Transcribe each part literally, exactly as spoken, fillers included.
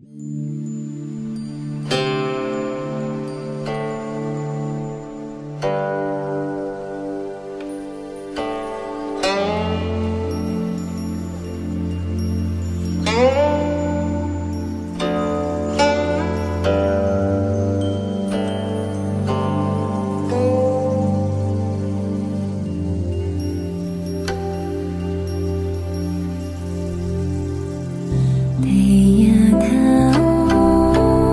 Te ya thao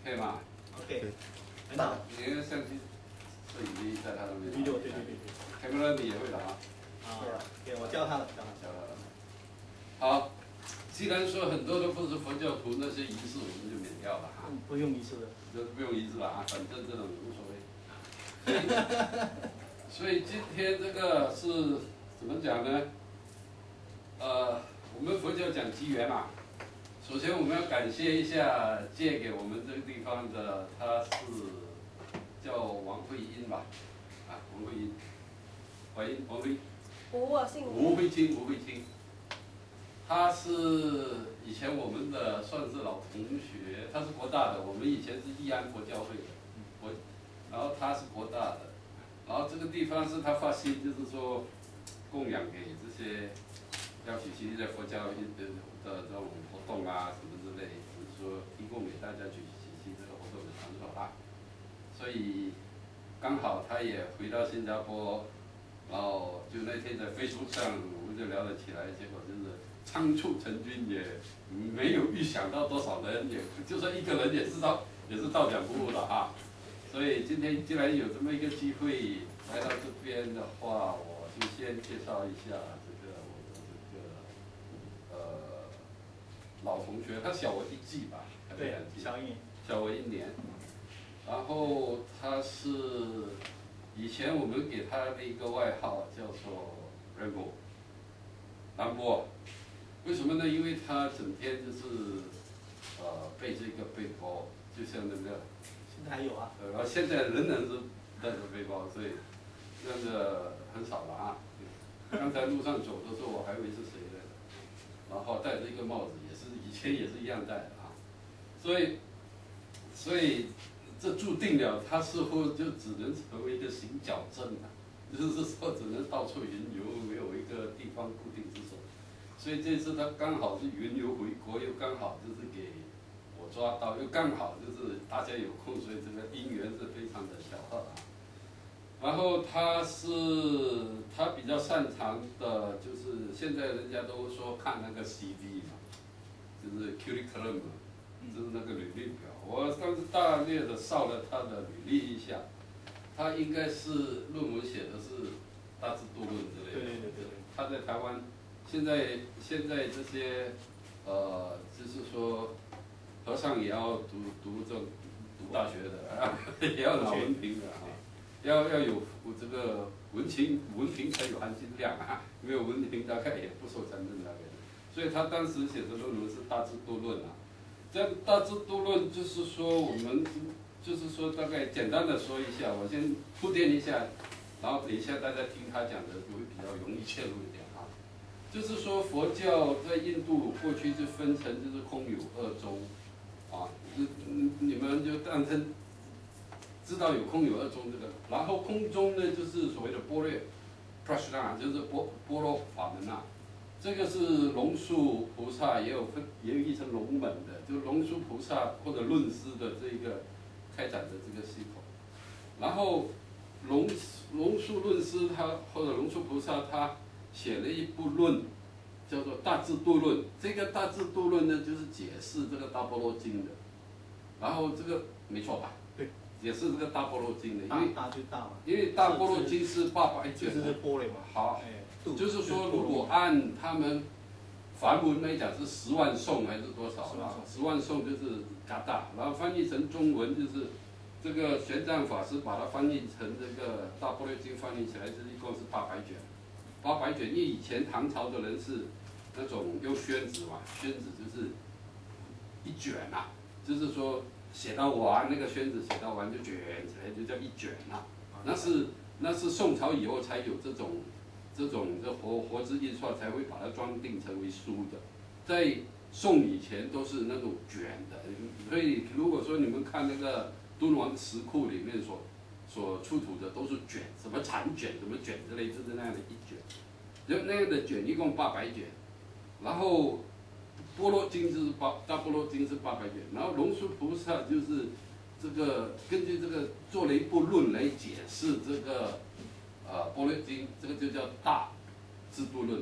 可以吗 ？OK， 很好。 好。 你的相机、摄影机在他那边。 对对对对对。 camera 你也会打啊？ 对啊，对，我教他了，教他教他了。好，既然说很多都不是佛教徒，那些仪式我们就免掉了啊。 嗯，不用仪式的。 这不用仪式了啊，反正这种无所谓。所以今天这个是怎么讲呢？呃，我们佛教讲机缘嘛。首先我们要感谢一下借给我们这个地方的，他是叫王慧英吧，啊，王慧英，怀英，王慧， 吴啊，姓吴慧清，吴慧清，他是以前我们的算是老同学，他是国大的，我们以前是义安佛教会的，我，然后他是国大的，然后这个地方是他发心，就是说供养给这些要举行一些佛教的的这种活动啊什么之类，就是说提供给大家举行这个活动的场所啊，所以刚好他也回到新加坡，然后就那天在 Facebook 上我们就聊了起来，结果就是仓促成军，也没有预想到多少人，也就算一个人也是到也是到讲不误了啊。所以今天既然有这么一个机会来到这边的话，我就先介绍一下这个我的这个呃老同学，他小我一季吧，还是两季？ 小一年。 小我一年。然后他是以前我们给他的一个外号叫做 Rambo， 兰波。为什么呢？因为他整天就是呃背这个背包，就像那个。 现在还有啊。 呃，然后现在仍然是带着背包，所以那个很少了啊。刚才路上走的时候，我还以为是谁来的，然后戴着一个帽子，也是以前也是一样戴的啊。所以，所以这注定了他似乎就只能成为一个行脚镇了，就是说只能到处云游，没有一个地方固定之所。所以这次他刚好是云游回国，又刚好就是给我抓到，又刚好就是大家有空，所以这个因缘是非常的巧合啊。然后他是他比较擅长的，就是现在人家都说看那个 C V 嘛，就是 curriculum， 就是那个履历表。我当时大略的扫了他的履历一下，他应该是论文写的是大智度论之类的。 对对对对。 他在台湾，现在现在这些呃，就是说和尚也要读读这读大学的啊，也要拿文凭的啊。要要有这个文凭，文凭才有含金量啊！没有文凭大概也不受承认那个。所以他当时写的论文是《大智度论》啊。这《大智度论》就是说我们就是说大概简单的说一下，我先铺垫一下，然后等一下大家听他讲的就会比较容易切入一点啊。就是说佛教在印度过去就分成就是空有二宗，啊，你你们就当成。知道有空有二宗这个，然后空中呢就是所谓的般若 prajna， 就是般般若法门啊。这个是龙树菩萨也有分，也有译成龙门的，就是龙树菩萨或者论师的这个开展的这个系统。然后龙龙树论师他或者龙树菩萨他写了一部论，叫做《大智度论》。这个《大智度论》呢，就是解释这个大般若经的。然后这个没错吧？也是这个大般若经的，因为大就大嘛， 因为大般若经是八百卷， 就是般若嘛。 好，就是说如果按他们梵文来讲是十万颂还是多少啦？十万颂就是嘎大，然后翻译成中文就是这个玄奘法师把它翻译成这个大般若经，翻译起来就是一共是八百卷，八百卷。因为以前唐朝的人是那种用宣纸嘛，宣纸就是一卷啊，就是说。写到完那个宣纸写到完就卷起来，就叫一卷啊。那是那是宋朝以后才有这种这种这活活字印刷，才会把它装订成为书的。在宋以前都是那种卷的，所以如果说你们看那个敦煌石窟里面所所出土的都是卷，什么残卷、什么卷之类，就是那样的一卷。就那样的卷一共八百卷，然后。般若经就是八大般若经是八百卷，然后龙树菩萨就是这个根据这个做了一部论来解释这个呃般若经，这个就叫大智度论。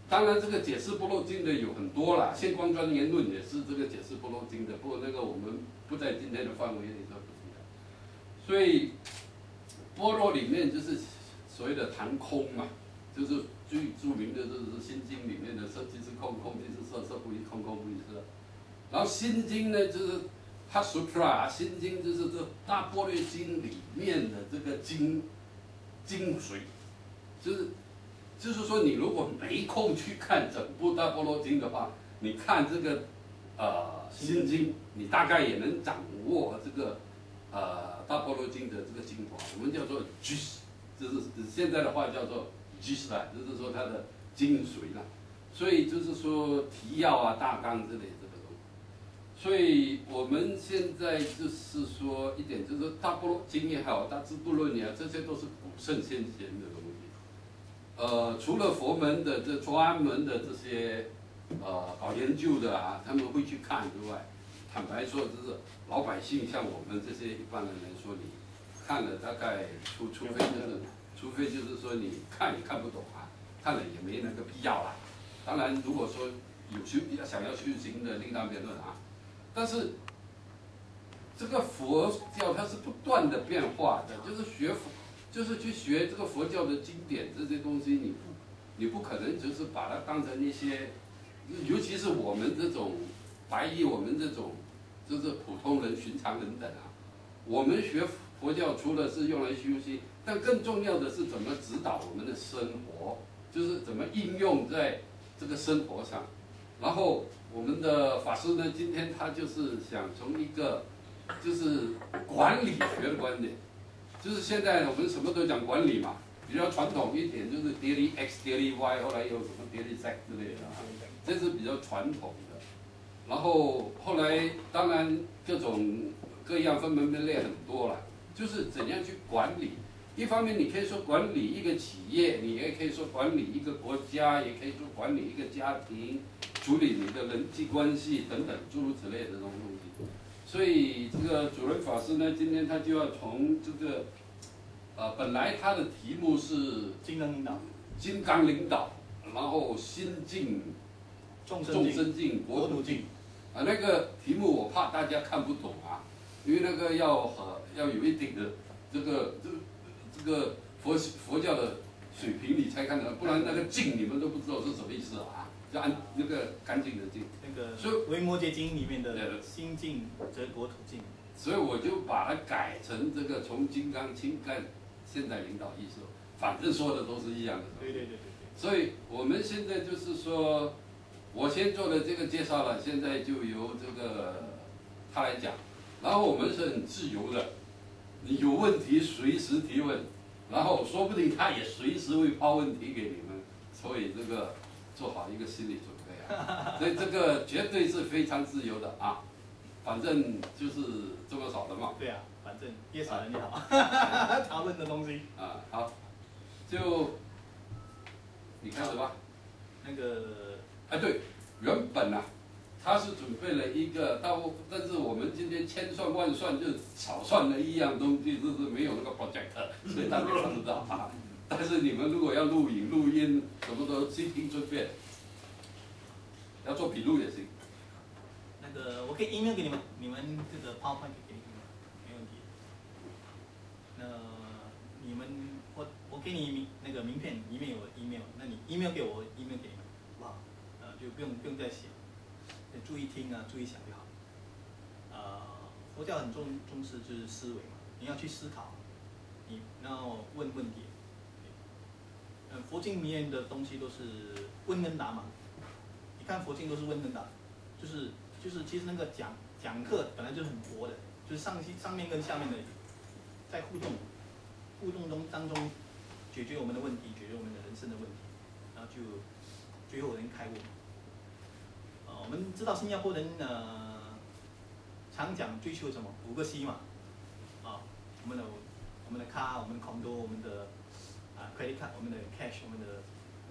当然，这个解释般若经的有很多啦，现光庄严论也是这个解释般若经的，不过那个我们不在今天的范围里头不提了。所以，般若里面就是所谓的谈空嘛，就是最著名的就是《心经》里面的色即是空，空即是色，色不异空，空不异色。然后《心经》呢，就是它 Sutra，《心经》就是这大般若经里面的这个精精髓，就是。就是说，你如果没空去看整部大般若经的话，你看这个呃心经，你大概也能掌握这个呃大般若经的这个精华。我们叫做 gist， 就是现在的话叫做 gist 啦，就是说它的精髓啦。所以就是说提要啊、大纲之类这个东西。所以我们现在就是说一点，就是说大般若经也好，大智度论也好，这些都是古圣先贤的东西。呃，除了佛门的这专门的这些呃搞研究的啊，他们会去看之外，坦白说，就是老百姓像我们这些一般人来说，你看了大概除除非就是，除非就是说你看也看不懂啊，看了也没那个必要啦。当然，如果说有修想要修行的另当别论啊，但是这个佛教它是不断的变化的，就是学佛。就是去学这个佛教的经典这些东西，你不，你不可能就是把它当成一些，尤其是我们这种白衣，我们这种就是普通人、寻常人等啊，我们学佛教除了是用来修行，但更重要的是怎么指导我们的生活，就是怎么应用在这个生活上。然后我们的法师呢，今天他就是想从一个就是管理学的观点。就是现在我们什么都讲管理嘛，比较传统一点就是 daily X、daily Y， 后来有什么 daily Z 之类的啊，这是比较传统的。然后后来当然各种各样分门别类很多了，就是怎样去管理。一方面你可以说管理一个企业，你也可以说管理一个国家，也可以说管理一个家庭，处理你的人际关系等等诸如此类的这种东西。所以这个主任法师呢，今天他就要从这个，呃，本来他的题目是金刚领导， 金刚领导，然后心境， 众生境，国土境，啊，那个题目我怕大家看不懂啊，因为那个要呃要有一定的这个这这个佛佛教的水平你才看得，不然那个境你们都不知道是什么意思啊。就按那个干净的净， 那个《维摩诘经》里面的心净则国土净， 所以我就把它改成这个从金刚清干现代领导艺术，反正说的都是一样的。 对对对对对。 所以我们现在就是说，我先做的这个介绍了，现在就由这个他来讲，然后我们是很自由的，你有问题随时提问，然后说不定他也随时会抛问题给你们，所以这个。做好一个心理准备啊，所以这个绝对是非常自由的啊，反正就是这么少的嘛。 对啊，反正越少人越好，讨论的东西。 啊，好，就你开始吧。 那个， 哎，对，原本啊，他是准备了一个，但但是我们今天千算万算，就少算了一样东西，就是没有那个 projector， 所以大家看不到啊。但是你们如果要录影、录音，什么都悉听尊便，要做笔录也行。 那个我可以 email 给你们，你们这个 PowerPoint 给你们，没问题。那你们我我给你名那个名片，里面有 email， 那你 email 给我 ，email 给你们，好不好？呃，就不用不用再写，注意听啊，注意想就好。呃，佛教很重重视就是思维嘛，你要去思考，你要问问题。呃，佛经里面的东西都是问跟答嘛。你看佛经都是问跟答，就是就是其实那个讲讲课本来就是很活的，就是上上面跟下面的在互动，互动中当中解决我们的问题，解决我们的人生的问题，然后就最后能开悟。呃，我们知道新加坡人呃常讲追求什么五个 C 嘛，啊，我们的我们的卡，我们的 condo， 我们的啊 credit card， 我们的 cash， 我们的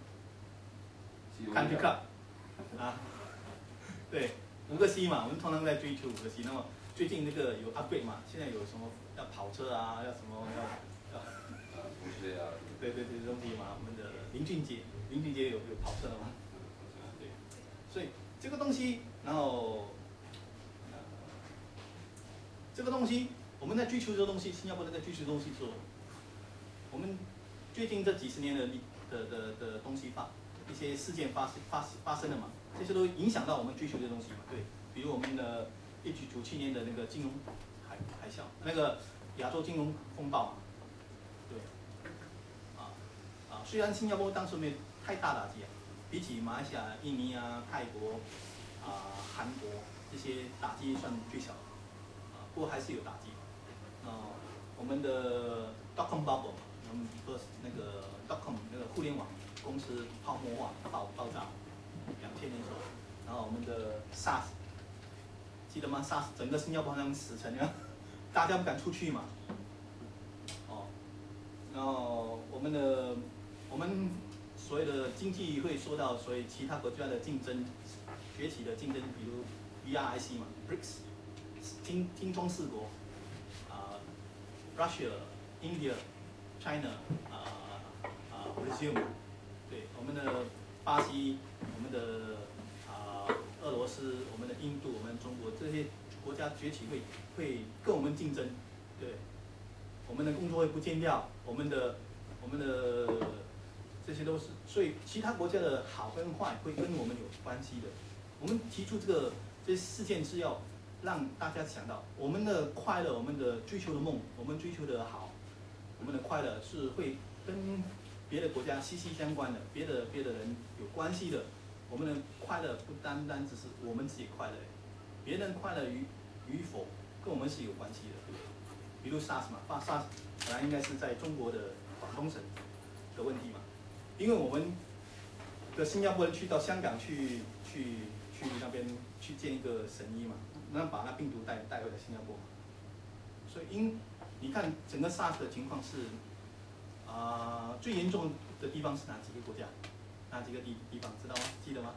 country club， 啊，对，五个 C 嘛，我们通常在追求五个 C。那么最近那个有 upgrade 嘛，现在有什么要跑车啊，要什么要要啊，不是啊， 对对对，东西嘛，我们的林俊杰，林俊杰有有跑车了吗？ 所以这个东西，然后，呃，这个东西我们在追求这个东西，新加坡人在追求东西的时候，我们最近这几十年的的的的东西发一些事件发发发生了嘛，这些都影响到我们追求的东西嘛，对，比如我们的一九九七年的那个金融海海啸，那个亚洲金融风暴嘛，对，啊啊，虽然新加坡当时没有太大打击啊，比起马来西亚、印尼啊、泰国啊、韩国这些打击算最小，啊，不过还是有打击。啊，我们的 dotcom bubble， 我们说那个 dotcom 那个互联网公司泡沫化爆爆炸，两千年时候，然后我们的 SARS， 记得吗 ？SARS 整个新加坡好像死成了，大家不敢出去嘛。哦，然后我们的我们所有的经济会受到所谓其他国家的竞争崛起的竞争，比如 B R I C 嘛 ，B R I C S， 金金砖四国。Russia、India、China 啊啊 Brazil， 对，我们的巴西、我们的啊俄罗斯、我们的印度、我们中国这些国家崛起会会跟我们竞争，对，我们的工作会不见掉，我们的我们的这些都是，所以其他国家的好跟坏会跟我们有关系的。我们提出这个这些事件是要让大家想到，我们的快乐，我们的追求的梦，我们追求的好，我们的快乐是会跟别的国家息息相关的，别的别的人有关系的。我们的快乐不单单只是我们自己快乐，别人快乐与与否跟我们是有关系的。比如 SARS 嘛 ，SARS 本来应该是在中国的广东省的问题嘛，因为我们的新加坡人去到香港去去去那边去见一个神医嘛。那把那病毒带带回来新加坡，所以因你看整个 SARS 的情况是，啊、呃、最严重的地方是哪几个国家？哪几个地地方知道吗？记得吗？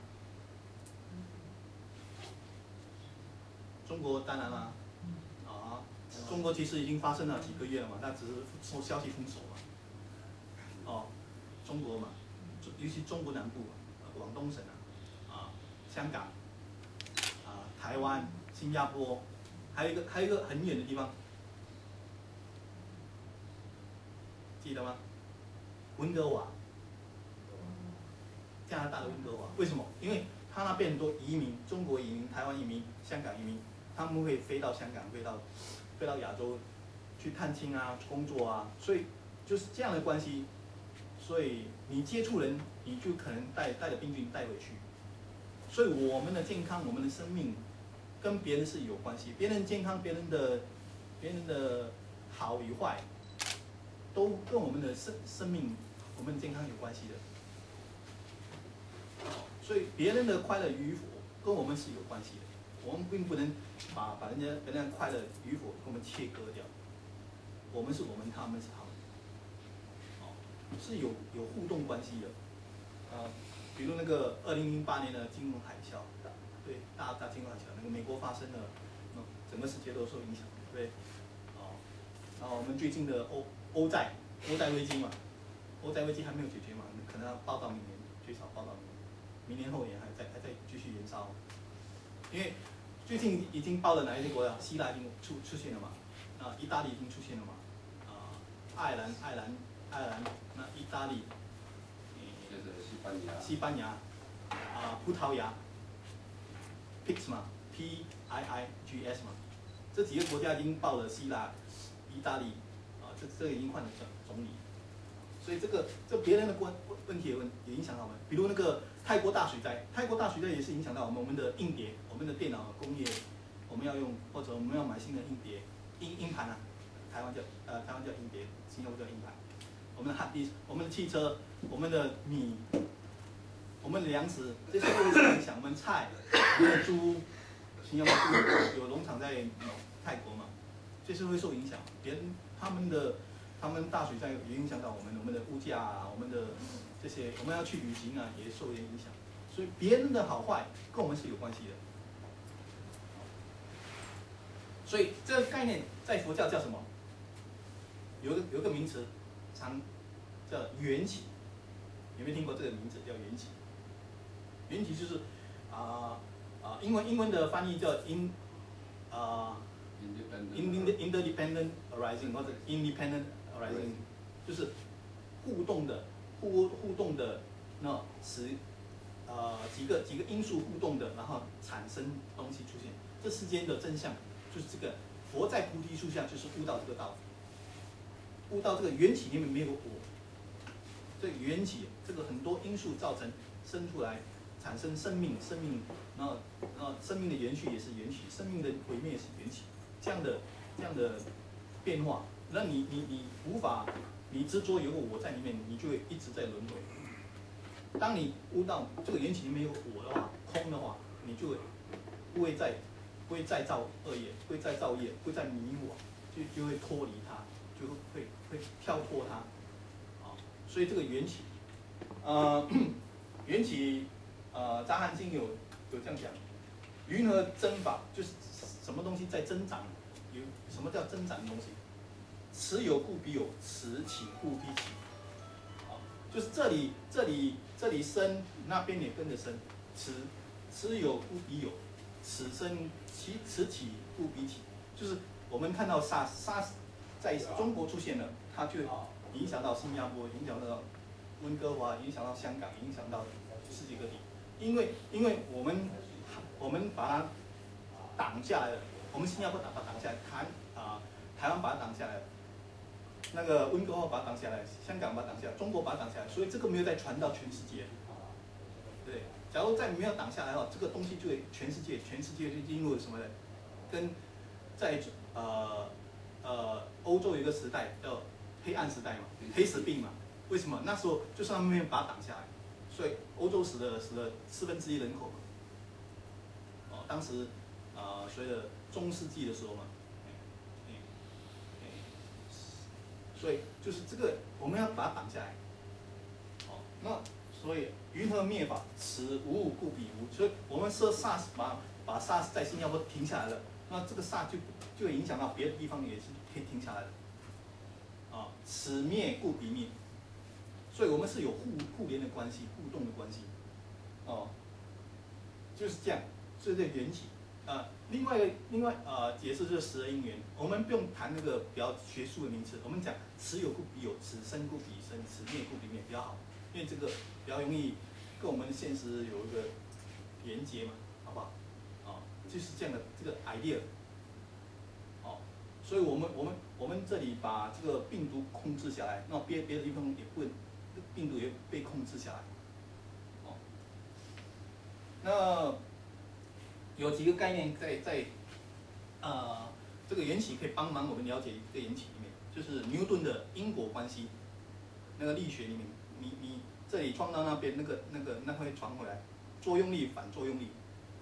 中国当然啦，啊，中国其实已经发生了几个月了嘛，那只是受消息封锁嘛。哦，中国嘛，尤其中国南部，广东省啊，啊，香港，啊，台湾。新加坡，还有一个还有一个很远的地方，记得吗？温哥华，加拿大的温哥华，为什么？因为他那边很多移民，中国移民、台湾移民、香港移民，他们会飞到香港，飞到飞到亚洲去探亲啊、工作啊，所以就是这样的关系，所以你接触人，你就可能带带着病菌带回去，所以我们的健康，我们的生命。跟别人是有关系，别人健康，别人的，别人的好与坏，都跟我们的生生命，我们的健康有关系的。所以别人的快乐与否跟我们是有关系的，我们并不能把把人家别人的快乐与否跟我们切割掉。我们是我们，他们是他们，哦，是有有互动关系的。啊，比如那个二零零八年的金融海啸。对，大大金融海啸，那个美国发生了，整个世界都受影响，对，哦，然后我们最近的欧欧债，欧债危机嘛，欧债危机还没有解决嘛，可能要报到明年，最少报到明年，明年后年还在还在继续延烧，因为最近已经报了哪一些国家？希腊已经出出现了嘛，啊，意大利已经出现了嘛，啊，爱尔兰、爱尔兰、爱尔兰，那意大利， 接着西班牙， 西班牙，啊，葡萄牙。P I X 嘛 ，P I I G S 嘛，这几个国家已经报了希腊、意大利，啊，这这个已经换了总总理，所以这个这别人的问问题也问也影响到我们，比如那个泰国大水灾，泰国大水灾也是影响到我们我们的硬碟，我们的电脑工业，我们要用或者我们要买新的硬碟，硬硬盘啊，台湾叫呃台湾叫硬碟，新加坡叫硬盘，我们的 hard disk， 我们的汽车，我们的米。我们的粮食，这些都会受影响。我们菜，我们的猪，新加坡猪有农场在泰国嘛，这些会受影响。别人他们的他们大水灾也影响到我们，我们的物价啊，我们的这些我们要去旅行啊，也受一点影响。所以别人的好坏跟我们是有关系的。所以这个概念在佛教叫什么？有个有个名词，常叫缘起。有没有听过这个名字叫缘起？缘起就是啊啊英文英文的翻译叫 in 啊 independent interdependent arising 或者 independent arising， 就是互动的互互动的那使呃几个几个因素互动的，然后产生东西出现。这世间的真相就是这个，佛在菩提树下就是悟到这个道，悟到这个缘起里面没有我，这缘起这个很多因素造成生出来，产生生命，生命，然后然后生命的延续也是缘起，生命的毁灭也是缘起，这样的这样的变化，那你你你无法，你执着有个我在里面，你就会一直在轮回。当你悟到这个缘起里面有我的话，空的话，你就会不会再不会再造恶业，不会再造业，不会再迷惘，就就会脱离它，就会会跳脱它，啊，所以这个缘起，呃，缘起，呃，杂含经有有这样讲，云何增法，就是什么东西在增长，有什么叫增长的东西？此有故彼有，此起故彼起，啊，就是这里这里这里生，那边也跟着生，此此有故彼有。此生其此起故彼起，就是我们看到 SARS SARS 在中国出现了，它就影响到新加坡，影响到温哥华，影响到香港，影响到世界各地。因为因为我们我们把它挡下来了，我们新加坡把它挡下来，台啊、呃、台湾把它挡下来了，那个温哥华把它挡下来，香港把它挡下来，中国把它挡下来，所以这个没有再传到全世界，对。假如再没有挡下来的话，这个东西就会全世界，全世界就进入了什么呢？跟在呃呃欧洲有一个时代叫黑暗时代嘛，黑死病嘛。为什么？那时候就是他们没有把它挡下来，所以欧洲死了死了四分之一人口嘛。哦，当时呃随着中世纪的时候嘛，嗯嗯，所以就是这个我们要把它挡下来。哦，那。所以云何灭法？此无物故彼无。所以我们说 SARS 把把 SARS 在新加坡停下来了，那这个 SARS 就就会影响到别的地方也是可以停下来的。啊，此灭故彼灭。所以我们是有互互联的关系，互动的关系。哦，就是这样。所以这缘起。啊，另外一个另外呃解释就是十二因缘，我们不用谈那个比较学术的名词，我们讲此有故彼有，此生故彼生，此灭故彼灭比较好。因为这个比较容易跟我们现实有一个连接嘛，好不好？哦，就是这样的这个 idea。哦，所以我们我们我们这里把这个病毒控制下来，那别别的地方也不，病毒也被控制下来。哦，那有几个概念在在呃这个缘起可以帮忙我们了解这个缘起里面，就是牛顿的因果关系，那个力学里面。你你这里撞到那边，那个那个那会传回来，作用力反作用力。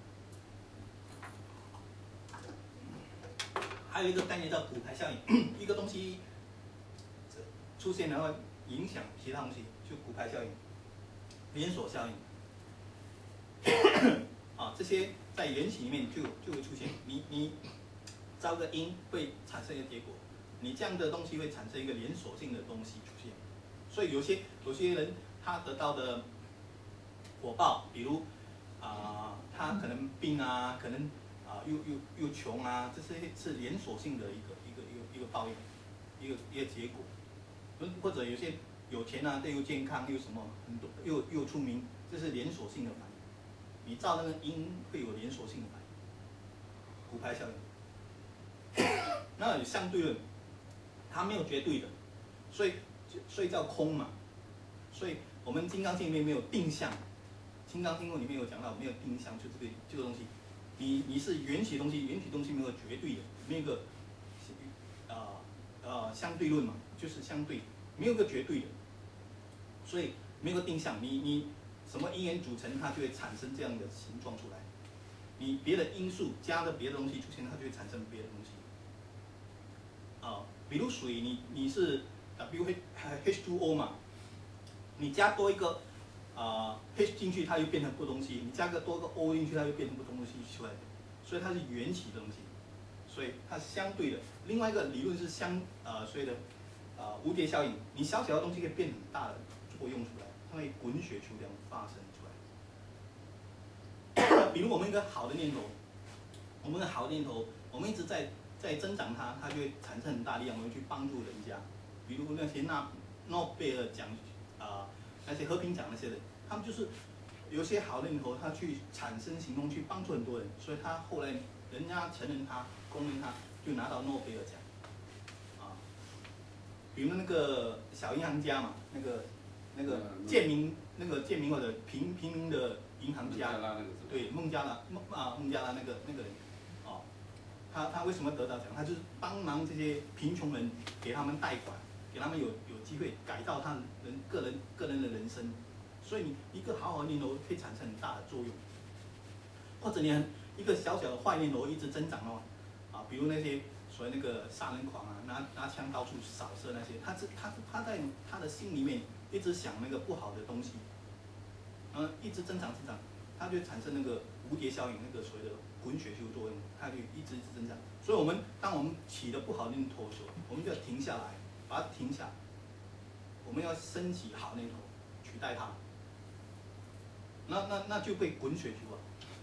还有一个概念叫骨牌效应，一个东西出现然后影响其他东西，就骨牌效应、连锁效应。啊，这些在缘起里面就就会出现。你你造个因会产生一个结果，你这样的东西会产生一个连锁性的东西出现。所以有些有些人他得到的果报，比如啊、呃，他可能病啊，可能啊、呃、又又又穷啊，这些是连锁性的一个一个一个一个报应，一个一个结果。或者有些有钱啊，又健康又什么很多，又又出名，这是连锁性的反应。你造那个因会有连锁性的反应，骨牌效应。那有相对论，它没有绝对的，所以。所以叫空嘛，所以我们《金刚经》里面没有定向，《金刚经》里面有讲到没有定向，就这个这个东西，你你是缘起的东西，缘起的东西没有绝对的，没有一个呃呃相对论嘛，就是相对，没有一个绝对的，所以没有个定向，你你什么因缘组成，它就会产生这样的形状出来，你别的因素加了别的东西出现，它就会产生别的东西，啊、呃，比如水，你你是。W H 二 O 嘛，你加多一个啊、呃、H 进去，它又变成不东西；你加个多个 O 进去，它又变成不东西出来的。所以它是缘起的东西，所以它是相对的。另外一个理论是相呃所谓的啊、呃、蝴蝶效应，你小小的东西可以变很大的作用出来，它会滚雪球这样发生出来。 比如我们一个好的念头，我们的好的念头，我们一直在在增长它，它就会产生很大力量，我们去帮助人家。比如那些纳诺贝尔奖啊、呃，那些和平奖那些人，他们就是有些好的念头，他去产生行动，去帮助很多人，所以他后来人家承认他，公认他，就拿到诺贝尔奖。啊，比如那个小银行家嘛，那个那个建民那个建民或者平平民的银行家，对孟加拉孟啊孟加拉那个那个人，哦，他他为什么得到奖？他就是帮忙这些贫穷人，给他们贷款，给他们有有机会改造他人个人个人的人生。所以你一个好好的念头可以产生很大的作用，或者你一个小小的坏念头一直增长哦，啊，比如那些所谓那个杀人狂啊，拿拿枪到处扫射那些，他是他他在他的心里面一直想那个不好的东西，然后一直增长增长，它就产生那个蝴蝶效应，那个所谓的滚雪球作用，它就一直一直增长。所以我们当我们起的不好的念头的时候，我们就要停下来，把它停下，我们要升起好念头取代它。那那那就被滚雪球了。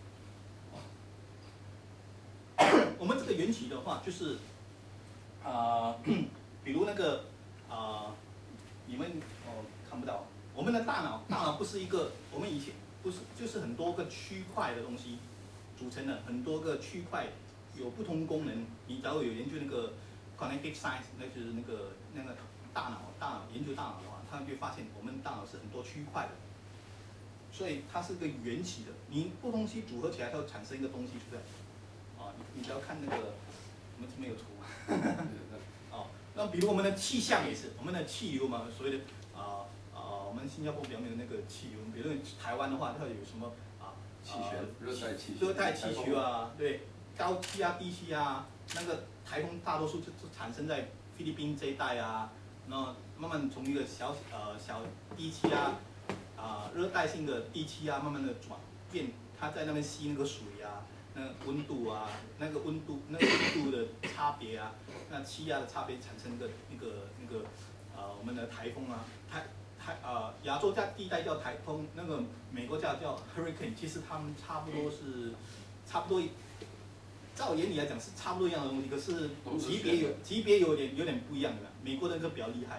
我们这个缘起的话，就是啊、呃，比如那个啊、呃，你们哦看不到，我们的大脑，大脑不是一个，我们以前不是就是很多个区块的东西组成的，很多个区块有不同功能。你假如有研究那个 cognitive science， 那就是那个那个大脑，大脑研究大脑的话，他们就发现我们大脑是很多区块的。所以它是个缘起的，你不东西组合起来，它会产生一个东西出来。啊，你你只要看那个，我们这边有图。哦，那比如我们的气象也是，我们的气流嘛，所谓的啊啊、呃，我们新加坡表面的那个气流，比如台湾的话，它有什么啊？ 气旋，热带气热带气旋啊，对，高气压、低气压，那个台风大多数就就产生在菲律宾这一带啊，然后慢慢从一个小呃小低气压。啊，热带性的地气啊，慢慢的转变，它在那边吸那个水啊，那个温度啊，那个温度那个温度的差别啊，那气压的差别产生一个一个那个呃我们的台风啊，台台呃亚洲叫地带叫台风，那个美国叫叫 hurricane， 其实它们差不多是差不多，照原理来讲是差不多一样的东西，可是级别有级别有点有点不一样的，美国那个比较厉害。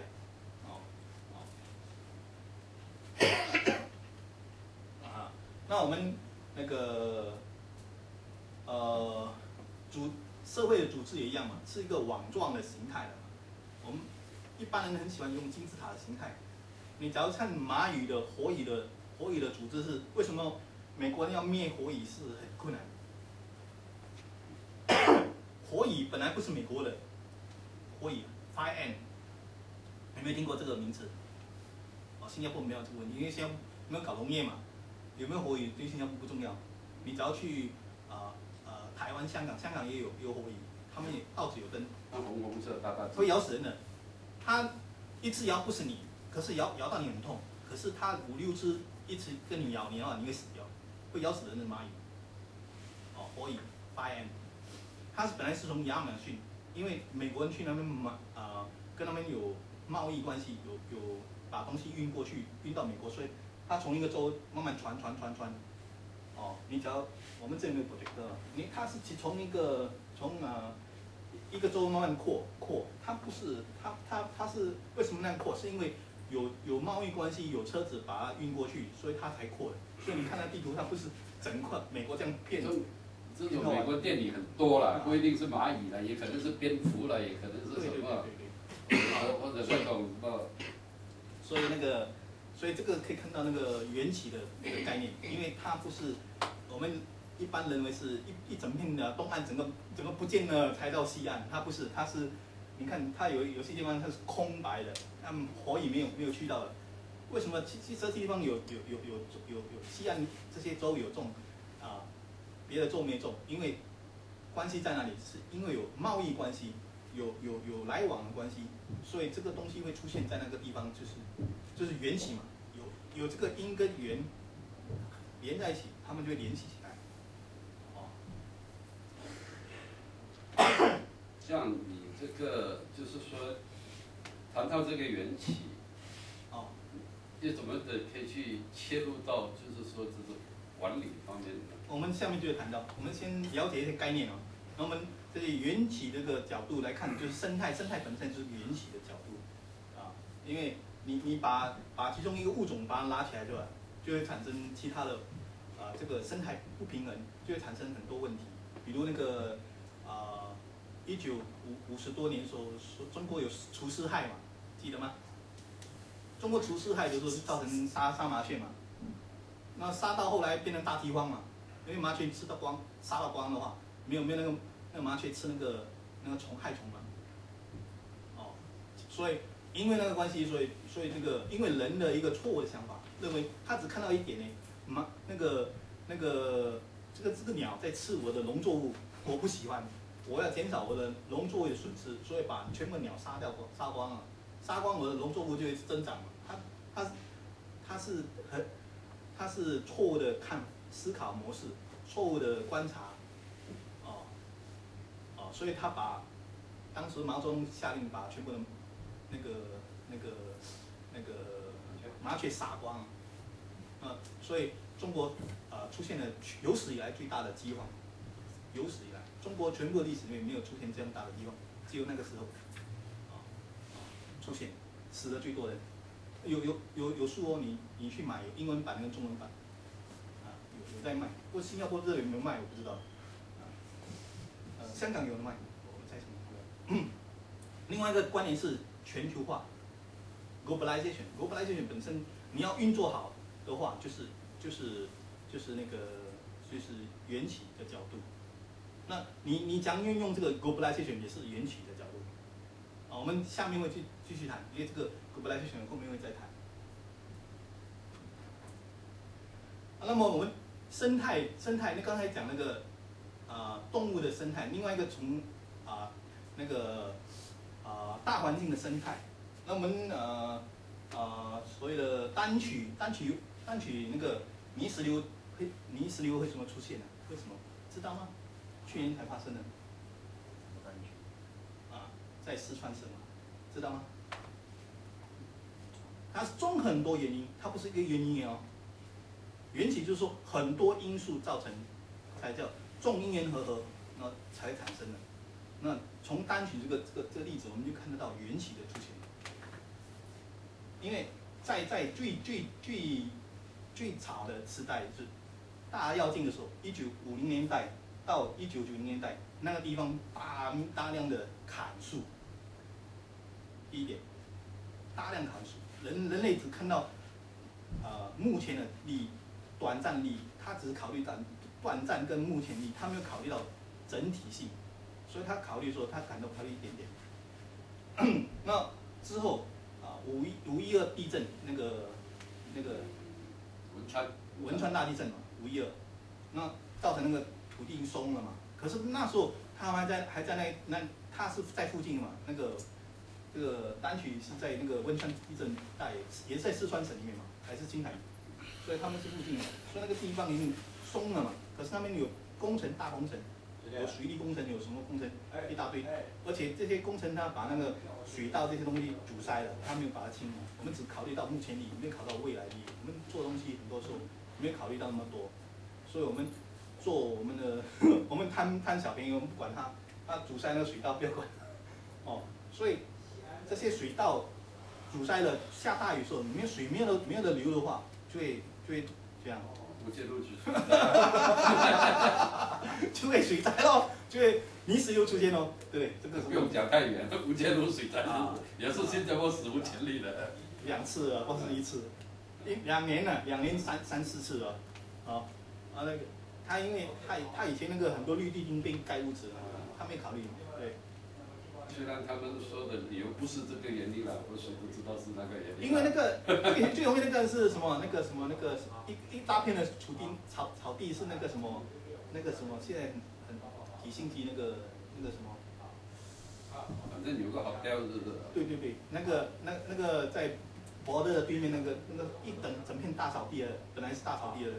啊，那我们那个呃组社会的组织也一样嘛，是一个网状的形态的嘛。我们一般人很喜欢用金字塔的形态。你假如看蚂蚁的火蚁的火蚁的组织是为什么美国人要灭火蚁是很困难？火蚁本来不是美国的，火蚁 fire ant， 有没有听过这个名词？哦，新加坡没有这个问题，因为新加坡没有搞农业嘛，有没有火蚁对新加坡不重要。你只要去啊呃, 呃台湾、香港，香港也有有火蚁，他们也到处有灯， 红红色大大会咬死人的。它一只咬不死你，可是咬咬到你很痛。可是它五六只一直跟你咬，你的话你会死掉，会咬死人的蚂蚁。哦，火蚁 fire ant， 它是本来是从亚马逊，因为美国人去那边买啊、呃，跟他们有贸易关系，有有。把东西运过去，运到美国，所以它从一个州慢慢传传传传。哦，你只要我们这里没有 projector， 你它是从一个从呃一个州慢慢扩扩，它不是它它它是为什么那样扩？是因为有有贸易关系，有车子把它运过去，所以它才扩的。所以你看那地图，它不是整块美国这样片。 这种美国电影很多啦，不一定是蚂蚁啦，也可能是蝙蝠啦，也可能是什么，或者那种什么。 所以那个，所以这个可以看到那个缘起的那个概念，因为它不是我们一般认为是一一整片的东岸整个整个不见了才到西岸，它不是，它是，你看它有有些地方它是空白的，那么火蚁没有没有去到的，为什么其其实这地方有有有有有有西岸这些州有种啊，别的州没种，因为关系在哪里？是因为有贸易关系。有有有来往的关系，所以这个东西会出现在那个地方，就是就是缘起嘛，有有这个因跟缘连在一起，它们就会联系起来。 哦，像你这个就是说，谈到这个缘起， 哦， 又怎么的可以去切入到，就是说这种管理方面的。 我们下面就会谈到，我们先了解一些概念哦。那我们这里缘起这个角度来看，就是生态，生态本身就是缘起的角度啊。因为你你把把其中一个物种把它拉起来，对吧？就会产生其他的啊、呃、这个生态不平衡，就会产生很多问题。比如那个啊一九五五十多年的时候，说中国有除湿害嘛，记得吗？中国除湿害的时候就造成杀杀麻雀嘛，那杀到后来变成大饥荒嘛。因为麻雀吃到光，杀到光的话，没有没有那个那个麻雀吃那个那个虫害虫嘛，哦，所以因为那个关系，所以所以这个因为人的一个错误的想法，认为他只看到一点呢，麻那个那个这个这个鸟在吃我的农作物，我不喜欢，我要减少我的农作物的损失，所以把全部鸟杀掉光杀光了，杀光我的农作物就会增长嘛，他他他是很他是错误的看。思考模式，错误的观察，哦，哦，所以他把当时毛泽东下令把全部的那个那个那个麻雀杀光了，呃，所以中国呃出现了有史以来最大的饥荒，有史以来中国全部的历史里面没有出现这样大的饥荒，只有那个时候，啊、哦，出现死的最多人，有有有有书哦，你你去买英文版跟中文版。有在卖，不过新加坡这里有没有卖我不知道，啊，呃，香港有的卖，我在什么？另外一个观念是全球化 ，globalization，globalization 本身你要运作好的话，就是就是就是那个就是缘起的角度。那你你讲运用这个 globalization 也是缘起的角度，啊，我们下面会去继续谈，因为这个 globalization 后面会再谈。啊，那么我们。生态，生态，那刚才讲那个，啊、呃，动物的生态，另外一个从啊、呃、那个啊、呃、大环境的生态，那我们呃呃所谓的单曲单曲单曲那个泥石流会泥石流为什么出现呢？为什么知道吗？去年才发生的。单曲啊，在四川省嘛，知道吗？它是综合很多原因，它不是一个原因哦。缘起就是说很多因素造成，才叫众因缘和合，那才产生的。那从单曲这个这个这个例子，我们就看得到缘起的出现。因为在在最最最最早的时代是大跃进的时候，一九五零年代到一九九零年代，那个地方大大量的砍树。第一点，大量砍树，人人类只看到呃目前的利益。短暂利益，他只是考虑到短暂跟目前利益，他没有考虑到整体性，所以他考虑说他感到考虑一点点。那之后啊，五一五一二地震那个那个汶川汶川大地震嘛，五一二，那造成那个土地松了嘛。可是那时候他还在还在那那他是在附近嘛，那个这个单曲是在那个汶川地震带，也是在四川省里面嘛，还是青海。所以他们是附近的，所以那个地方已经松了嘛。可是那边有工程大工程，有水利工程，有什么工程一大堆，而且这些工程他把那个水道这些东西阻塞了，他没有把它清理。我们只考虑到目前利益，没有考虑到未来利益。我们做东西很多时候没有考虑到那么多，所以我们做我们的我们贪贪小便宜，我们不管它，它阻塞那个水道不要管。哦，所以这些水道阻塞了，下大雨的时候，没有水没有没有的流的话，就会。就会这样， 无界路局， 就会水灾咯，就会泥石流出现咯，对不对？这个不用讲太远，无界路水灾也是新加坡史无前例的。 两次了，或是一次，一两年了，两年三三四次了，好，啊那个他因为他他以前那个很多绿地已经被盖屋子了，他没考虑，对。 虽然他们说的理由不是这个原因了，我谁都知道是那个原因。 因为那个最最容易那个是什么？那个什么那个一一大片的土地草草地是那个什么那个什么？现在很很几星级那个那个什么？ 反正有个好钓日的。 对对对，那个那那个在博德的对面那个那个一整整片大草地的，本来是大草地的。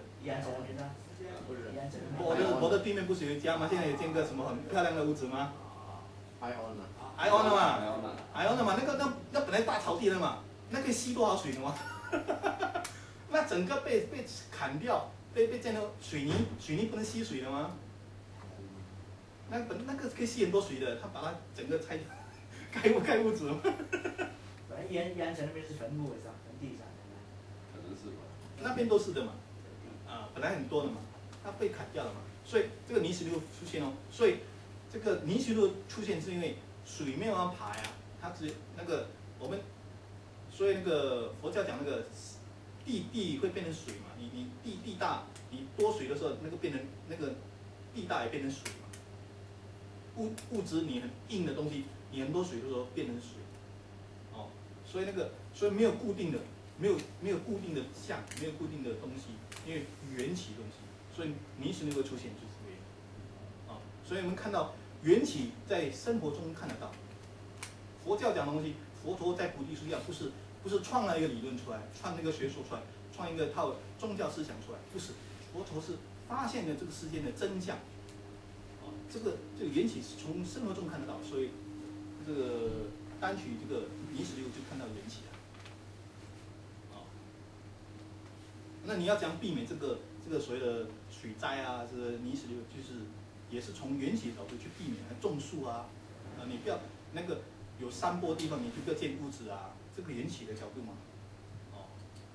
博德博德对面不是有一家吗？现在有建个什么很漂亮的屋子吗？ I on 了 ，I on 了嘛 ，I on 了嘛，那个那那本来大草地的嘛，那可以吸多少水的嘛？那整个被被砍掉， 被被建到水泥，水泥不能吸水的吗？那本那个可以吸很多水的，他把它整个拆掉，盖屋盖屋子吗？ 反正盐盐城那边是坟墓上，坟地上， 可能是吧。 那边都是的嘛，啊，本来很多的嘛，它被砍掉了嘛，所以这个泥石流出现哦，所以这个泥石流出现是因为水没有要排啊，它只那个我们，所以那个佛教讲那个地地会变成水嘛，你你地地大，你多水的时候，那个变成那个地大也变成水嘛。物物质你很硬的东西，你很多水的时候变成水，哦，所以那个所以没有固定的，没有没有固定的像，没有固定的东西，因为缘起的东西，所以泥石流会出现就是这个原因，啊，所以我们看到缘起在生活中看得到，佛教讲的东西，佛陀在菩提树下不是不是创了一个理论出来，创那个学说出来，创一个套宗教思想出来，不是，佛陀是发现了这个世界的真相。这个这个缘起是从生活中看得到，所以这个单曲这个泥石流就看到缘起了。哦，那你要讲避免这个这个所谓的水灾啊，这个泥石流，就是也是从缘起的角度去避免，种树啊，啊你不要那个有山坡地方你就不要建屋子啊，这个缘起的角度嘛。哦。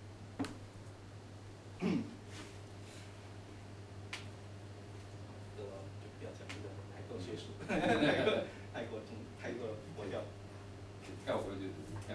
学术，太过太过中太过佛教， 跳过去跳。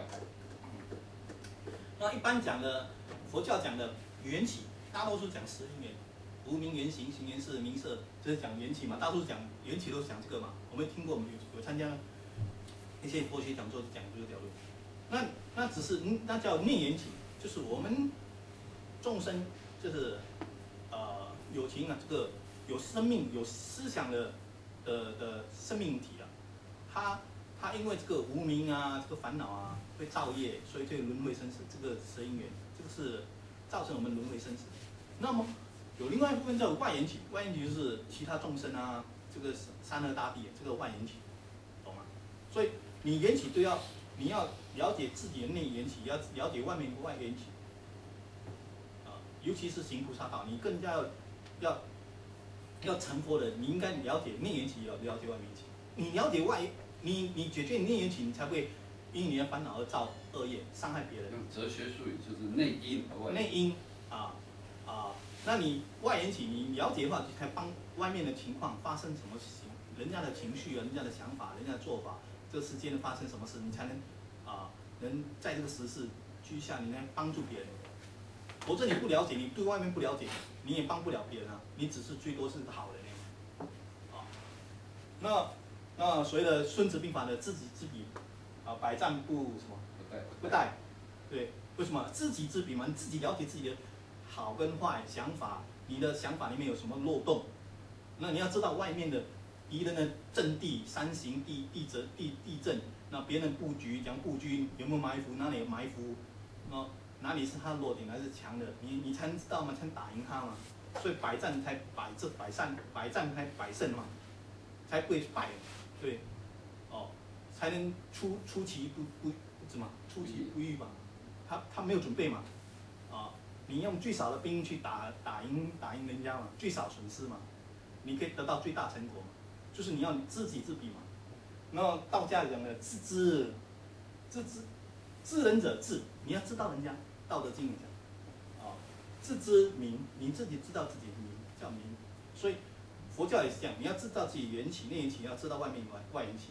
那一般讲的佛教讲的缘起，大多数讲十因缘，无名缘行，行缘事，名色，这是讲缘起嘛，大多数讲缘起都是讲这个嘛。我们听过，我们有有参加一些佛学讲座，讲这个角度。那那只是那叫内缘起，就是我们众生就是呃有情啊，这个有生命有思想的。的的生命体啊，它它因为这个无明啊，这个烦恼啊，会造业，所以这个轮回生死，这个十因缘，这个是造成我们轮回生死。那么有另外一部分叫外缘起，外缘起就是其他众生啊，这个三恶大地，这个外缘起，懂吗？所以你缘起都要你要了解自己的内缘起，要了解外面的外缘起，啊，尤其是行菩萨道，你更加要要。要成佛的，你应该了解内缘起，要了解外缘起。你了解外，你你解决你内缘起，你才会因你的烦恼而造恶业，伤害别人。 用哲学术语就是内因和外因。 内因啊啊，那你外缘起，你了解的话，就才帮外面的情况发生什么情，人家的情绪啊，人家的想法，人家的做法，这个世间发生什么事，你才能啊能在这个时事居下，你能帮助别人。否则你不了解，你对外面不了解，你也帮不了别人啊，你只是最多是个好人啊。那那所谓的《孙子兵法》的知己知彼，啊，百战不什么？ 不殆。 不殆。对，为什么？知己知彼嘛，你自己了解自己的好跟坏想法，你的想法里面有什么漏洞？那你要知道外面的敌人的阵地、山形、地地震、地地震，那别人布局讲布局有没有埋伏，哪里有埋伏？那哪里是他的弱点，还是强的？你你才能知道嘛，才能打赢他嘛。所以百战才百胜，百战百战才百胜嘛，才不会败。对，哦，才能出出其不不什么出其不意嘛。他他没有准备嘛，啊，你用最少的兵去打打赢打赢人家嘛，最少损失嘛，你可以得到最大成果嘛。就是你要知己知彼嘛。然后道家讲的知之，知之，知人者智，你要知道人家。道德经里讲，啊，自知明，你自己知道自己的明叫明，所以佛教也是这样，你要知道自己缘起、内缘起，要知道外面外外缘起。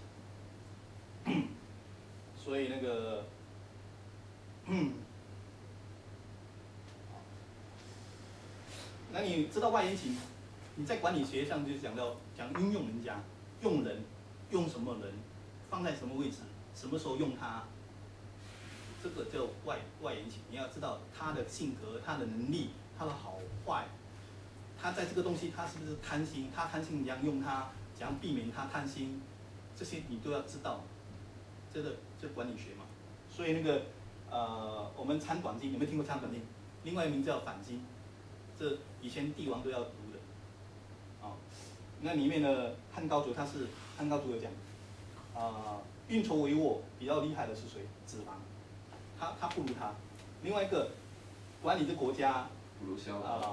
所以那个，嗯，那你知道外缘起，你在管理学上就讲到讲运用人家，用人，用什么人，放在什么位置，什么时候用它。这个叫外外缘起，你要知道他的性格、他的能力、他的好坏，他在这个东西他是不是贪心？他贪心怎样用他？怎样避免他贪心？这些你都要知道。这个这管理学嘛，所以那个呃，我们参管经有没有听过参管经？另外一名叫反经，这以前帝王都要读的。哦，那里面的汉高祖他是汉高祖有讲，啊、呃，运筹帷幄比较厉害的是谁？子房。他他不如他，另外一个管理这国家不如萧啊、呃，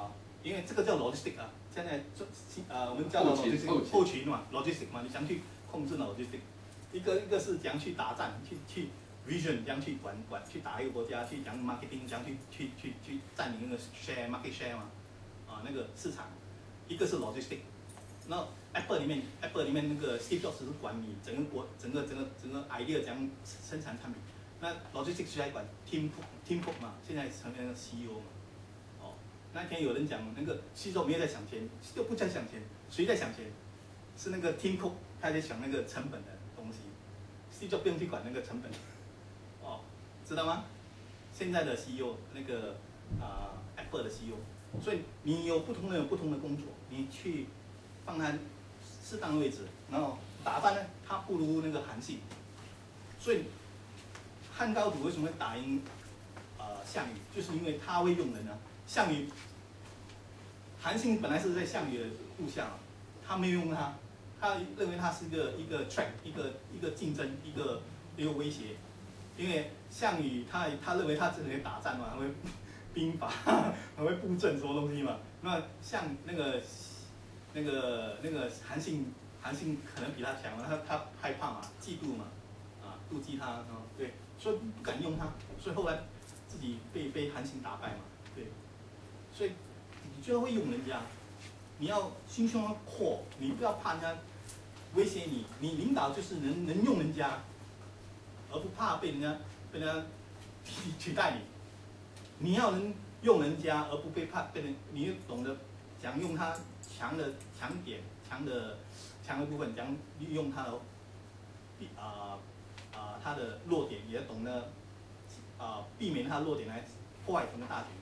因为这个叫 logistic 啊，现在做呃我们叫做 logistic 后勤嘛 ，logistic 嘛，你想去控制 logistic， 一个一个是怎样去打仗，去去 vision 怎样去管管去打一个国家，去讲 marketing 怎样去去去去占领那个 share market share 嘛，啊那个市场，一个是 logistic， 那 Apple 里面 Apple 里面那个 Steve Jobs 是管理整个国整个整个整个 idea 怎样生产产品，那 logistic 是在管 Tim Cook Tim Cook 嘛，现在成为那个 C E O 嘛。那天有人讲那个 Steve Jobs 没有在想钱 ，Steve Jobs 不在想钱，谁在想钱？是那个 Tim Cook 他在想那个成本的东西 ，Steve Jobs 不用去管那个成本，哦，知道吗？现在的 C E O 那个啊、呃、Apple 的 C E O， 所以你有不同的有不同的工作，你去放他适当的位置，然后打扮呢，他不如那个韩信，所以汉高祖为什么会打赢呃项羽，就是因为他会用人啊。项羽，韩信本来是在项羽的部下，他没有用他，他认为他是一个一个 threat， 一个一个竞争，一个一个威胁。因为项羽他他认为他只能打仗嘛，还会兵法，还会布阵什么东西嘛。那像那个那个那个韩信，韩信可能比他强嘛，他他害怕嘛，嫉妒嘛，啊，妒忌他，啊，对，所以不敢用他，所以后来自己被被韩信打败嘛。对，所以你就会用人家，你要心胸要阔，你不要怕人家威胁你，你领导就是能能用人家，而不怕被人家被人家取代你。你要能用人家，而不被怕被人，你又懂得讲用他强的强点、强的强的部分，讲利用他的啊啊他的弱点，也懂得啊避免他的弱点来破坏整个大局。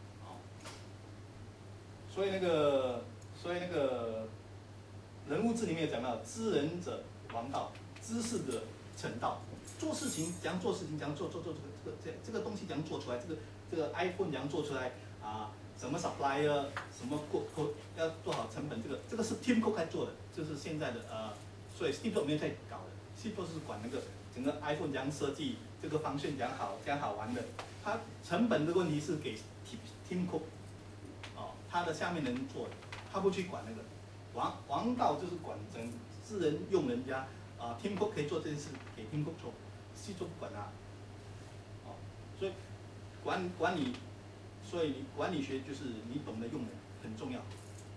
所以那个，所以那个人物志里面有讲到，知人者王道，知事者成道。做事情怎样做事情，怎样做做做这个这个这这个东西怎样做出来，这个这个 iPhone 怎样做出来啊？什么 supplier， 什么过过要做好成本，这个这个是 Tim Cook 在做的，就是现在的呃，所以 Steve Jobs 没有在搞的 ，Steve Jobs 是管那个整个 iPhone 怎样设计，这个方向怎样好，怎样好玩的。它成本的问题是给 Tim Cook。他的下面人做的，他不去管那个，王王道就是管整知人用人家啊 ，Tim Cook 可以做这件事，给 Tim Cook 做 ，C 做不管他，哦，所以管管理，所以你管理学就是你懂得用人很重要。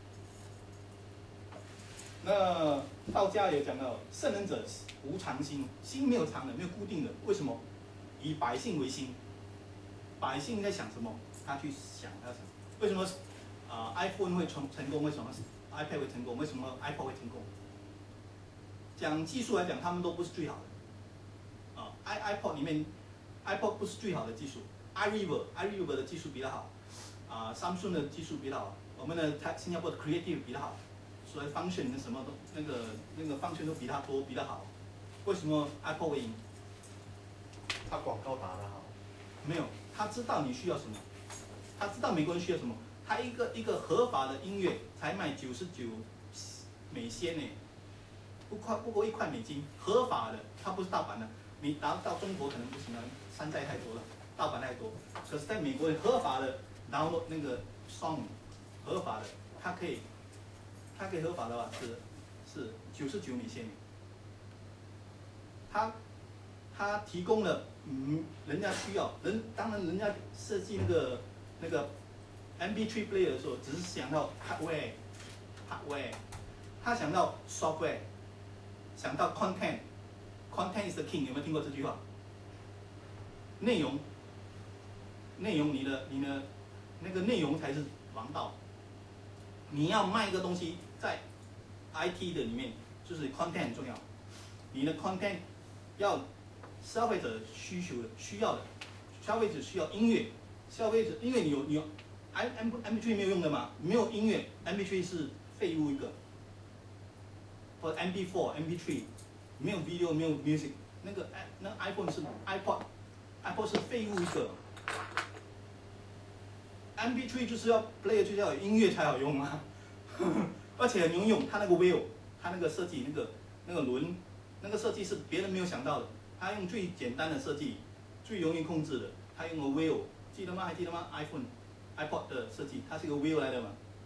那道家也讲到，圣人者无常心，心没有常的，没有固定的，为什么？以百姓为心，百姓在想什么，他去想他想，为什么？啊、呃、，iPhone 会成成功，为什么 iPad 会成功？为什么 iPod 会成功？讲技术来讲，他们都不是最好的。啊、呃、，i iPod 里面 ，iPod 不是最好的技术 ，iRiver iRiver 的技术比较好，啊、呃、，Samsung 的技术比较好，我们的它新加坡的 Creative 比较好，所以 function 什么都那个那个 function 都比它多，比较好。为什么 iPod 会赢？ 他广告打得好。 没有，他知道你需要什么，他知道美国人需要什么。他一个一个合法的音乐才卖九十九美仙呢，不快不过一块美金，合法的，它不是盗版的。你拿到中国可能不行了，山寨太多了，盗版太多。可是在美国合法的，然后那个 song 合法的，它可以，它可以合法的话是是九十九美仙。他他提供了嗯人家需要，人当然人家设计那个那个。M P 三 player 的时候，只是想到 hardware，hardware， 他想到 software， 想到 content，content is the king， 有没有听过这句话？内容，内容你的你的那个内容才是王道。你要卖一个东西，在 I T 的里面，就是 content 很重要。你的 content 要消费者需求的需要的，消费者需要音乐，消费者因为你有你有。M M M P 三 没有用的嘛，没有音乐 ，M P 三 是废物一个，或者 M P 四、M P 三 没有 video 没有 music， 那个那 iPhone 是 iPod，iPod 是废物一个 ，M P 三 就是要 player 就是要有音乐才好用嘛，而且很容易用，它那个 wheel， 它那个设计那个那个轮，那个设计是别人没有想到的，他用最简单的设计，最容易控制的，他用个 wheel， 记得吗？还记得吗 ？iPhone。iPod 的设计，它是一个 wheel 来的嘛，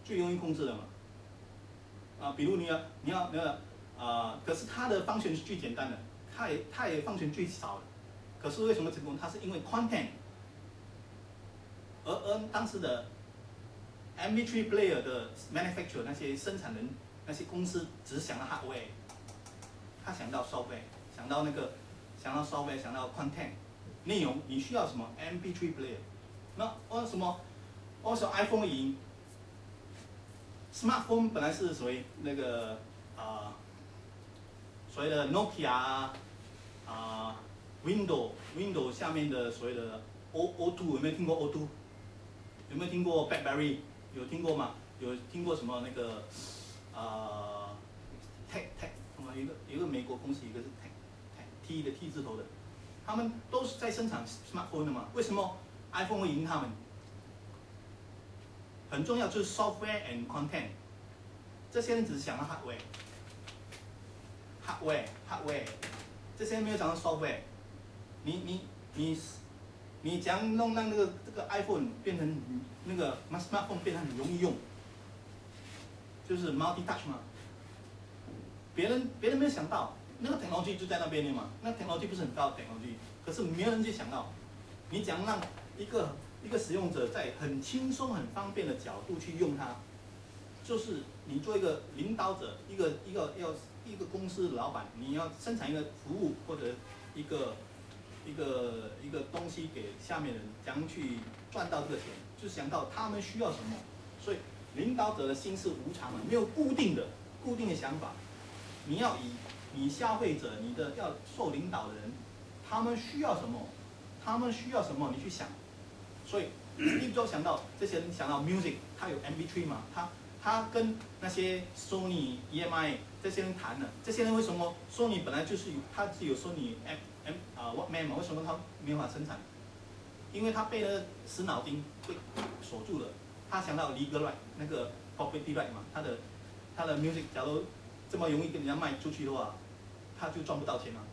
最容易控制的嘛。啊，比如你要你要那个啊，可是它的 function 是最简单的，它也它也 function 最少的。可是为什么成功？它是因为 content， 而而当时的 M P 三 player 的 manufacturer 那些生产人那些公司只想到 hardware， 他想到 software， 想到那个想到 software， 想到 content 内容，你需要什么 M P 三 player？ 那哦什么？哦说 iPhone 赢 ，smartphone 本来是属于那个啊、呃、所谓的 Nokia 啊、呃、Windows Windows 下面的所谓的 O O2 有没有听过 O 二？ 有没有听过 BlackBerry？ 有听过吗？有听过什么那个呃 Tech Tech 什么有一个有一个美国公司，一个是 Tech Tech T 的 T 字头的，他们都是在生产 smartphone 的嘛？为什么 iPhone 会赢他们？很重要就是 software and content， 这些人只是想到 hardware，hardware，hardware， 这些人没有想到 software。你你你你怎样弄让那个这个 iPhone 变成那个 smartphone 变得很容易用？就是 multi touch 嘛。别人别人没有想到，那个 technology 就在那边的嘛。那 technology 不是很高的 technology， 可是没有人去想到，你怎样让一个一个使用者在很轻松、很方便的角度去用它，就是你做一个领导者，一个一个要一个公司的老板，你要生产一个服务或者一个一个一个东西给下面人，怎样去赚到这个钱，就想到他们需要什么。所以领导者的心是无常的，没有固定的固定的想法。你要以你消费者，你的要受领导的人，他们需要什么，他们需要什么，你去想。所以一周想到这些人想到 music， 他有 M P 三 嘛，他他跟那些 Sony E M I 这些人谈了，这些人为什么 Sony 本来就是有他是有 Sony M M 啊 Walkman 嘛，为什么他没有办法生产？因为他被那个死脑筋被锁住了，他想到 legal right 那个 property right 嘛，他的他的 music 假如这么容易跟人家卖出去的话，他就赚不到钱了。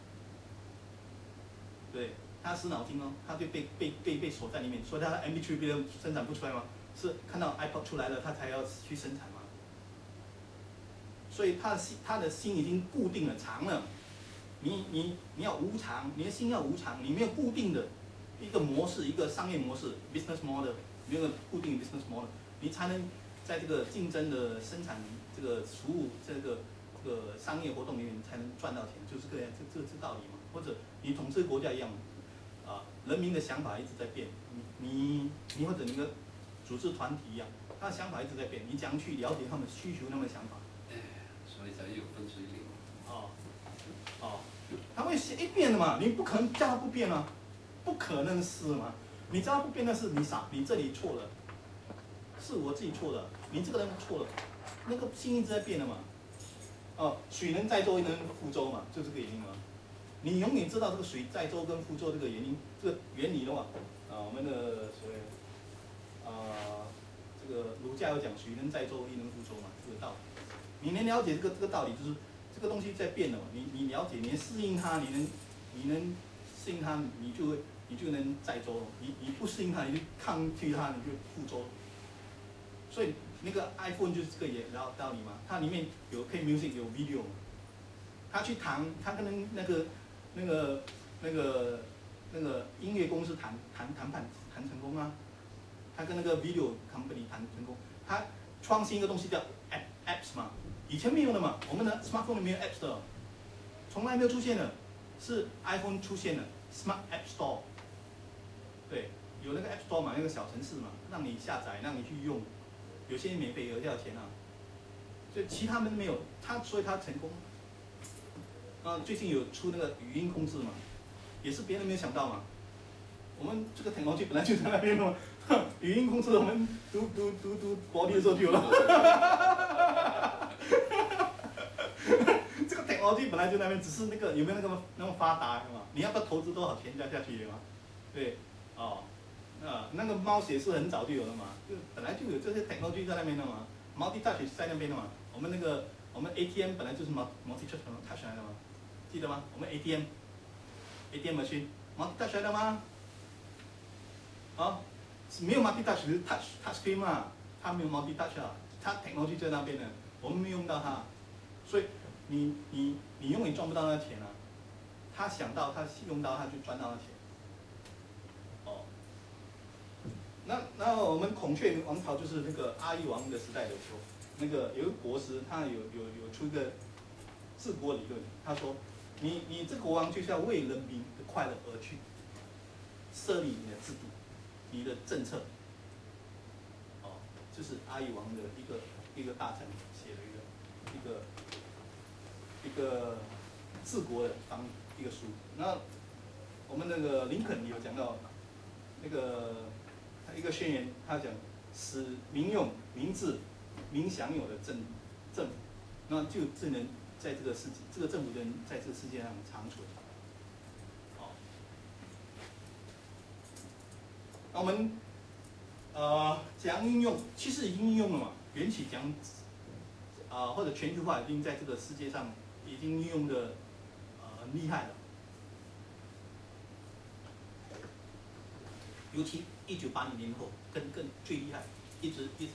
对，他死脑筋哦，他就被被被被锁在里面，所以他的 M P 三 别人生产不出来吗？是看到 iPod 出来了，他才要去生产嘛。所以他的心他的心已经固定了，长了。你你你要无常，你的心要无常，你没有固定的一个模式，一个商业模式 business model， 没有固定的 business model， 你才能在这个竞争的生产这个服务这个这个商业活动里面才能赚到钱，就是这样这这这道理嘛。或者你统治国家一样，啊，人民的想法一直在变，你你你或者你的组织团体一样，他的想法一直在变，你怎样去了解他们的需求、他们的想法？ 哎，所以才有分水岭。 哦，哦，他会一变的嘛，你不可能叫他不变啊，不可能是嘛？你叫他不变，那是你傻，你这里错了，是我自己错了，你这个人错了，那个心一直在变的嘛。哦，水能载舟亦能覆舟嘛，就这个原因嘛。你永远知道这个水载舟跟覆舟这个原因，这个原理的话，啊，我们的所谓，啊，这个儒家有讲水能载舟亦能覆舟嘛，这个道理。你能了解这个这个道理，就是这个东西在变的嘛。你你了解，你能适应它，你能你能适应它，你就会你就能载舟。你你不适应它，你就抗拒它，你就覆舟。所以那个 iPhone 就是这个也道道理嘛，它里面有配 music 有 video， 他去谈，他跟那个那个那个那个音乐公司谈谈谈判谈成功啊，他跟那个 video company 谈成功，他创新一个东西叫 app apps 嘛，以前没有的嘛，我们的 smartphone 里面有 apps 的，从来没有出现的，是 iPhone 出现的 Smart App Store， 对，有那个 App Store 嘛，那个小程式嘛，让你下载，让你去用。有些免费，有些要钱啊，所以其他们没有，他所以他成功。呃，最近有出那个语音控制嘛，也是别人没有想到嘛。我们这个 technology 本来就在那边嘛，语音控制我们读读读读博士的时候就有了。这个 technology 本来就在那边，只是那个有没有那个那么发达嘛？你要不要投资多少钱加下去嘛？对，哦。啊，那个猫也是很早就有了嘛，就本来就有这些 technology 在那边的嘛 ，multi touch 在那边的嘛。我们那个我们 A T M 本来就是 multi touch touch 来的嘛，记得吗？我们 A T M，A T M machine multi touch 来的吗？啊，没有 multi touch 是 touch touch screen 嘛， 它没有 multi-touch 啊，它 technology 在那边呢，我们没用到它，所以你你你永远赚不到那钱啊。他想到他用到他就赚到那钱。哦，那那我们孔雀王朝就是那个阿育王的时代的时候，那个有个国师他有有有出一个治国理论，他说你你这国王就是要为人民的快乐而去设立你的制度、你的政策。哦，这是阿育王的一个一个大臣写的一个一个一个治国的方一个书。那我们那个林肯有讲到那个他一个宣言，他讲使民用、民治、民享有的政政府，那就只能在这个世界，这个政府能在这个世界上长存。好，那我们呃怎样运用？其实已经运用了嘛，缘起讲啊、呃、或者全球化已经在这个世界上已经运用的呃很厉害了。尤其一九八零年后更更最厉害，一直一直，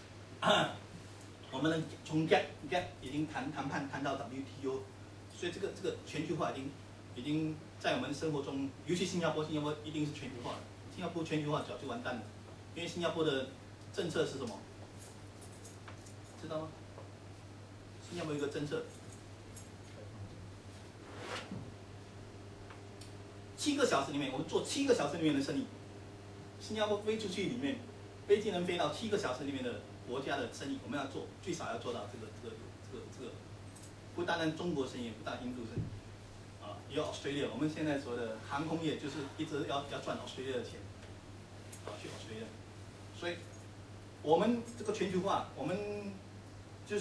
我们能从 gap gap 已经谈谈判谈到 W T O， 所以这个这个全球化已经已经在我们生活中，尤其新加坡，新加坡一定是全球化的，新加坡全球化早就完蛋了，因为新加坡的政策是什么？知道吗？新加坡有一个政策，七个小时里面我们做七个小时里面的生意。新加坡飞出去里面，飞机能飞到七个小时里面的国家的生意，我们要做，最少要做到这个这个这个这个，不单单中国生意，不单印度生意，啊，也有 Australia。我们现在说的航空业就是一直要要赚 Australia 的钱，啊，去 Australia。所以，我们这个全球化，我们就是，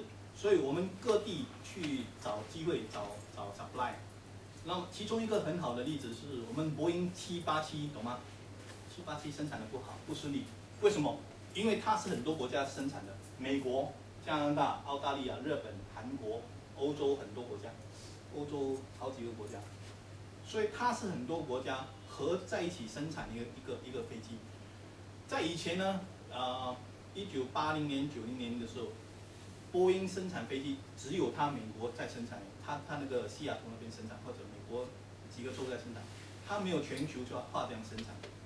所以我们各地去找机会，找找 supply。那么其中一个很好的例子是我们波音七八七，懂吗？七八七生产的不好，不顺利，为什么？因为它是很多国家生产的，美国、加拿大、澳大利亚、日本、韩国、欧洲很多国家，欧洲好几个国家，所以它是很多国家合在一起生产一个一个一个飞机。在以前呢，呃，一九八零年、九零年的时候，波音生产飞机只有它美国在生产，它它那个西雅图那边生产，或者美国几个州在生产，它没有全球化这样生产。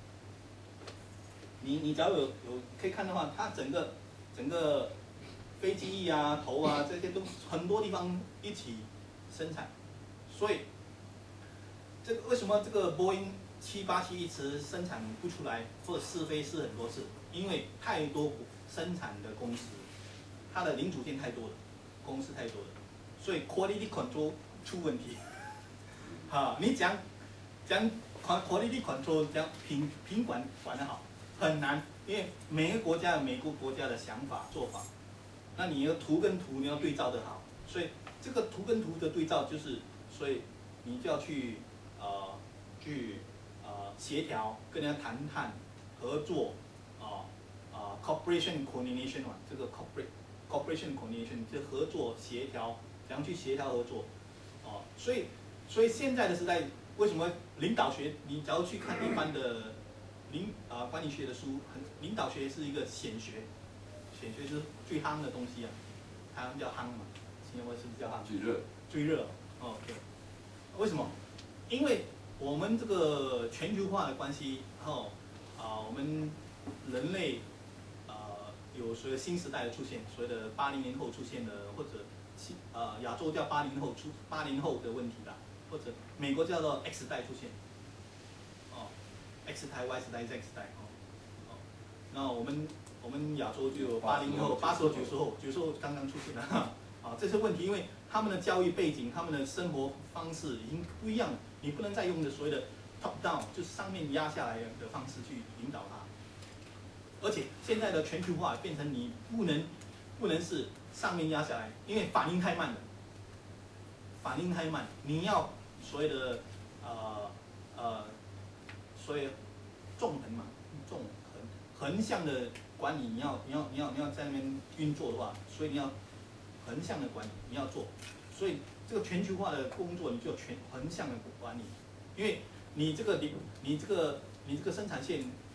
你你只要有有可以看的话，它整个整个飞机翼啊、头啊这些都很多地方一起生产，所以这个为什么这个波音七八七一直生产不出来，或者试飞试很多次？因为太多生产的公司，它的零组件太多了，公司太多了，所以 quality control 出问题。好，你讲讲 quality control 讲品品管管得好。很难，因为每个国家有每个国家的想法做法，那你的图跟图你要对照的好，所以这个图跟图的对照就是，所以你就要去呃去呃协调，跟人家谈判合作啊啊、呃呃、cooperation coordination 嘛，这个 corporate cooperation coordination 就合作协调，怎样去协调合作哦、呃，所以所以现在的时代为什么领导学，你只要去看一般的。领啊、呃、管理学的书，很领导学是一个显学，显学就是最夯的东西啊，台湾叫夯嘛，新加坡是不是叫夯？ 最热。 最热哦，对。为什么？因为我们这个全球化的关系，然后啊、呃、我们人类啊、呃、有所谓新时代的出现，所谓的八零年后出现的，或者啊亚洲叫八零后出八零后的问题啦，或者美国叫做 X 代出现。X 代、Y 时代、Z 时代哦，哦，那我们我们亚洲就有八零后、八十后、九十后，九十后刚刚出现了，啊，这些问题，因为他们的教育背景、他们的生活方式已经不一样了，你不能再用的所谓的 top down， 就是上面压下来的方式去引导他，而且现在的全球化变成你不能不能是上面压下来，因为反应太慢了，反应太慢，你要所谓的呃呃。所以纵横嘛，纵横横向的管理，你要你要你要你要在那边运作的话，所以你要横向的管理，你要做，所以这个全球化的工作，你就全横向的管理，因为你这个你你这个你这个生产线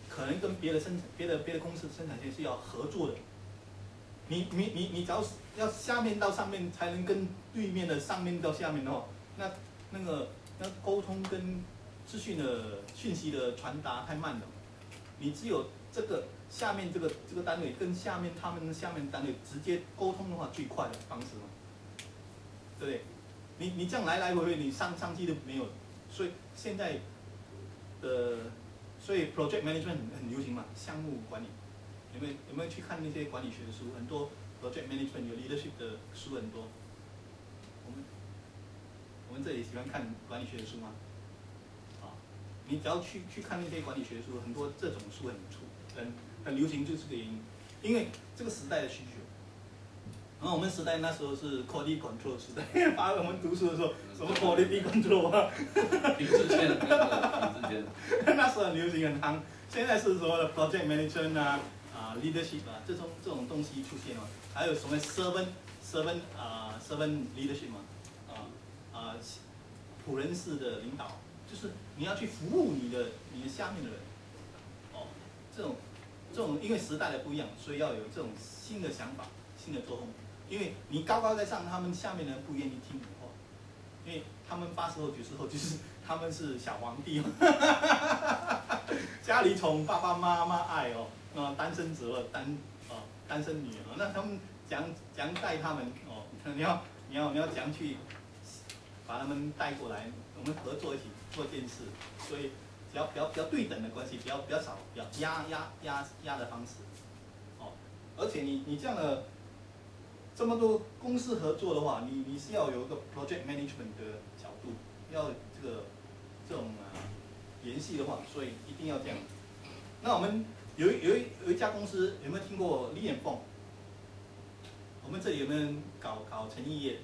可能跟别的生产、别的别的公司的生产线是要合作的。你你你你只要要下面到上面才能跟对面的上面到下面的话，那那个那沟通跟资讯的讯息的传达太慢了。你只有这个下面这个这个单位跟下面他们下面单位直接沟通的话，最快的方式嘛，对不对？你你这样来来回回，你上上级都没有，所以现在的所以 project management 很很流行嘛，项目管理。有没有有没有去看那些管理学的书？很多 project management 有 leadership 的书很多。我们我们这里喜欢看管理学的书吗？啊，你只要去去看那些管理学的书，很多这种书很出很很流行，就是这个原因。因为这个时代的需求。然后我们时代那时候是 quality control 时代，把我们读书的时候什么 quality control 啊， 品质线，品质线， 那时候很流行很夯。现在是所谓的 project management 啊。啊 ，leadership 啊，这种这种东西出现了，还有什么 servant servant 啊 servant leadership 嘛，啊啊，仆人式的领导，就是你要去服务你的你的下面的人，哦，这种这种因为时代的不一样，所以要有这种新的想法、新的作风，因为你高高在上，他们下面的人不愿意听你的话，因为他们八十后、九十后就是他们是小皇帝，家里宠爸爸妈妈爱哦。啊，单身子或单哦单身女儿，那他们讲讲带他们哦，你要你要你要讲去把他们带过来，我们合作一起做件事，所以比较比较比较对等的关系，比较比较少比较压压压压的方式，哦，而且你你这样的这么多公司合作的话，你你是要有一个 project management 的角度，要这个这种啊联系的话，所以一定要这样。那我们。有有一有一家公司有没有听过李远凤？我们这里有没有人搞搞成衣业？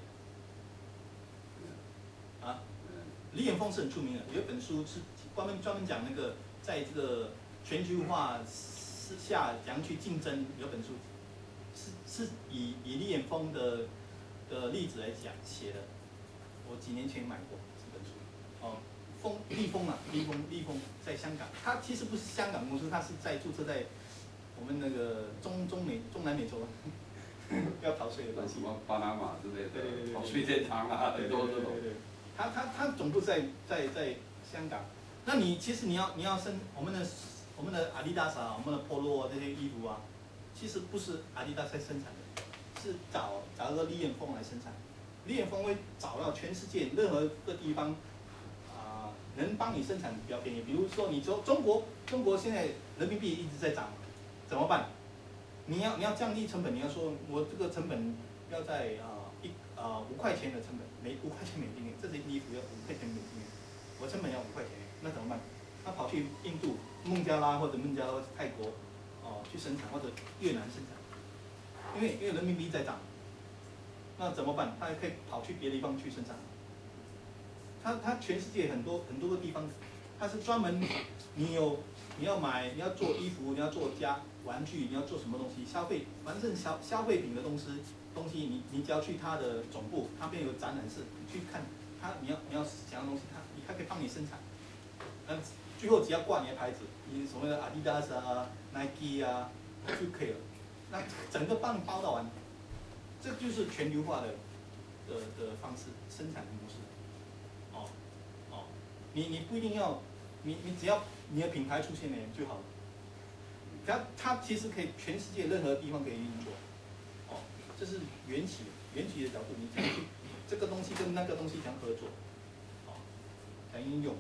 啊，李远凤是很出名的，有一本书是专门专门讲那个在这个全球化之下怎样去竞争，有本书是是以以李远凤的的例子来讲写的。我几年前买过这本书，哦。风立丰啊，立丰立丰在香港，它其实不是香港公司，它是在注册在我们那个中中美中南美洲，要逃税的关系。 什么巴拿马之类的， 对对对， 逃税天堂啊，很多这种。 对对对，它它它总部在在在香港，那你其实你要你要生我们的我们的阿迪达斯啊，我们的 Polo 这些衣服啊，其实不是阿迪达斯在生产的，是找找一个李远凤来生产，李远凤会找到全世界任何一个地方。能帮你生产比较便宜，比如说你说中国，中国现在人民币一直在涨，怎么办？你要你要降低成本，你要说我这个成本要在啊、呃、一啊五、呃、块钱的成本，每五块钱美金元，这件衣服要五块钱美金元，我成本要五块钱，那怎么办？他跑去印度、孟加拉或者孟加拉、泰国哦、呃、去生产，或者越南生产，因为因为人民币在涨，那怎么办？他可以跑去别的地方去生产。它它全世界很多很多个地方，它是专门你有你要买你要做衣服你要做家玩具你要做什么东西消费，反正消消费品的东西东西你你只要去它的总部，那边有展览室，你去看它你要你要想要东西，它它可以帮你生产，嗯，最后只要挂你的牌子，你所谓的 Adidas 啊 Nike 啊就可以了，那整个帮你包到完，这就是全球化的的的方式生产的模式。哦，哦，你你不一定要，你你只要你的品牌出现了就好了。它它其实可以全世界任何地方可以运作。哦，这是缘起缘起的角度，你怎样去这个东西跟那个东西怎样合作，哦，怎样应用。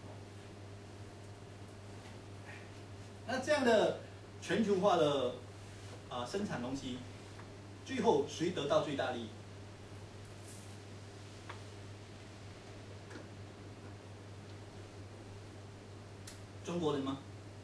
那这样的全球化的啊、呃、生产东西，最后谁得到最大利益？中国人吗？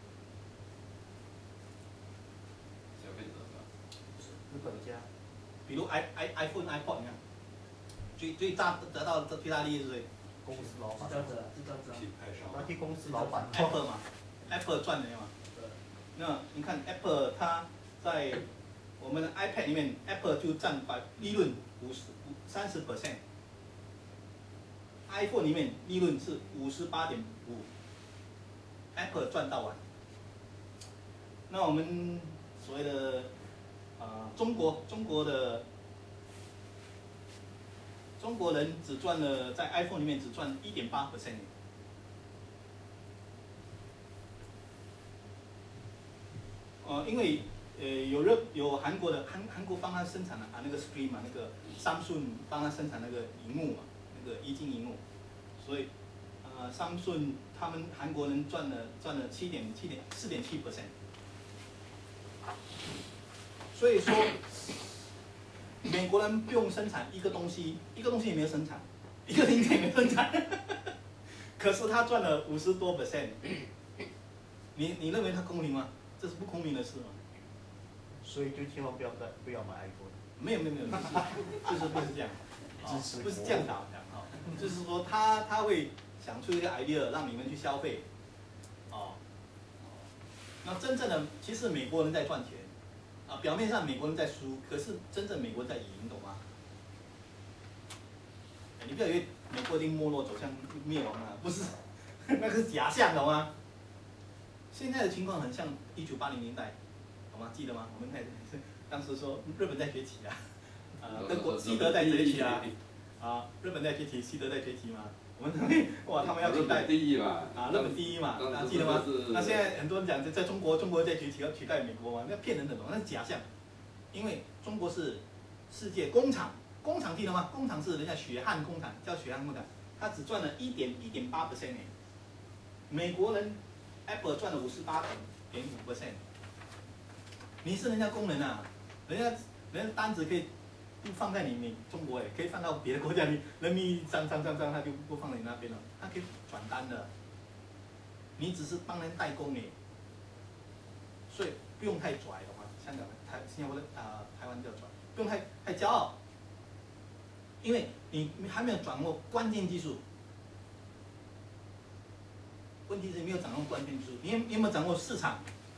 消费者吧。 资本家。 比如 i i iPhone iPod 你看，最最大得到的最大利益是谁？ 公司老板。 制造者，制造者。 品牌商。 那替公司老板。 Apple 嘛 ，Apple 赚的嘛。 对。 那你看 Apple 它在我们的 iPad 里面 ，Apple 就占百利润五十三十 percent。iPhone 里面利润是五十八点五。Apple 赚到完， 那我们所谓的啊、呃、中国中国的中国人只赚了在 iPhone 里面只赚 一点八 percent。呃，因为呃有日有韩国的韩韩国帮他生产了啊那个 screen 嘛，那个 Samsung 帮他生产那个荧幕嘛，那个液晶荧幕，所以呃 Samsung 他们韩国人赚了赚了七点七点四点七 percent。所以说，美国人不用生产一个东西，一个东西也没有生产，一个零件也没有生产，可是他赚了五十多 percent。你你认为他公平吗？这是不公平的事吗？ 所以就千万不要再不要买 iPhone。 没有没有没有，就是就是不是这样， 支持不是这样打这样啊，就是说他他会想出一个 idea 让你们去消费，哦，那真正的其实美国人在赚钱，啊，表面上美国人在输，可是真正美国人在赢，懂吗？你不要以为美国一定没落走向灭亡啊，不是，那个是假象，懂吗？现在的情况很像一九八零年代，懂吗？记得吗？我们那当时说日本在崛起啊，啊，德国西德在崛起啊，啊，日本在崛起，西德在崛起嘛。我们哇，他们要取代第一嘛， 啊，日本第一嘛，那记得吗？那现在很多人讲在在中国，中国在崛起要取代美国嘛，那骗人的懂，那是假象。因为中国是世界工厂，工厂记得吗？工厂是人家血汗工厂，叫血汗工厂，它只赚了一点一点八 percent 美国人 Apple 赚了五十八点五 percent。你是人家工人啊，人家人家单子可以不放在你你中国哎，可以放到别的国家，你人民币涨涨涨涨，他就不放在你那边了，他可以转单的。你只是帮人代工哎，所以不用太拽的话，香港、台、新加坡的啊、呃、台湾就要拽，不用太太骄傲，因为你还没有掌握关键技术。问题是没有掌握关键技术，你有你有没有掌握市场？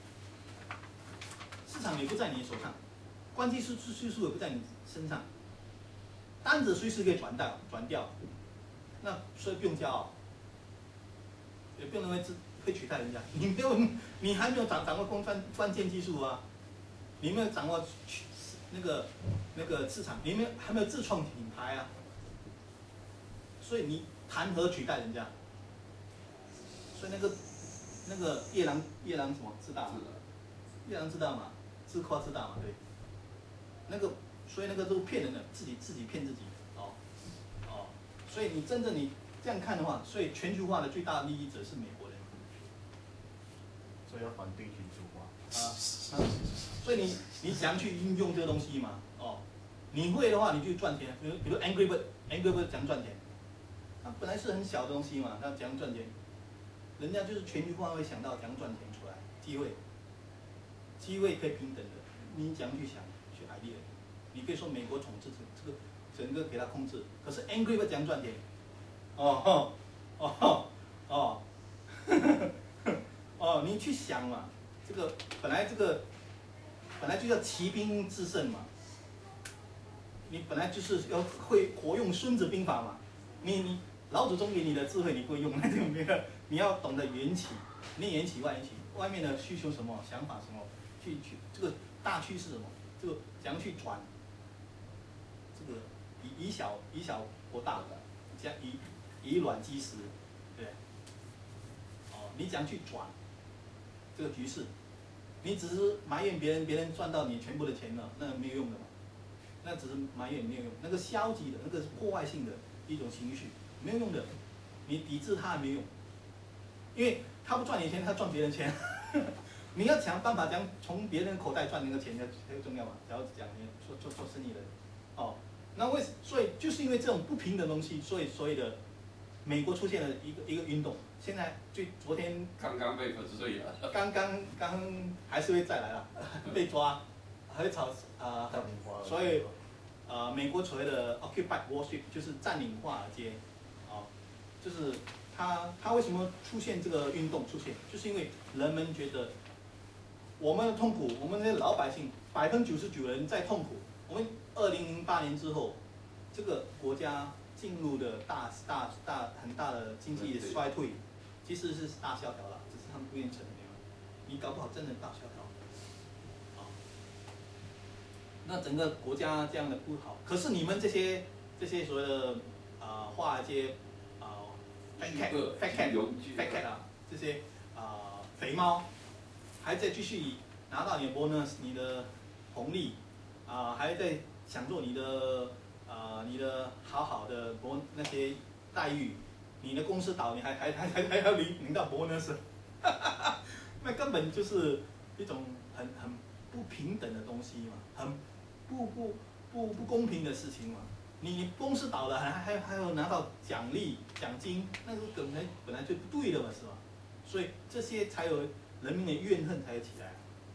市场也不在你手上，关键技术也不在你身上，单子随时可以转掉转掉，那所以不用骄傲，也不用认为自会取代人家。你没有，你还没有掌掌握关关关键技术啊，你没有掌握那个那个市场，你没有还没有自创品牌啊，所以你谈何取代人家？所以那个那个夜郎夜郎什么知道吗？夜郎知道嘛？自夸自大嘛，对。那个所以那个都骗人的，自己自己骗自己，哦哦。所以你真正你这样看的话，所以全球化的最大利益者是美国人。 所以要反对全球化。 啊啊！所以你你怎样去运用这个东西嘛？哦，你会的话你就赚钱，比如比如 Angry Bird，Angry Bird 怎样赚钱？它本来是很小的东西嘛，它怎样赚钱？人家就是全球化会想到怎样赚钱出来，机会，机会可以平等的，你怎样去想去 idea？ 你可以说美国统治这个整个给他控制，可是 Angry Bird 怎样赚钱？哦哦哦哦，哦，你去想嘛，这个本来这个本来就叫骑兵制胜嘛，你本来就是要会活用《孙子兵法》嘛，你你老祖宗给你的智慧你不会用，那就没有。你要懂得缘起，内缘起外缘起，外面的需求什么，想法什么，去去这个大趋势什么，这个怎样去转，这个以以小以小博大的，这样以以卵击石，对，哦，你怎样去转这个局势？你只是埋怨别人，别人赚到你全部的钱了，那没有用的嘛，那只是埋怨没有用，那个消极的，那个是破坏性的一种情绪，没有用的，你抵制它没有用。因为他不赚你钱，他赚别人钱。你要想办法讲从别人口袋赚那个钱，才才重要嘛。假如讲你做做做生意的，哦，那为所以就是因为这种不平等的东西，所以所以的美国出现了一个一个运动。现在最昨天刚刚被粉碎了， 刚刚刚还是会再来了，被抓，还会炒啊，呃、所以呃美国所谓的 Occupy Wall Street 就是占领华尔街，哦，就是。他他为什么出现这个运动出现？就是因为人们觉得我们的痛苦，我们的老百姓百分之九十九人在痛苦。我们二零零八年之后，这个国家进入的大大大很大的经济衰退，其实是大萧条了，只是他们不愿意承认。你搞不好真的大萧条， 那整个国家这样的不好。可是你们这些这些所谓的啊、呃、画一些啊 fat cat fat cat fat cat 啊这些啊、呃、肥猫，还在继续拿到你的 bonus 你的红利啊、呃，还在享受你的啊、呃、你的好好的 bon 那些待遇。你的公司倒，你还还还还还要领领到 bonus， 那根本就是一种很很不平等的东西嘛，很不不不不公平的事情嘛。你公司倒了，还还还要拿到奖励奖金，那个本来本来就不对的嘛，是吧？所以这些才有人民的怨恨才有起来。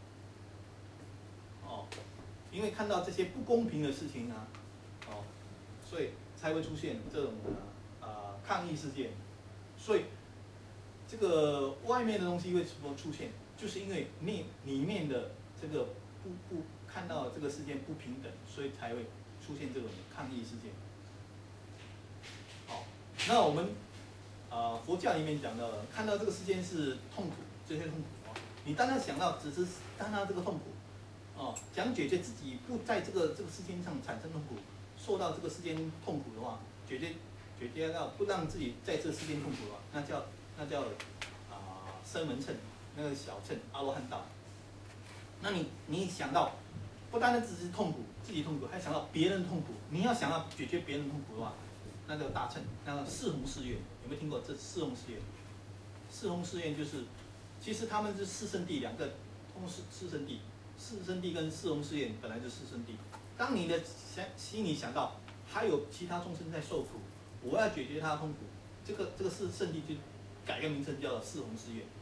哦，因为看到这些不公平的事情啊，哦，所以才会出现这种的。啊、呃，抗议事件，所以这个外面的东西为什么出现，就是因为内里面的这个不不看到这个事件不平等，所以才会出现这种抗议事件。好，那我们啊、呃、佛教里面讲的，看到这个事件是痛苦，这些痛苦啊，你当然想到只是看到这个痛苦，哦，想解决自己不在这个这个事件上产生痛苦，受到这个事件痛苦的话，解决。解决到不让自己在这世间痛苦的话，那叫那叫啊声闻乘，那个小乘阿罗汉道。那你你想到，不单单只是痛苦，自己痛苦，还想到别人痛苦。你要想要解决别人痛苦的话，那叫大乘，那叫四弘誓愿。有没有听过这四弘誓愿？四弘誓愿就是，其实他们是四圣谛两个通四四圣谛，四圣谛跟四弘誓愿本来就四圣谛。当你的想心里想到还有其他众生在受苦。我要解决他的痛苦，这个这个是圣地就改个名称叫做四弘誓愿。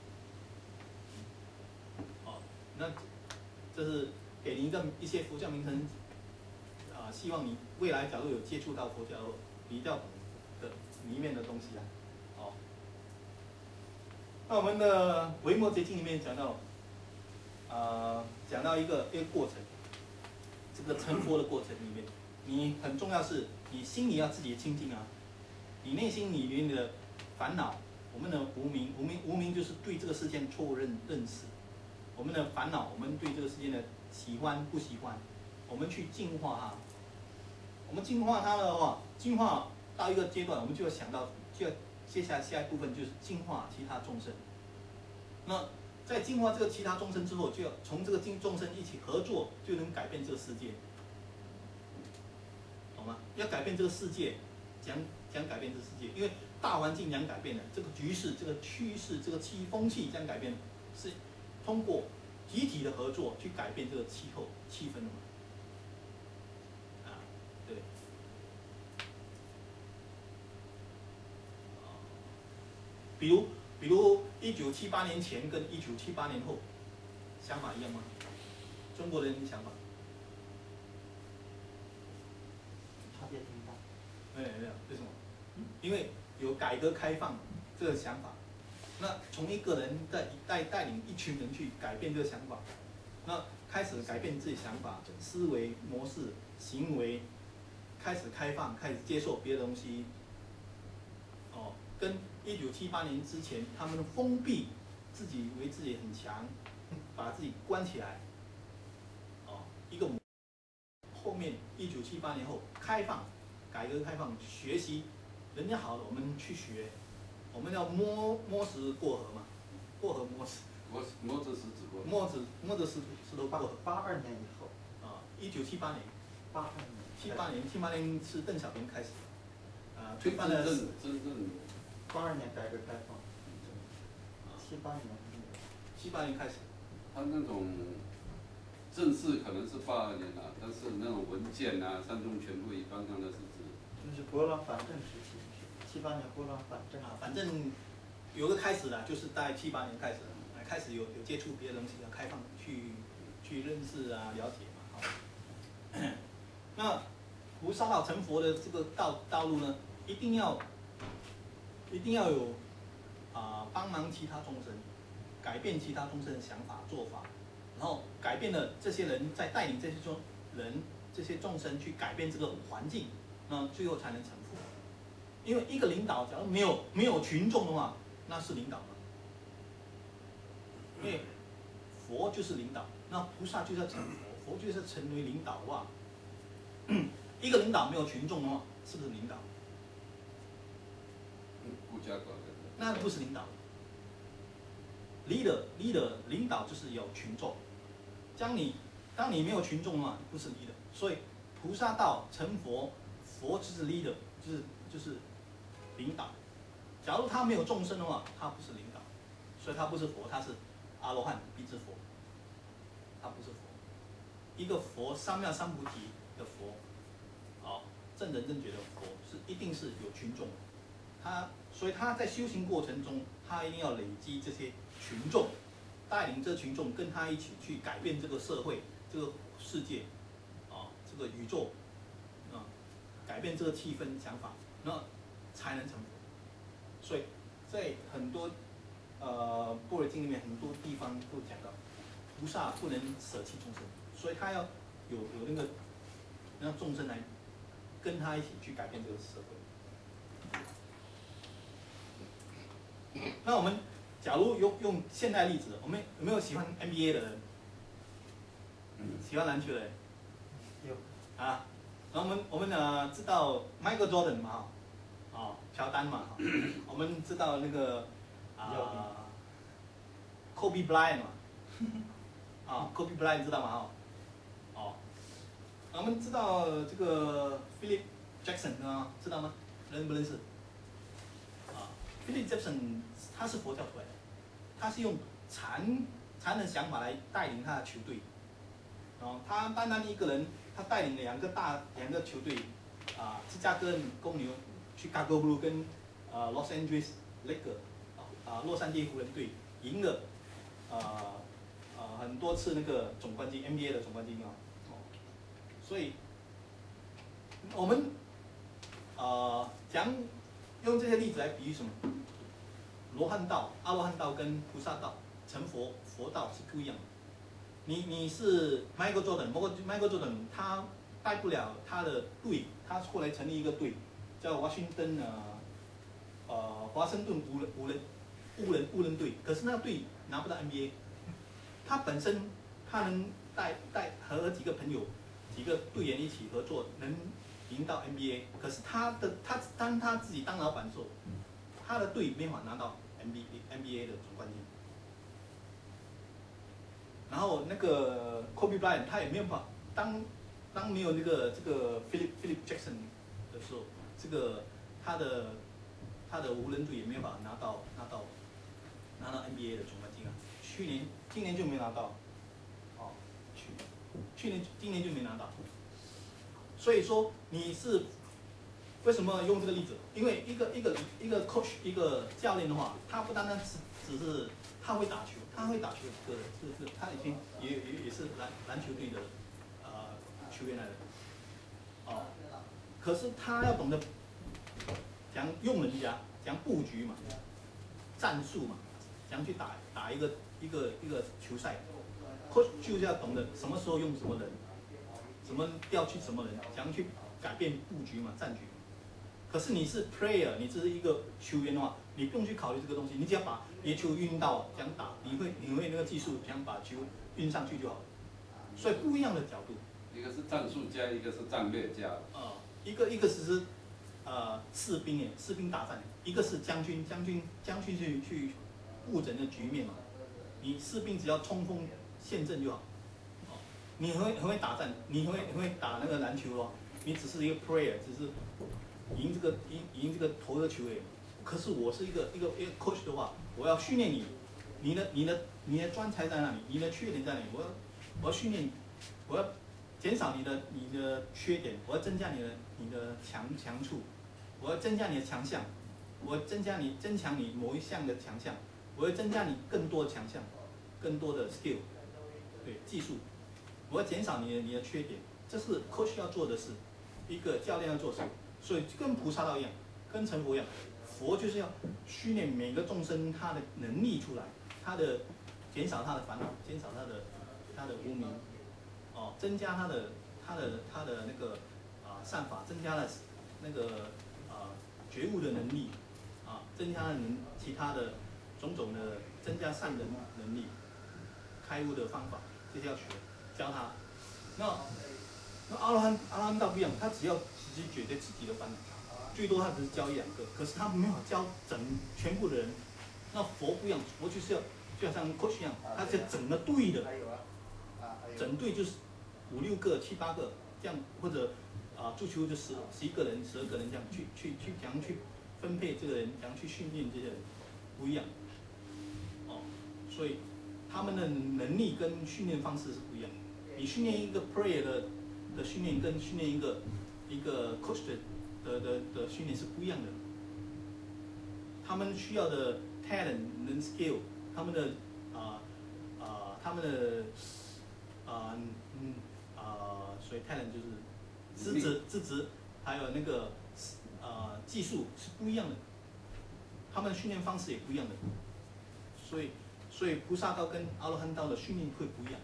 哦，那这是给您一个一些佛教名称，啊、呃，希望你未来假如有接触到佛教比较的里面的东西啊，哦。那我们的维摩诘经里面讲到，啊、呃，讲到一个一个过程，这个成佛的过程里面，你很重要是。你心里要自己清净啊，你内心里面的烦恼，我们的无明，无明无明就是对这个世界错误认认识，我们的烦恼，我们对这个世界的喜欢不喜欢，我们去净化它，我们净化它的话，净化到一个阶段，我们就要想到，就要接下来下一部分就是净化其他众生。那在净化这个其他众生之后，就要从这个众生一起合作，就能改变这个世界。懂吗？要改变这个世界，讲讲改变这个世界，因为大环境讲改变了，这个局势、这个趋势、这个气风气将改变，是通过集体的合作去改变这个气候气氛的嘛？啊，对。比如，比如一九七八年前跟一九七八年后，想法一样吗？中国人想法？ 差别挺大。 没有没有，为什么？因为有改革开放这个想法，那从一个人带带带领一群人去改变这个想法，那开始改变自己想法、思维模式、行为，开始开放，开始接受别的东西。哦，跟一九七八年之前，他们封闭自己，以为自己很强，把自己关起来。哦，一个后面一九七八年后开放。改革开放，学习，人家好了，我们去学，我们要摸摸石过河嘛，过河摸石。 摸摸着石子过河。 摸着摸着石石头过河。 八二年以后。 啊，一九七八年。 八二年。 七八年，七八年是邓小平开始，啊，推翻了。 真正真正。 八二年改革开放。七八年。 七八年开始。 他那种。正式可能是八二年了，但是那种文件啊、三中全会刚刚的是指， 就是国民反正时期，七八年国民反正啊，反正有个开始了，就是在七八年开始，开始有有接触别的东西，要开放去去认识啊、了解嘛。好，那菩萨道成佛的这个道道路呢，一定要一定要有啊、呃、帮忙其他众生，改变其他众生的想法做法。然后改变了这些人，在带领这些众人、这些众生去改变这个环境，那最后才能成佛。因为一个领导，假如没有没有群众的话，那是领导吗？因为佛就是领导，那菩萨就是要成佛， 佛就是成为领导的话，一个领导没有群众的话，是不是领导？ 顾家管的。 那不是领导。leader leader 领导就是有群众，当你当你没有群众的话，不是 leader。所以菩萨道成佛，佛就是 leader， 就是就是领导。假如他没有众生的话，他不是领导，所以他不是佛，他是阿罗汉必之佛，他不是佛。一个佛三藐三菩提的佛，好、哦，正人正觉的佛是一定是有群众的，他所以他在修行过程中，他一定要累积这些群众，带领这群众跟他一起去改变这个社会、这个世界，啊、哦，这个宇宙，啊、嗯，改变这个气氛、想法，那才能成佛。所以在很多呃《般若经》里面很多地方都讲到，菩萨不能舍弃众生，所以他要有有那个让众生来跟他一起去改变这个社会。那我们假如用用现代例子，我们有没有喜欢 N B A 的人？喜欢篮球的人？ 有。 啊，然后我们我们呢知道 Michael Jordan 嘛，哦，乔丹嘛，我们知道那个啊 Kobe Bryant 嘛，啊 Kobe Bryant 知道吗？哦，我们知道这个 Philip Jackson 啊，知道吗？认不认识？啊 ，Philip Jackson 他是佛教出来的，他是用禅禅的想法来带领他的球队，哦，他单单一个人，他带领两个大两个球队，啊，芝加哥公牛。Chicago Blue 跟呃 Los Angeles Lakers 啊洛杉矶湖人队赢了呃呃很多次那个总冠军 N B A 的总冠军啊，哦，所以我们呃讲用这些例子来比喻什么？罗汉道、阿罗汉道跟菩萨道、成佛佛道是不一样的。你你是 Michael Jordan， 不过 Michael Jordan 他带不了他的队，他后来成立一个队。叫华盛顿呃呃华盛顿湖人湖人湖人湖人队，可是那个队拿不到 N B A， 他本身他能带带和几个朋友几个队员一起合作，能赢到 N B A， 可是他的他当他自己当老板的时候，他的队没法拿到 N B A N B A 的总冠军。然后那个 Kobe Bryant 他也没有办法，当当没有那个这个 Philip Philip Jackson 的时候。这个他的他的湖人队也没有办法拿到拿到拿到 N B A 的总冠军啊，去年今年就没拿到，哦，去去年今年就没拿到，所以说你是为什么用这个例子？因为一个一个一个 coach 一个教练的话，他不单单只只是他会打球，他会打球的是是他以前也也也是篮篮球队的呃球员来的，哦。可是他要懂得讲用人家，讲布局嘛，战术嘛，讲去打打一个一个一个球赛，就是要懂得什么时候用什么人，怎么调去什么人，讲去改变布局嘛，战局。可是你是 player， 你只是一个球员的话，你不用去考虑这个东西，你只要把你的球运到讲打，你会你会那个技术，想把球运上去就好了。所以不一样的角度， 一个是战术家，一个是战略家。 呃一个一个只是呃士兵诶，士兵打仗；一个是将军，将军将军去去布整个局面嘛。你士兵只要冲锋陷阵就好。哦，你很会很会打仗，你很会很会打那个篮球哦。你只是一个 player， 只是赢这个赢赢这个投的球而已。可是我是一个一个一个 coach 的话，我要训练你，你的你的你的专才在哪里？你的缺点在哪里？我要我要训练你，我要减少你的你的缺点，我要增加你的你的强强处，我要增加你的强项，我要增加你增强你某一项的强项，我要增加你更多的强项，更多的 skill， 对技术，我要减少你的你的缺点，这是 coach 要做的事，一个教练要做的事，所以跟菩萨道一样，跟成佛一样，佛就是要训练每个众生他的能力出来，他的减少他的烦恼，减少他的他的无明。哦，增加他的他的他的那个啊、呃、善法，增加了那个啊、呃、觉悟的能力，啊，增加了能其他的种种的增加善的能力，开悟的方法，这些要学，教他， 那那阿罗汉阿罗汉道不一样，他只要只是解决自己的烦恼，最多他只是教一两个，可是他没有教整全部的人。那佛不一样，佛就是要就好像 coach 一样，他是整个队的，整队就是五六个、七八个这样，或者啊足球就十十一个人、十二个人这样去去去怎样去分配这个人，怎样去训练这些人，不一样。哦，所以他们的能力跟训练方式是不一样的。你训练一个 prayer 的的训练，跟训练一个一个 coach 的的的的训练是不一样的。他们需要的 talent 跟 skill， 他们的啊啊、呃呃、他们的啊嗯啊，所以 talent 就是资质资质，还有那个呃技术是不一样的，他们的训练方式也不一样的，所以所以菩萨道跟阿罗汉道的训练会不一样。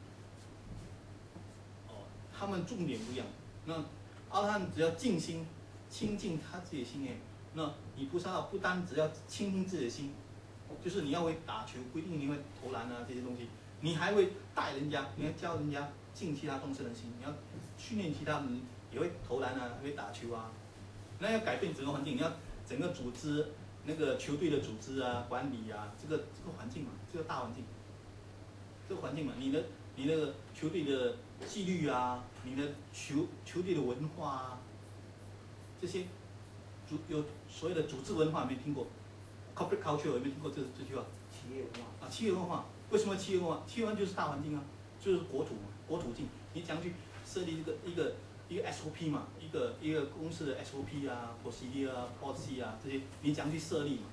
哦，他们重点不一样。那阿罗汉只要静心，清净他自己的心哎。那你菩萨道不单只要倾听自己的心，就是你要会打球，不一定你会投篮啊这些东西，你还会带人家，你要教人家敬其他众生的心，你要训练其他人也会投篮啊，会打球啊。那要改变整个环境，你要整个组织那个球队的组织啊、管理啊，这个这个环境嘛，这个大环境，这个环境嘛，你的你那个球队的纪律啊，你的球球队的文化啊，这些。组有所谓的组织文化，有没有听过 ？corporate culture 有没有听过这这句话？ 企业文化啊，企业文化，为什么企业文化？企业文化就是大环境啊，就是国土嘛，国土境。你怎样去设立一个一个一个 S O P 嘛，一个一个公司的 S O P 啊 ，procedure 啊 ，policy 啊这些，你怎样去设立嘛？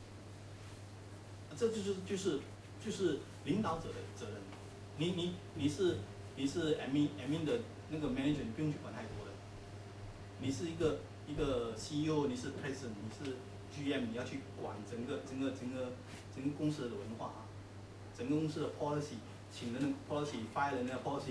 这就是就是就是领导者的责任。你你你是你是 admin admin 的那个 manager， 你不用去管太多的。你是一个。一个 C E O， 你是 President， 你是 G M， 你要去管整个整个整个整个公司的文化啊，整个公司的 policy， 请人的 policy，fire 人的 policy，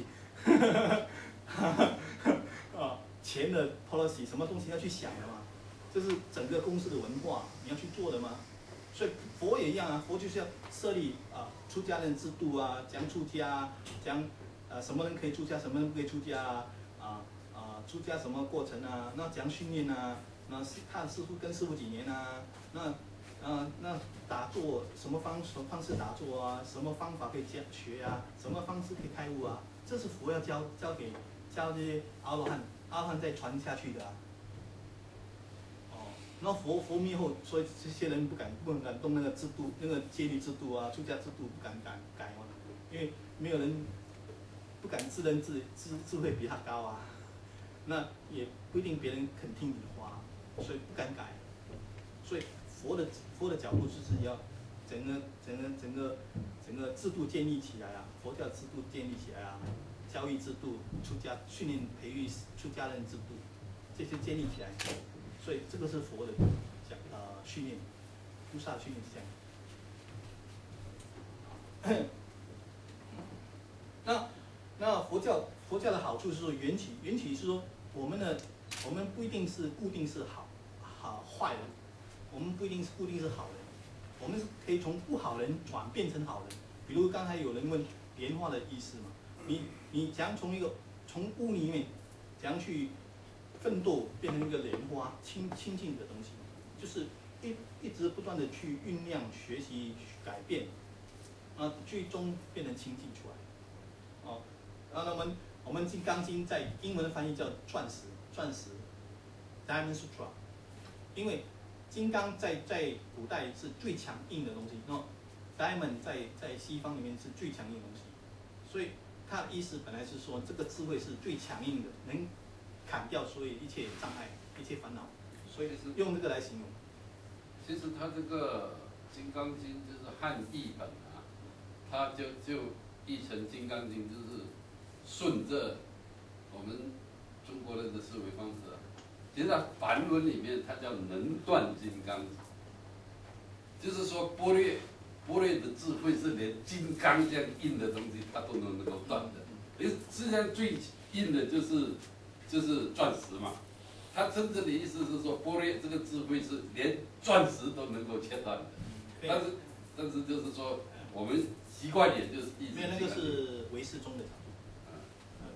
啊，钱的 policy， 什么东西要去想的嘛？这是整个公司的文化，你要去做的嘛。所以佛也一样啊，佛就是要设立啊出家人制度啊，讲出家，讲呃什么人可以出家，什么人不可以出家啊啊。出家什么过程啊？那怎样训练啊？那看师傅跟师傅几年啊？那呃那打坐什么方什么方式打坐啊？什么方法可以学啊？什么方式可以开悟啊？这是佛要教教给教这些阿罗汉，阿罗汉再传下去的啊。哦，那佛佛灭后，所以这些人不敢不敢动那个制度，那个戒律制度啊，出家制度不敢敢改嘛，因为没有人不敢自认自智智慧比他高啊。那也不一定别人肯听你的话，所以不敢改。所以佛的佛的脚步就是要整个整个整个整个制度建立起来啊，佛教制度建立起来啊，教育制度、出家训练培育出家人制度，这些建立起来。所以这个是佛的讲呃训练，菩萨训练是这样。那那佛教佛教的好处是说缘起，缘起是说。我们的我们不一定是固定是好好坏人，我们不一定是固定是好人，我们是可以从不好人转变成好人。比如刚才有人问莲花的意思嘛，你你怎样从一个从污里面怎样去奋斗变成一个莲花清清净的东西，就是一一直不断的去酝酿、学习、改变，啊，最终变成清净出来。哦，然后我们。我们《金刚经》在英文的翻译叫钻石，钻石 ，Diamond Sutra， 因为金刚在在古代是最强硬的东西，那 Diamond 在在西方里面是最强硬的东西，所以它的意思本来是说这个智慧是最强硬的，能砍掉所有一切障碍、一切烦恼，所以用这个来形容。 其实它这个《金刚经》就是汉译本啊，它就就译成《金刚经》就是。顺着我们中国人的思维方式啊，其实在梵文里面它叫能断金刚，就是说般若般若的智慧是连金刚这样硬的东西它都能够断的。因为实际上最硬的就是就是钻石嘛，它真正的意思是说般若这个智慧是连钻石都能够切断的。但是但是就是说我们习惯点就是意思。 没有那个是唯识宗的。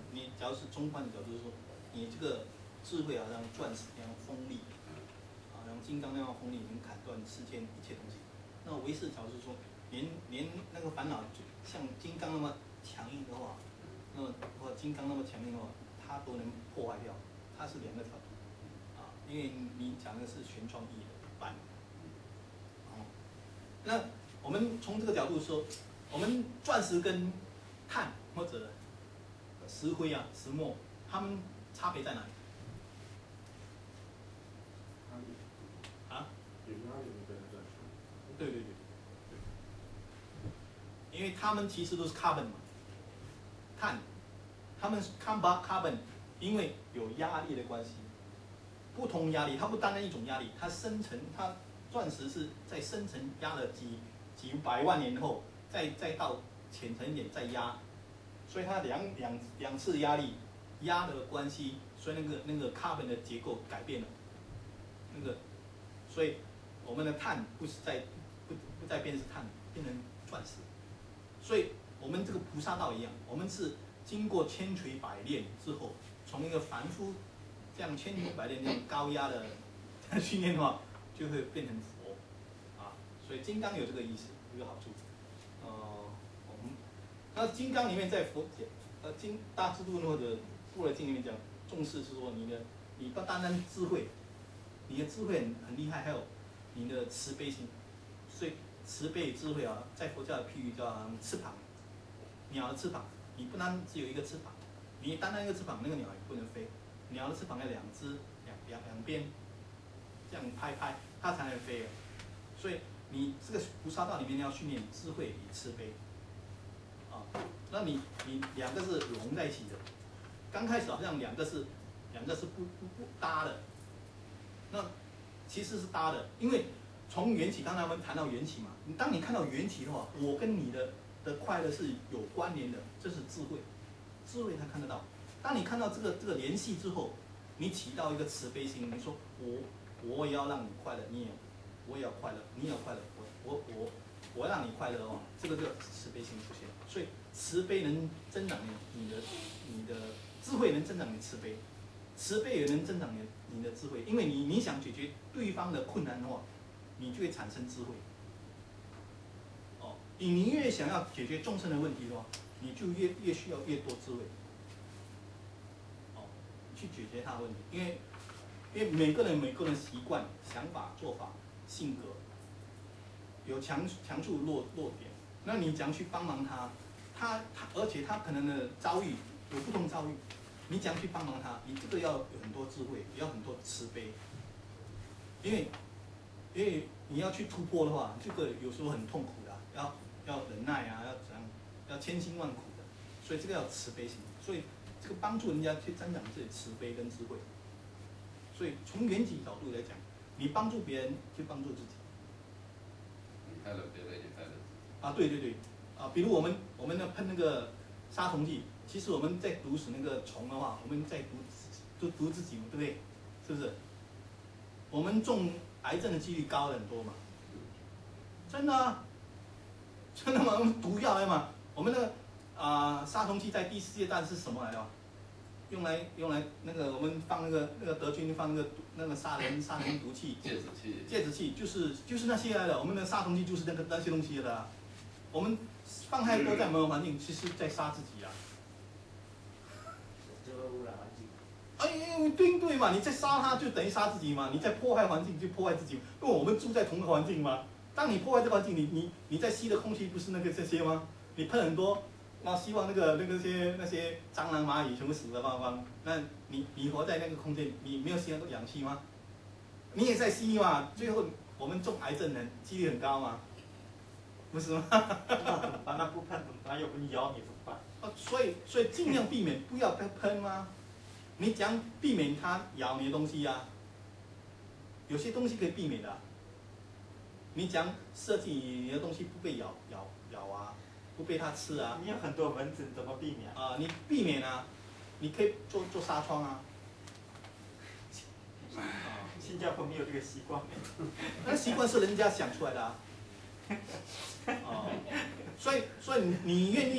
你假如是中观的角度，就是说你这个智慧啊，像钻石那样锋利，啊，像金刚那样锋利，能砍断世间一切东西。那唯识角度是说，连连那个烦恼就像金刚那么强硬的话，那么或金刚那么强硬的话，它都能破坏掉。它是两个角度，啊，因为你讲的是玄创意的版。哦，那我们从这个角度说，我们钻石跟碳或者石灰啊、石墨，它们差别在哪里？啊？ 有压力的钻石。 对对对，因为它们其实都是 carbon 嘛，碳，它们 carbon carbon， 因为有压力的关系，不同压力，它不单单一种压力，它生成它钻石是在生成压了几几百万年后，再再到浅层一点再压，所以它两两两次压力压的关系，所以那个那个 carbon 的结构改变了，那个，所以我们的碳不是在不不再变是碳，变成钻石，所以我们这个菩萨道一样，我们是经过千锤百炼之后，从一个凡夫这样千锤百炼这样高压的训练的话，就会变成佛啊。所以金刚有这个意思，有个好处。呃，我们那金刚里面在佛呃经大智度论或者般若经里面讲，重视是说你的你不单单智慧，你的智慧很很厉害，还有你的慈悲心。所以慈悲与智慧啊，在佛教的譬喻叫翅膀，鸟的翅膀，你不单只有一个翅膀，你单单一个翅膀，那个鸟也不能飞。鸟的翅膀要两只，两两两边这样拍拍，它才能飞。所以你这个菩萨道里面要训练智慧与慈悲，啊，那你你两个是融在一起的。刚开始好像两个是两个是不不不搭的，那其实是搭的，因为从缘起，刚才我们谈到缘起嘛，你当你看到缘起的话，我跟你的的快乐是有关联的，这是智慧，智慧才看得到。当你看到这个这个联系之后，你起到一个慈悲心，你说我我也要让你快乐，你也我也要快乐，你也要快乐，我我我我要让你快乐哦，这个就慈悲心出现。所以慈悲能增长你你的你的智慧，能增长你的慈悲，慈悲也能增长你的你的智慧，因为你你想解决对方的困难的话，你就会产生智慧。哦，你越想要解决众生的问题的话，你就越越需要越多智慧。哦，去解决他的问题，因为因为每个人每个人习惯、想法、做法、性格有强强处弱弱点，那你怎样去帮忙他？他他而且他可能的遭遇有不同遭遇，你怎样去帮忙他？你这个要有很多智慧，也要很多慈悲，因为。因为你要去突破的话，这个有时候很痛苦的、啊，要要忍耐啊，要怎样，要千辛万苦的，所以这个要慈悲心，所以这个帮助人家去增长自己慈悲跟智慧。所以从缘起角度来讲，你帮助别人就帮助自己。 你害了别人，也害了自己。 啊，对对对，啊，比如我们我们呢喷那个杀虫剂，其实我们在毒死那个虫的话，我们在毒就毒自己嘛，对不对？是不是？我们中癌症的几率高很多嘛，真的啊，真的嘛？我们毒药来嘛？我们那个啊、呃、杀虫剂在第四世界大战是什么来的？用来用来那个我们放那个那个德军放那个那个杀人杀人毒气， 芥子气， 芥子气就是就是那些来的。我们的杀虫剂就是那个那些东西的、啊。我们放太多在我们的环境，其实在杀自己啊。 就会污染环境。 哎，对对嘛，你在杀它就等于杀自己嘛，你在破坏环境就破坏自己，因为我们住在同一个环境嘛。当你破坏这个环境，你你你在吸的空气不是那个这些吗？你喷很多，那希望那个那个些那些蟑螂蚂蚁全部死了光光，那你你活在那个空间，你没有吸到氧气吗？你也在吸嘛，最后我们中癌症的几率很高嘛，不是吗？ 那那不喷怎么办？要不你咬你怎么办？ 啊，所以所以尽量避免不要喷吗？你怎样避免它咬你的东西呀、啊？有些东西可以避免的、啊。你怎样设计你的东西不被咬咬咬啊，不被它吃啊？ 你有很多蚊子，你怎么避免？ 啊，你避免啊，你可以做做纱窗啊。 啊，新加坡没有这个习惯。 那习惯是人家想出来的啊。哦，所以所以你愿意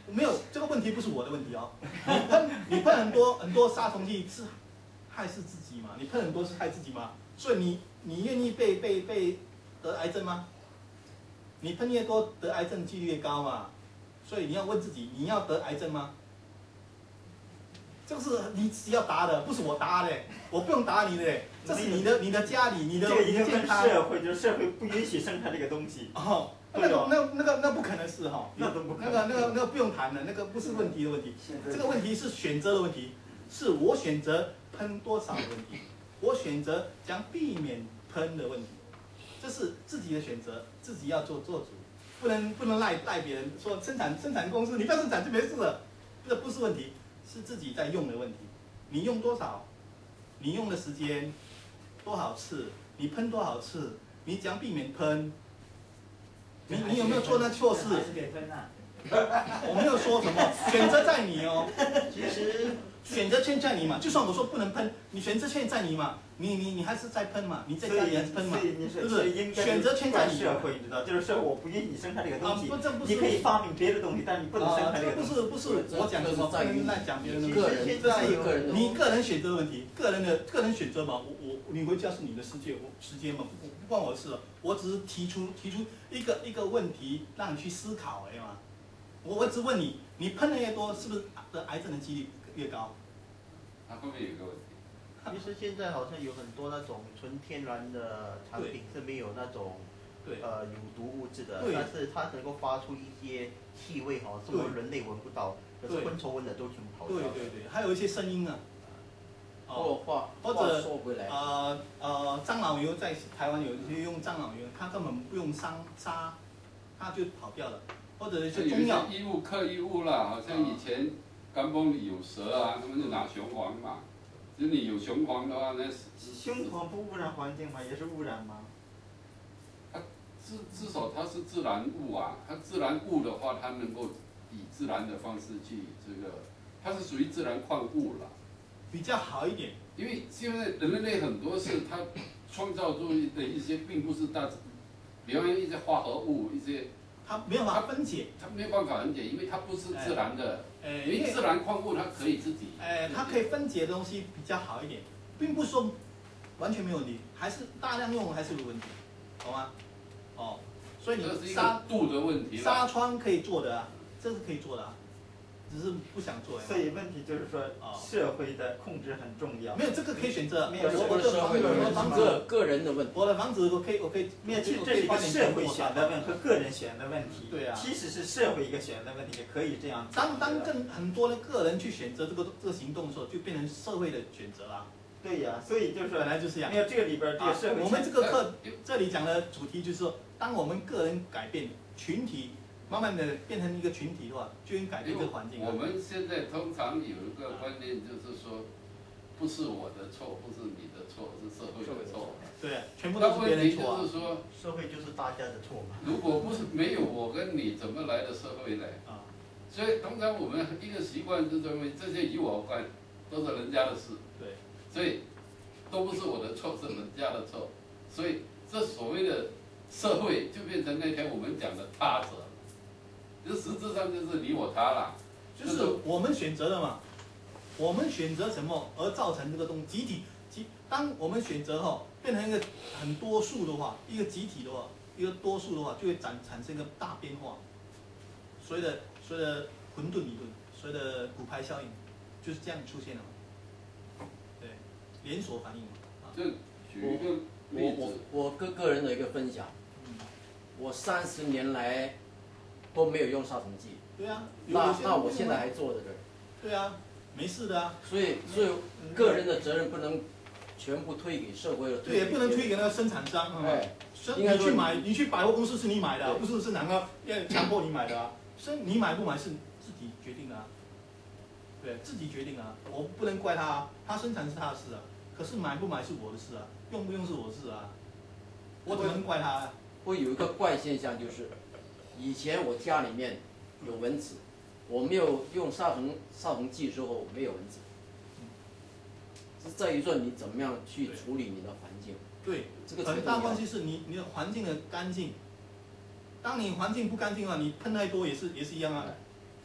没有这个问题不是我的问题哦。你喷你喷很多很多杀虫剂是害死自己嘛？你喷很多是害自己嘛？所以你你愿意被被被得癌症吗？你喷越多得癌症几率越高嘛？所以你要问自己，你要得癌症吗？这个是你自己要答的，不是我答的，我不用答你的，这是你的你的家里你的这个一定跟健康。 社会，就是社会不允许生产这个东西。 哦，那个那那个那不可能是哈， 那都不可能那个那个那个不用谈了，那个不是问题的问题，这个问题是选择的问题，是我选择喷多少的问题，我选择将避免喷的问题，这是自己的选择，自己要做做主，不能不能赖赖别人说生产生产公司你不要生产就没事了，这不是问题，是自己在用的问题，你用多少，你用的时间多少次，你喷多少次，你怎样避免喷。你你有没有做那错事？ 还是可以喷啊。 我没有说什么，选择在你哦。 其实选择权在你嘛，就算我说不能喷，你选择权在你嘛，你你你还是在喷嘛，你在家里还是喷嘛， 所以你是是不是？选择权在你。 社会，你知道，就是社会我不允许你生产这个东西， 啊、不这不是你可以发明别的东西，但你不能生产这个东西。 啊、这不是不是我讲的什么，不能来讲别人的个人， 这是个人你个人选择的问题，个人的个人选择嘛，我我你回家是你的世界，我时间嘛不不关我的事了，我只是提出提出一个一个问题让你去思考而已嘛。我我只问你，你喷的越多，是不是得癌症的几率越高？ 它后面有一个问题。 其实现在好像有很多那种纯天然的产品是没有那种对呃有毒物质的， 对但是它能够发出一些气味哈，是我们人类闻不到，可是昆虫闻的都全部跑掉。 对对对，还有一些声音啊。 哦，话或者说回来， 呃呃，樟脑油在台湾有一些用樟脑油，它根本不用伤杀，它就跑掉了。或者是中药。 有一些异物克异物啦，好像以前甘崩里有蛇啊，他们就拿雄黄嘛。只要你有雄黄的话，那雄黄不污染环境吗？也是污染吗？ 它至至少它是自然物啊，它自然物的话，它能够以自然的方式去这个，它是属于自然矿物了。 比较好一点。 因为现在人类很多是它创造出的一些，并不是大，比方一些化合物，一些。 它没有办法分解， 它没有办法分解，因为它不是自然的。 哎， 因为自然矿物它可以自己。 哎，它可以分解的东西比较好一点，并不是说完全没有问题，还是大量用还是有问题，好吗？哦，所以你纱度的问题。 纱窗可以做的啊，这是可以做的啊，只是不想做。 所以问题就是说，社会的控制很重要。 没有这个可以选择， 没有我的房子，我的房子， 个人的问题。 我的房子我可以，我可以， 没有，其实这是一个社会选的问题和个人选的问题。 对啊， 其实是社会一个选的问题，也可以这样。 当当更很多的个人去选择这个这个行动的时候，就变成社会的选择啦。 对呀，所以就是说， 本来就是这样。 没有这个里边这个社会。 我们这个课这里讲的主题就是说，当我们个人改变，群体慢慢的变成一个群体的话，就应改变这个环境。 我们现在通常有一个观念，就是说，不是我的错，不是你的错，是社会的错。 对，全部都是别人错啊。 就是说， 社会就是大家的错嘛。 如果不是没有我跟你，怎么来的社会呢？啊。所以通常我们一个习惯是认为这些与我无关，都是人家的事。 对。 所以都不是我的错，是人家的错。所以这所谓的社会就变成那天我们讲的他者。这实质上就是你我他啦， 就是我们选择的嘛，我们选择什么而造成这个东集体集，当我们选择哈变成一个很多数的话，一个集体的话，一个多数的话，就会产产生一个大变化。所谓的所谓的混沌理论，所谓的骨牌效应，就是这样出现的嘛。对，连锁反应嘛。 就举一个例子， 我我我个个人的一个分享，我三十年来。都没有用杀虫剂， 对啊， 那那我现在还做着的， 对啊，没事的啊。 所以所以个人的责任不能全部推给社会了， 对，也不能推给那个生产商， 哎， 你去买，你去百货公司是你买的，不是是哪个要强迫你买的啊？生你买不买是自己决定的啊，对，自己决定啊，我不能怪他啊，他生产是他的事啊，可是买不买是我的事啊，用不用是我的事啊，我怎么能怪他啊？ 会有一个怪现象就是。以前我家里面有蚊子，我没有用杀虫杀虫剂之后没有蚊子，是在于说你怎么样去处理你的环境。 对， 这个很大关系是你你的环境的干净。当你环境不干净的话，你喷太多也是也是一样啊。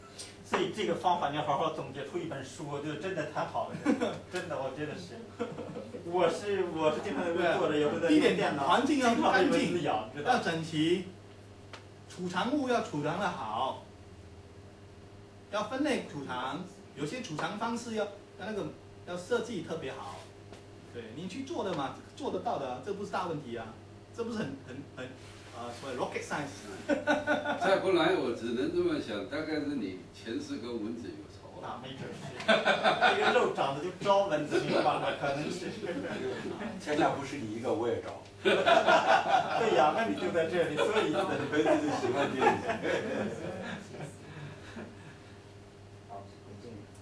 所以这个方法你要好好总结出一本书，我觉得真的太好了，真的，我真的是，我是我是经常在做的，有时候在第一点电脑， 环境要经常被干净蚊子咬，知道要整齐，储藏物要储藏的好，要分类储藏，有些储藏方式要要那个要设计特别好，对你去做的嘛，做得到的、啊，这不是大问题啊，这不是很很很啊所谓 rocket science。 再不然我只能这么想，大概是你前世跟蚊子有仇了。 那没准是，这个肉长得就招蚊子，明白吗？可能是。 天下不是你一个，我也招。 对呀，那你就在这里，所以蚊子就喜欢叮你。 好，很经理。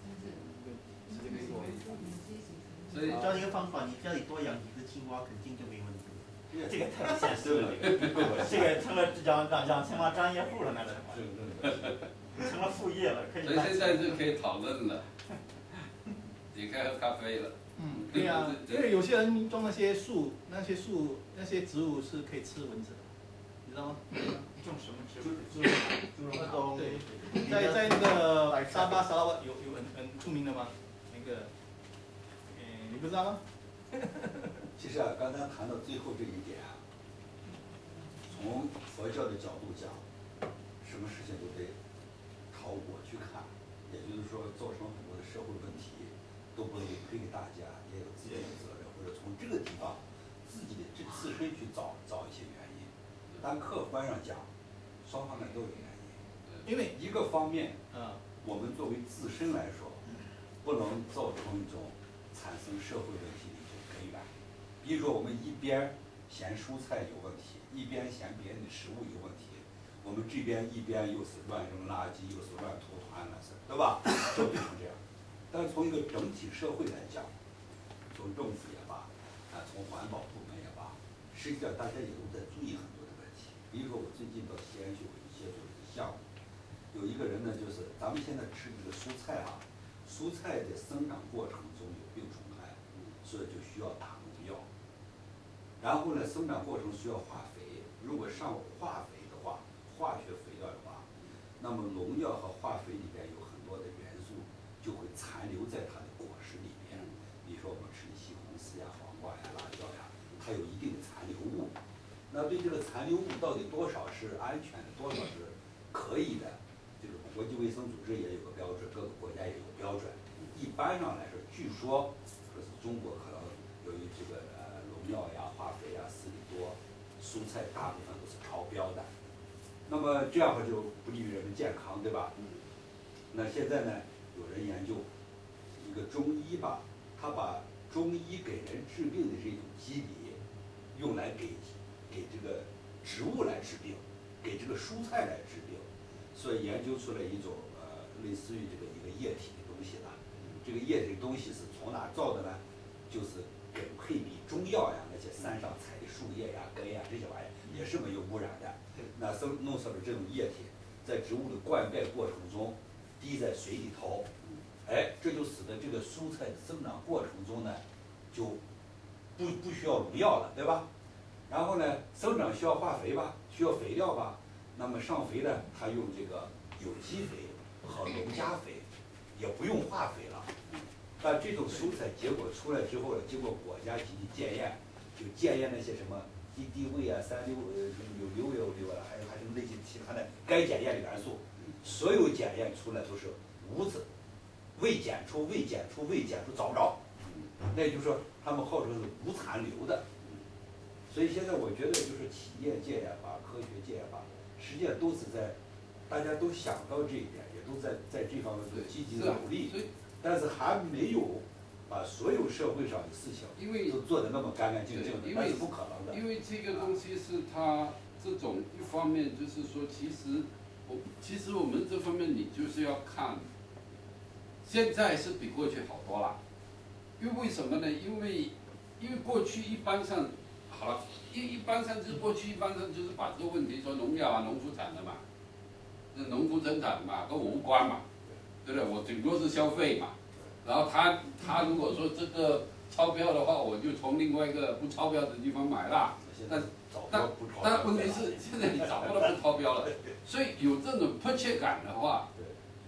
所以教一个方法，你家里多养几只青蛙，肯定就没问题。 这个太不现实了，这个成了养养养青蛙专业户了，那都成了副业了，可以。 所以现在就可以讨论了，也可以喝咖啡了。 嗯，对呀、啊，因为有些人种那些树、那些树、那些植物是可以吃蚊子的，你知道吗？ 种什么植物？ 猪猪肉冬。 对，在在那个沙巴沙拉瓦有有很很出名的吗？那个，呃，你不知道吗？ 其实啊，刚才谈到最后这一点啊，从佛教的角度讲，什么事情都得朝我去看，也就是说，造成很多的社会问题，都不能推给大家，也有自己的责任，或者从这个地方自己的这自身去找找一些原因。但客观上讲，双方面都有原因。 因为一个方面， 啊， 我们作为自身来说，不能造成一种产生社会问题的一种根源。比如说，我们一边嫌蔬菜有问题，一边嫌别人的食物有问题，我们这边一边又是乱扔垃圾，又是乱吐痰了，是，对吧？就变成这样。但是从一个整体社会来讲，从政府也罢，啊，从环保部门也罢，实际上大家也都在注意很多的问题。比如说，我最近到西安去，我一些做一个项目，有一个人呢，就是咱们现在吃这个蔬菜啊，蔬菜的生长过程中有病虫害，所以就需要打农药。然后呢，生长过程需要化肥，如果上化肥的话，化学肥料的话，那么农药和化肥里边有很多的元素就会残留在它的果实里边。比如说我们吃的西红柿呀、黄瓜呀、辣椒呀，它有一定的残留物。那对这个残留物到底多少是安全的，多少是可以的，这个国际卫生组织也有个标准，各个国家也有标准。一般上来说，据说说是中国可能由于这个呃农药呀、化肥呀、四里多，蔬菜大部分都是超标的。那么这样的话就不利于人们健康，对吧？那现在呢，有人研究一个中医吧，他把中医给人治病的这种机理，用来给给这个植物来治病，给这个蔬菜来治病，所以研究出来一种呃类似于这个一个液体的东西了。这个液体的东西是从哪造的呢？就是跟配比中药呀，那些山上采的树叶呀、根呀这些玩意儿也是没有污染的。那生弄出来这种液体，在植物的灌溉过程中滴在水里头，哎，这就使得这个蔬菜的生长过程中呢，就不不需要农药了，对吧？然后呢，生长需要化肥吧，需要肥料吧，那么上肥呢，它用这个有机肥和农家肥，也不用化肥了。但这种蔬菜结果出来之后呢，经过国家级的检验，就检验那些什么敌敌畏啊、三硫呃有硫有硫啊，还有还有那些其他的该检验的元素，所有检验出来都是无字，未检出、未检出、未检出找不着。那也就是说，他们号称是无残留的。所以现在我觉得，就是企业界呀吧、科学界呀吧，实际上都是在大家都想到这一点，也都在在这方面做积极的努力。但是还没有把所有社会上的事情因为都做得那么干干净净的，那是不可能的。 因为这个东西是它这种一方面就是说，其实我其实我们这方面你就是要看，现在是比过去好多了。因为为什么呢？因为因为过去一般上好了，一一般上就是过去一般上就是把这个问题说农药啊、农副产的嘛，是农夫生产嘛，跟我无关嘛。对不对？我顶多是消费嘛，然后他他如果说这个超标的话，我就从另外一个不超标的地方买了。但但但问题是，现在你找不到不超标了，所以有这种迫切感的话，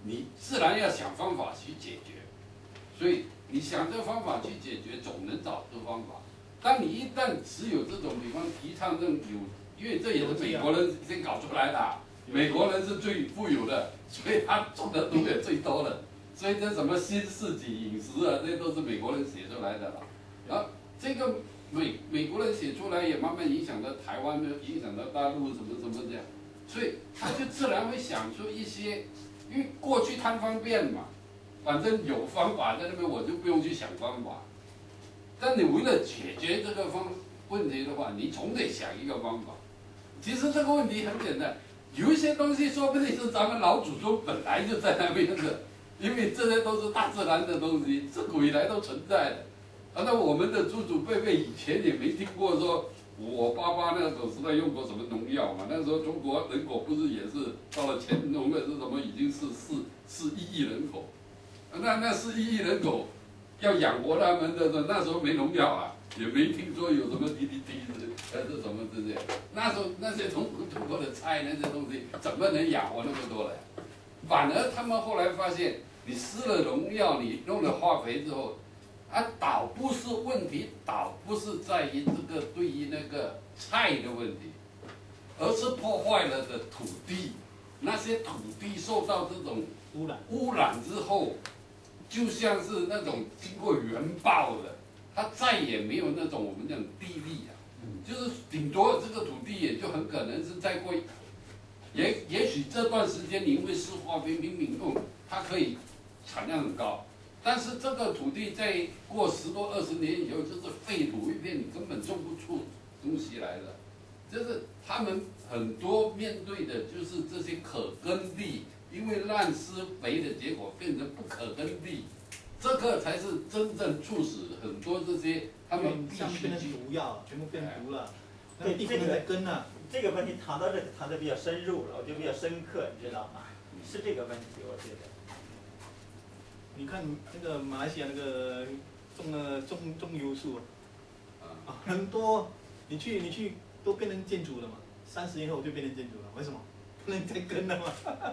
你自然要想方法去解决。所以你想这个方法去解决，总能找出方法。当你一旦只有这种，比方提倡这种有，因为这也是美国人先搞出来的、啊，美国人是最富有的，所以他种的毒也最多的。所以这什么新世纪饮食啊，这都是美国人写出来的了。然后这个美美国人写出来，也慢慢影响到台湾，影响到大陆什么什么这样。所以他就自然会想出一些，因为过去贪方便嘛。反正有方法在那边，我就不用去想方法。但你为了解决这个方问题的话，你总得想一个方法。其实这个问题很简单，有一些东西说不定是咱们老祖宗本来就在那边的，因为这些都是大自然的东西，自古以来都存在的。啊，那我们的祖祖辈辈以前也没听过说，我爸爸那个时代用过什么农药嘛？那时候中国人口不是也是到了乾隆的是什么，已经是四四一亿人口。那那四亿人口要养活他们的，那时候没农药啊，也没听说有什么 D D T 还是什么之类。那时候那些中中国的菜那些东西怎么能养活那么多人？反而他们后来发现，你施了农药，你弄了化肥之后，啊，倒不是问题，倒不是在于这个对于那个菜的问题，而是破坏了的土地，那些土地受到这种污染污染之后。就像是那种经过原爆的，它再也没有那种我们讲地力啊，就是顶多这个土地也就很可能是再过，也也许这段时间你因为施化肥拼命用，它可以产量很高，但是这个土地在过十多二十年以后就是废土一片，你根本种不出东西来的，就是他们很多面对的就是这些可耕地。因为滥施肥的结果变成不可耕地，这个才是真正促使很多这些他们必须像变成毒药，全部变毒了，那对地不能再耕了。 这个问题谈到这里谈的比较深入了，我觉得比较深刻，你知道吗？是这个问题，我觉得。 你看那个马来西亚那个种了种种油树啊，很多，你去你去都变成建筑了嘛，三十年后就变成建筑了，为什么？不能再耕了嘛？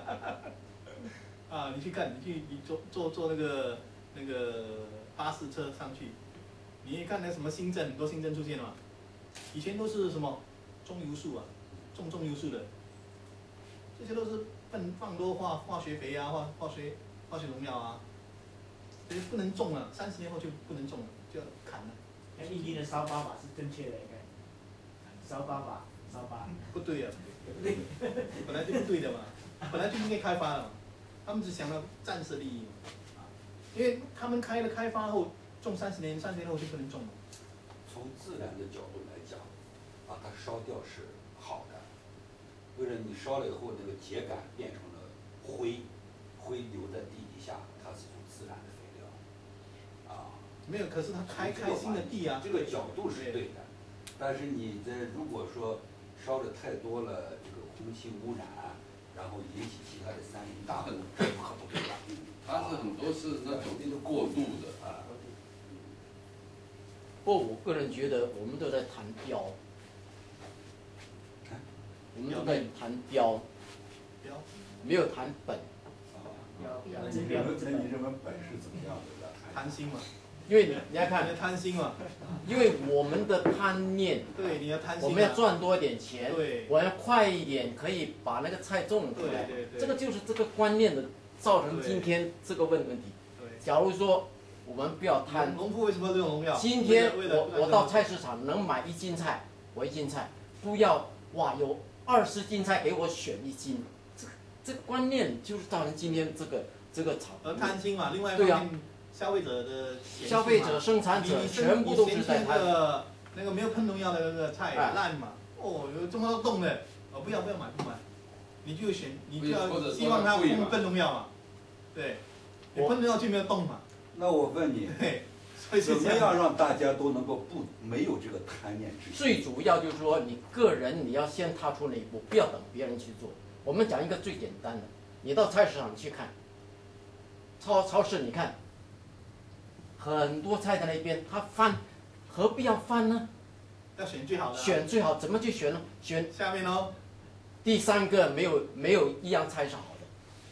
啊，你去看，你去你坐坐坐那个那个巴士车上去，你一看那什么新镇，很多新镇出现了嘛。以前都是什么种油树啊，种种油树的，这些都是放放多化化学肥啊，化化学化学农药啊，所以不能种了，三十年后就不能种了，就要砍了。 那印地的烧粑粑是正确的，应该。烧粑粑，烧粑。 不对呀、啊，对，本来就不对的嘛，本来就应该开发了嘛，他们只想到暂时利益嘛，因为他们开了开发后种三十年，三十年后就不能种了。 从自然的角度来讲，把它烧掉是好的，为了你烧了以后，那个秸秆变成了灰，灰留在地底下，它是种自然的肥料，啊。 没有，可是他开开新的地啊。 这个角度是对的，但是你这如果说烧的太多了，这个空气污染，然后引起其他的山林大雾，这可不对了。 它是很多是那种过度的啊。 不过我个人觉得，我们都在谈标，我们都在谈标， 标没有谈本。 标标那你认为那你认为本是怎么样的？ 贪心嘛。 因为你要看， 贪心嘛。 因为我们的贪念， 对，你要贪心、啊。 我们要赚多一点钱， 对， 我要快一点，可以把那个菜种出来。 对对对。 这个就是这个观念的造成今天这个问问题。 对。 假如说我们不要贪， 农夫为什么要用农药？ 今天我我到菜市场能买一斤菜，我一斤菜，不要哇有二十斤菜给我选一斤，这个这个观念就是造成今天这个这个炒。 而贪心嘛，另外一方面。消费者的消费者、生产者全部都是在那个那个没有喷农药的那个菜烂嘛，哦，有这么多洞的，哦，不要不要买不买，你就选，你就要希望它喷喷农药嘛，对，你喷农药就没有洞嘛。 那我问你，怎么样让大家都能够不没有这个贪念之心？ 最主要就是说，你个人你要先踏出那一步，不要等别人去做。我们讲一个最简单的，你到菜市场去看，超超市你看。很多菜在那边，他翻，何必要翻呢？ 要选最好的、啊。 选最好，怎么去选呢？选下面哦。 第三个没有没有一样菜是好的，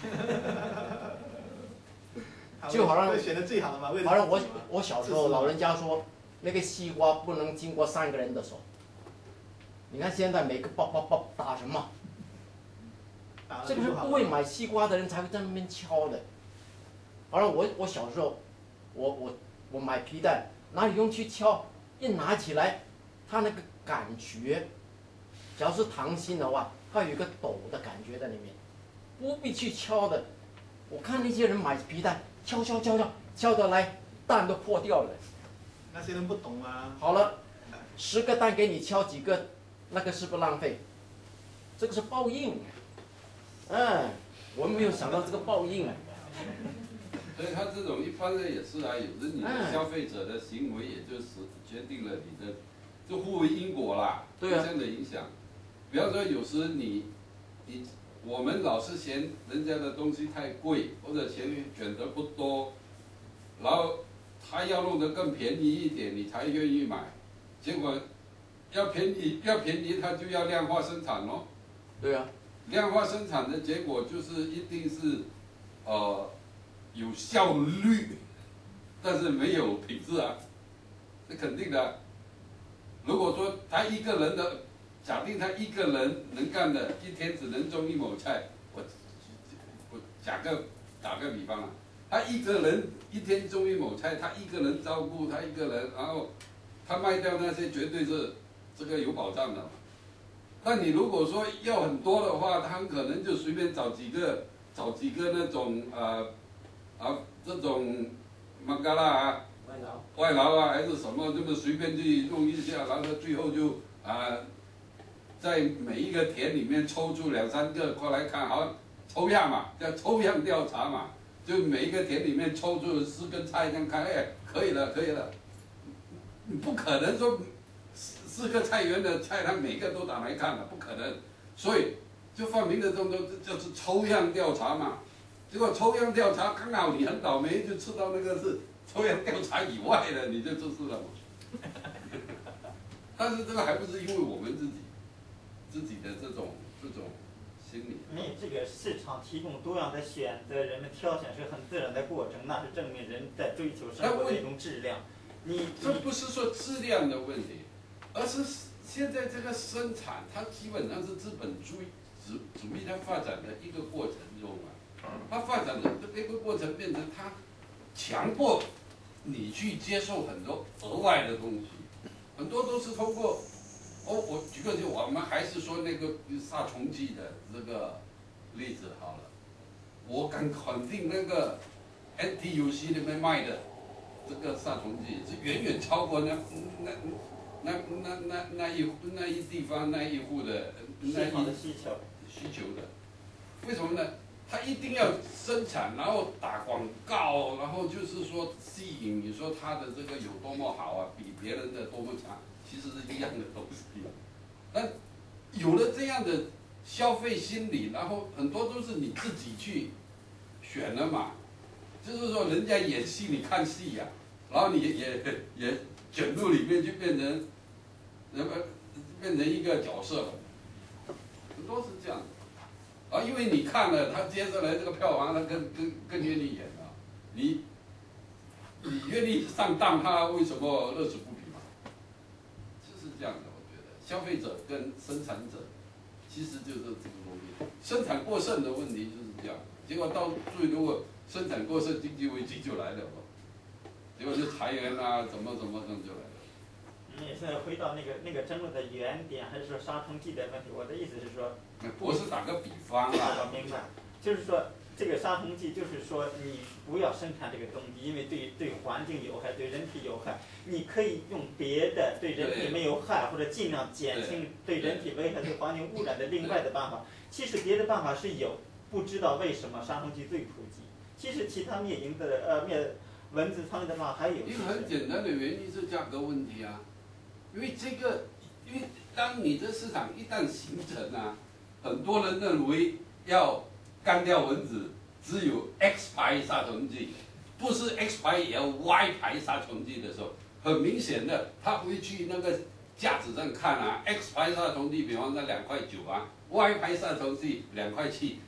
就好像会选的最好的嘛，为了好像我自己嘛我小时候老人家说，那个西瓜不能经过三个人的手。你看现在每个包包包打什么？ 打了这个是就好了不会买西瓜的人才会在那边敲的。好像我我小时候，我我我买皮蛋，哪里用去敲？一拿起来，它那个感觉，只要是糖心的话，它有一个抖的感觉在里面，不必去敲的。我看那些人买皮蛋，敲敲敲敲，敲得来蛋都破掉了。 那些人不懂啊。 好了，十个蛋给你敲几个，那个是不是浪费？这个是报应。嗯，我没有想到这个报应啊。 所以他这种一般的也是啊，有的你的消费者的行为，也就是决定了你的，就互为因果啦，互对啊相的影响。比方说，有时你，你我们老是嫌人家的东西太贵，或者嫌选择不多，然后他要弄得更便宜一点，你才愿意买。结果要便宜要便宜，他就要量化生产咯。 对啊。 量化生产的结果就是一定是，呃。有效率，但是没有品质啊，这肯定的。如果说他一个人的，假定他一个人能干的，一天只能种一亩菜，我我假个打个比方啊，他一个人一天种一亩菜，他一个人照顾他一个人，然后他卖掉那些绝对是这个有保障的。但你如果说要很多的话，他很可能就随便找几个找几个那种呃。啊，这种孟加拉啊， 外劳， 外劳啊，还是什么，这么随便去弄一下，然后最后就啊，在每一个田里面抽出两三个过来看，好抽样嘛，叫抽样调查嘛，就每一个田里面抽出四根菜这样看，哎，可以了，可以了。你不可能说四四个菜园的菜，他每个都打来看了，不可能。所以就发明的这种就是抽样调查嘛。结果抽样调查刚好你很倒霉，就吃到那个是抽样调查以外的，你就出事了嘛。但是这个还不是因为我们自己自己的这种这种心理。 因为这个市场提供多样的选择，人们挑选是很自然的过程，那是证明人在追求生活的一种质量。你这不是说质量的问题，而是现在这个生产，它基本上是资本主义主主义它发展的一个过程中啊。它发展的这个过程变成它强迫你去接受很多额外的东西，很多都是通过哦，我举个例，我们还是说那个杀虫剂的这个例子好了，我敢肯定那个 N T U C 那边卖的这个杀虫剂是远远超过那那那那那那一那一地方那一户的那一的需求需求的，为什么呢？他一定要生产，然后打广告，然后就是说吸引你说他的这个有多么好啊，比别人的多么强，其实是一样的东西。但有了这样的消费心理，然后很多都是你自己去选的嘛，就是说人家演戏你看戏呀、啊，然后你也也卷入里面去变成，那么变成一个角色了，很多是这样的。啊，因为你看了，他接下来这个票房，他更更更愿意演了。你你愿意上当，他为什么乐此不疲嘛？就是这样的，我觉得消费者跟生产者其实就是这个东西，生产过剩的问题就是这样。结果到最后如果生产过剩，经济危机就来了咯，结果就裁员啊，怎么怎么怎么就来了。 你也是回到那个那个争论的原点，还是说杀虫剂的问题？我的意思是说， 我是打个比方啊。 我明白，就是说这个杀虫剂，就是说你不要生产这个东西，因为对对环境有害，对人体有害。你可以用别的对人体没有害，或者尽量减轻对人体危害、对环境污染的另外的办法。其实别的办法是有，不知道为什么杀虫剂最普及。其实其他灭蝇的呃灭蚊子苍蝇的方法还有。 一个很简单的原因是价格问题啊。因为这个，因为当你的市场一旦形成啊，很多人认为要干掉蚊子，只有 X 牌杀虫剂，不是 X 牌也要 Y 牌杀虫剂的时候，很明显的，他会去那个架子上看啊 ，X 牌杀虫剂比方说两块九啊 ，Y 牌杀虫剂两块七，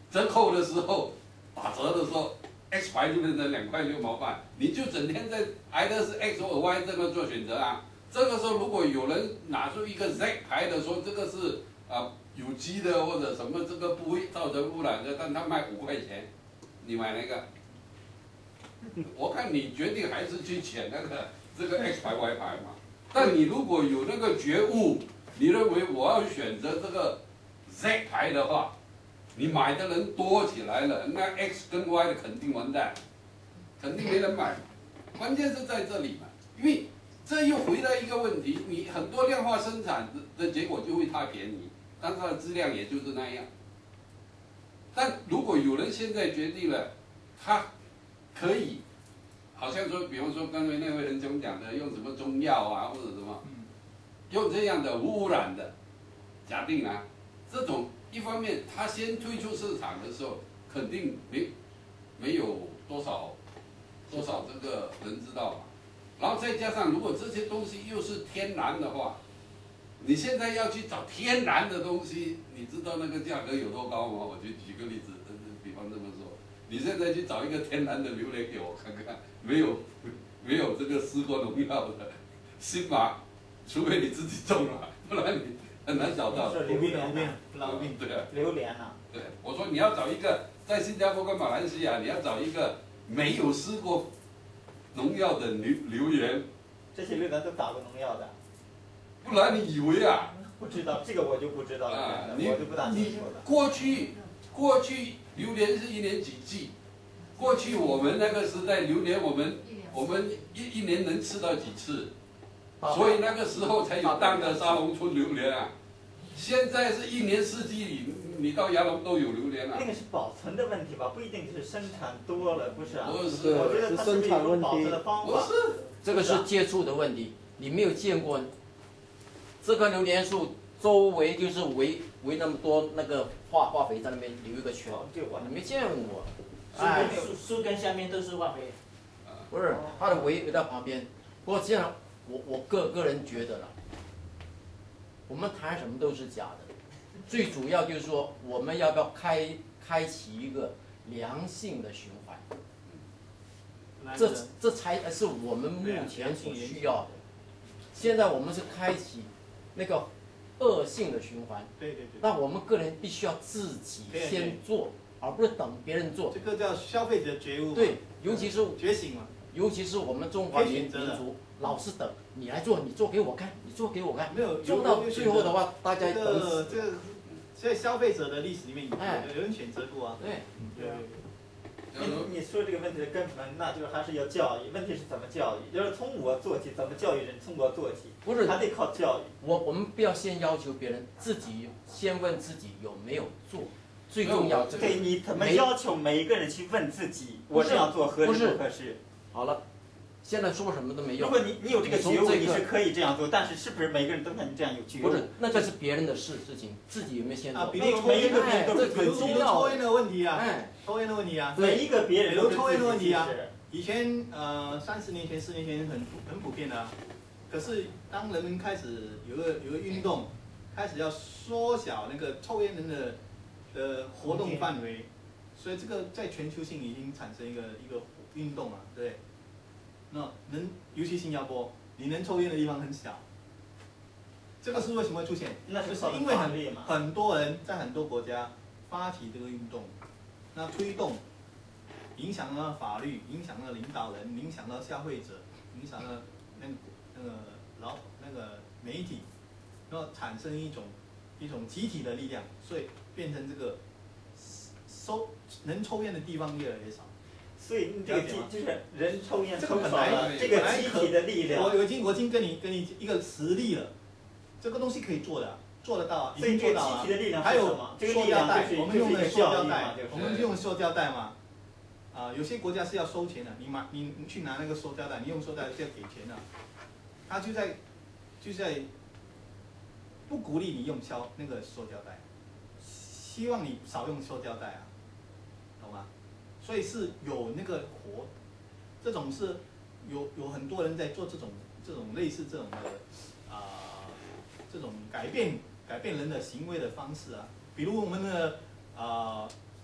折扣的时候打折的时候 ，X 牌就变成两块六毛半，你就整天在挨的是 X 或 Y 这个做选择啊。这个时候如果有人拿出一个 Z 牌的说这个是啊、呃、有机的或者什么这个不会造成污染的，但他卖五块钱，你买哪个？我看你决定还是去选那个这个 X 牌 Y 牌嘛。但你如果有那个觉悟，你认为我要选择这个 Z 牌的话，你买的人多起来了，那 X 跟 Y 的肯定完蛋，肯定没人买。关键是在这里嘛，因为这又回到一个问题，你很多量化生产的结果就会太便宜，但它的质量也就是那样。但如果有人现在决定了，他可以，好像说，比方说刚才那位仁兄讲的，用什么中药啊，或者什么，用这样的无污染的，假定啊，这种一方面他先推出市场的时候，肯定没没有多少多少这个人知道嘛，然后再加上如果这些东西又是天然的话，你现在要去找天然的东西，你知道那个价格有多高吗？我就举个例子，比方这么说，你现在去找一个天然的榴莲给我看看，没有没有这个施过农药的，新马，除非你自己种了，不然你很难找到。 榴莲呢？ 老病对啊。 榴莲呐。 对，我说你要找一个在新加坡跟马来西亚，你要找一个没有施过农药的榴榴莲。 这些榴莲都打过农药的。 不然你以为啊？ 不知道，这个我就不知道了。 啊， 我就不大清楚了。 过去过去榴莲是一年几季？过去我们那个时代榴莲，我们我们一一年能吃到几次？所以那个时候才有当的沙龙村榴莲啊。现在是一年四季里，你到牙龙都有榴莲啊。 那个是保存的问题吧，不一定是生产多了，不是啊？ 不是， 我觉得它是一种保存的方法。 不是， 这个是接触的问题，你没有见过。这棵榴莲树周围就是围围那么多那个化化肥在那边留一个圈，你没见过。 哎，树树根下面都是化肥。 不是，它的围围在旁边。不过这样，我我个个人觉得啦，我们谈什么都是假的，最主要就是说我们要不要开开启一个良性的循环，这这才是我们目前所需要的。现在我们是开启那个恶性的循环， 对对对。 那我们个人必须要自己先做，而不是等别人做。 这个叫消费者觉悟。 对，尤其是觉醒嘛。 尤其是我们中华民民族，老是等你来做，你做给我看，你做给我看， 没有做到最后的话，大家等死。 这个在消费者的历史里面有哎有人选择过啊。 对， 对。 你你说这个问题的根本，那就是还是要教育。问题是怎么教育？就是从我做起，怎么教育人？从我做起， 不是还得靠教育。 我我们不要先要求别人，自己先问自己有没有做，最重要。 对，你怎么要求每一个人去问自己，我这样做合适不合适？ 好了，现在说什么都没用。 如果你你有这个觉悟，你是可以这样做，但是是不是每个人都像你这样有觉悟？ 不是，那个是别人的事事情，自己有没有先做？ 啊，比如每一个别人都是很重要。抽烟的问题啊， 哎， 抽烟的问题啊， 每一个别人都抽烟的问题啊。以前呃，三十年前、四年前很很普遍的啊。可是当人们开始有个有个运动，开始要缩小那个抽烟人的的活动范围，所以这个在全球性已经产生一个一个运动了，对不对？那能，尤其新加坡，你能抽烟的地方很小。这个是为什么会出现？ 那是因为很很多人在很多国家发起这个运动，那推动，影响了法律，影响了领导人，影响了消费者，影响了那个那个老那个媒体，然后产生一种一种集体的力量，所以变成这个收能抽烟的地方越来越少。 所以这个集就是人抽烟抽少了，这个集体的力量。 我我已经我已经跟你跟你一个实例了，这个东西可以做的，做得到，已经做到了。还有塑胶袋，我们用的塑胶袋，我们用塑胶袋嘛。啊，有些国家是要收钱的，你买你你去拿那个塑胶袋，你用塑胶袋是要给钱的。他就在就在不鼓励你用胶那个塑胶袋，希望你少用塑胶袋啊，懂吗？所以是有那个活，这种是有有很多人在做这种这种类似这种的啊、呃、这种改变改变人的行为的方式啊，比如我们的啊、呃、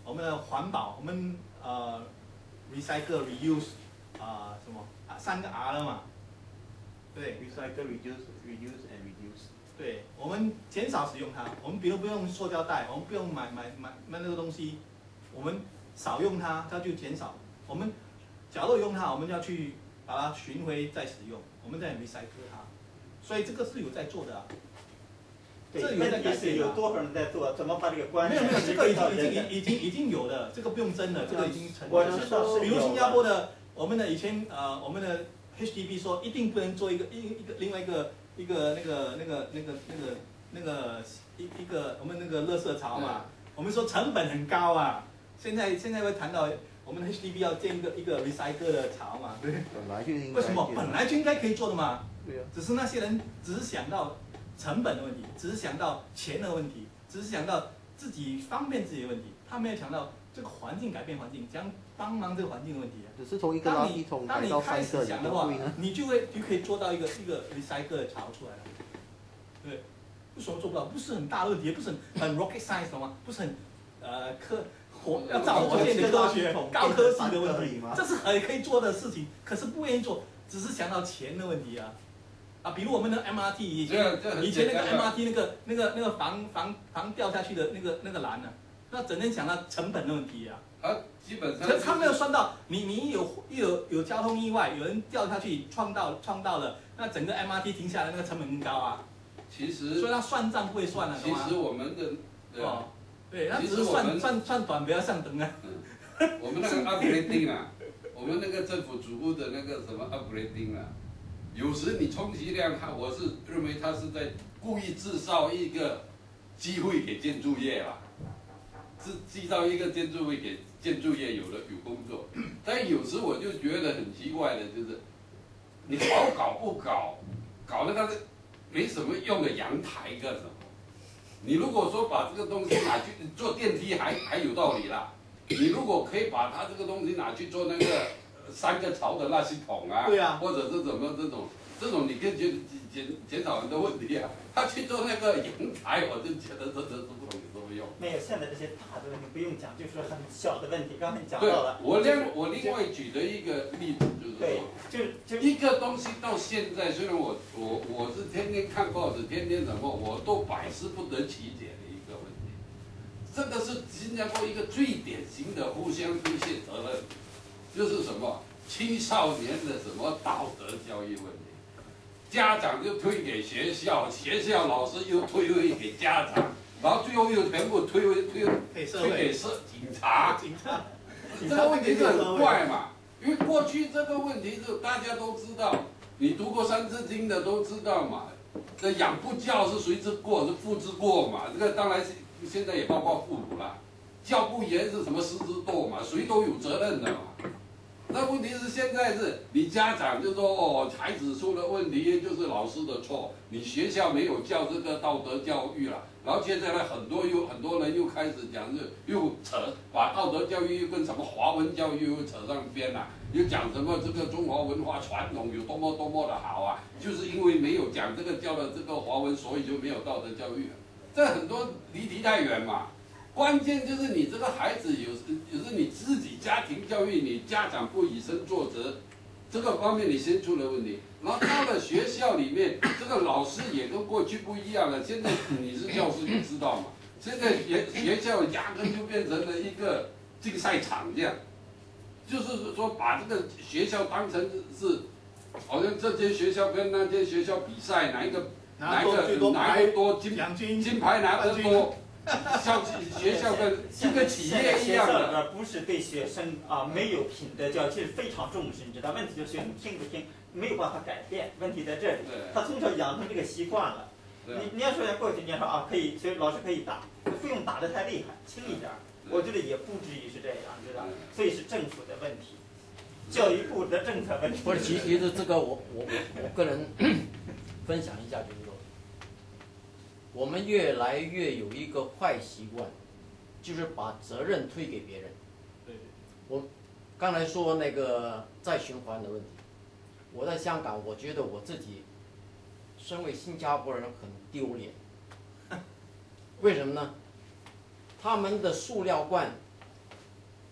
我们的环保，我们呃 recycle reuse 啊、呃、什么啊三个 R 了嘛，对 recycle, reduce, reuse and reduce。 对，我们减少使用它，我们比如不用塑胶袋，我们不用买买买买那个东西，我们少用它，它就减少。我们假如用它，我们就要去把它寻回再使用，我们再 recycle 它，所以这个是有在做的、啊。 对， 这有在问题是改变啊有多少人在做？怎么把这个观念没有没有，这个已经已人经已经已经有的，这个不用争了，这个已经成我了。 知道是比如新有的加坡的，我们的以前呃，我们的 H D B 说一定不能做一个一一个另外一个一个那个那个那个那个那个一一个我们那个垃圾槽嘛，我们说成本很高啊。现在现在会谈到我们的 H D B 要建一个一个 recycle 的槽嘛，对。 本来就应该。 为什么？本来就应该可以做的嘛。 对啊。 只是那些人只是想到成本的问题，只是想到钱的问题，只是想到自己方便自己的问题，他没有想到这个环境改变环境，将帮忙这个环境的问题啊。 只是从一个垃当你圾桶当改到三你开始个， 想的话你都会呢？， 你就会就可以做到一个一个 recycle 的槽出来了。对，为什么做不到？不是很大的问题，也不是很很 rocket science 懂吗？不是很呃科火要造火箭的科学高科技的问题，这是很可以做的事情，可是不愿意做，只是想到钱的问题啊。啊，比如我们的 M R T 以前以前那个 M R T 那个那个那个防防防掉下去的那个那个栏呢、啊，那整天想到成本的问题啊。 啊，基本上、 可是他没有算到，你你一有一有有交通意外，有人掉下去撞到撞到了，那整个 M R T 停下来那个成本更高啊。 其实， 所以他算账不会算了， 其实我们的，对、 哦，对，他只是算算算短，不要算长啊。 嗯，我们那个 upgrading 啊，我们那个政府主部的那个什么 upgrading 啊。有时你充其量，他我是认为他是在故意制造一个机会给建筑业啦，制制造一个建筑会给建筑业有了有工作。但有时我就觉得很奇怪的，就是你好搞不搞，搞那个没什么用的阳台干什么？你如果说把这个东西拿去做电梯还还有道理啦，你如果可以把它这个东西拿去做那个。三个槽的垃圾桶啊， 对啊， 或者是怎么这种，这种你可以减减减少很多问题啊。他去做那个阳台，我就觉得这这这不懂有什么用。 没有，现在这些大的问题不用讲，就是很小的问题。刚才你讲对到了， 我另我另外举的一个例子就是对， 说， 就是就一个东西到现在，虽然我我我是天天看报纸，天天什么，我都百思不得其解的一个问题。这个是新加坡一个最典型的互相推卸责任。就是什么青少年的什么道德教育问题，家长就推给学校，学校老师又推回给家长，然后最后又全部推回推推给社警察。 警察， 这个问题是很怪嘛，因为过去这个问题是大家都知道，你读过《三字经》的都知道嘛。这养不教是谁之过？是父之过嘛。这个当然是现在也包括父母了。教不严是什么师之惰嘛？谁都有责任的嘛。那问题是现在是你家长就说哦，孩子出了问题就是老师的错，你学校没有教这个道德教育了，然后接下来很多又很多人又开始讲是又扯把道德教育又跟什么华文教育又扯上边了，又讲什么这个中华文化传统有多么多么的好啊，就是因为没有讲这个教了这个华文，所以就没有道德教育了，这很多离题太远嘛。关键就是你这个孩子有时有时你自己家庭教育，你家长不以身作则，这个方面你先出了问题。然后到了学校里面，这个老师也跟过去不一样了。现在你是教师，你知道吗？现在学学校压根就变成了一个竞赛场这样，就是说把这个学校当成是，好像这间学校跟那间学校比赛，哪一个哪一个哪一个多金金牌拿得多。像学校跟一个企业一样的， 不是对学生啊没有品德教育，其实非常重视，你知道？问题就是学生听不听，没有办法改变。问题在这里，他从小养成这个习惯了。你你要说过去，你要说啊，可以，所以老师可以打，不用打得太厉害，轻一点。我觉得也不至于是这样，知道？所以是政府的问题，教育部的政策问题。 不是，其其实这个我我我我个人分享一下，就是说。我们越来越有一个坏习惯，就是把责任推给别人。 对， 我刚才说那个再循环的问题，我在香港，我觉得我自己身为新加坡人很丢脸。为什么呢？他们的塑料罐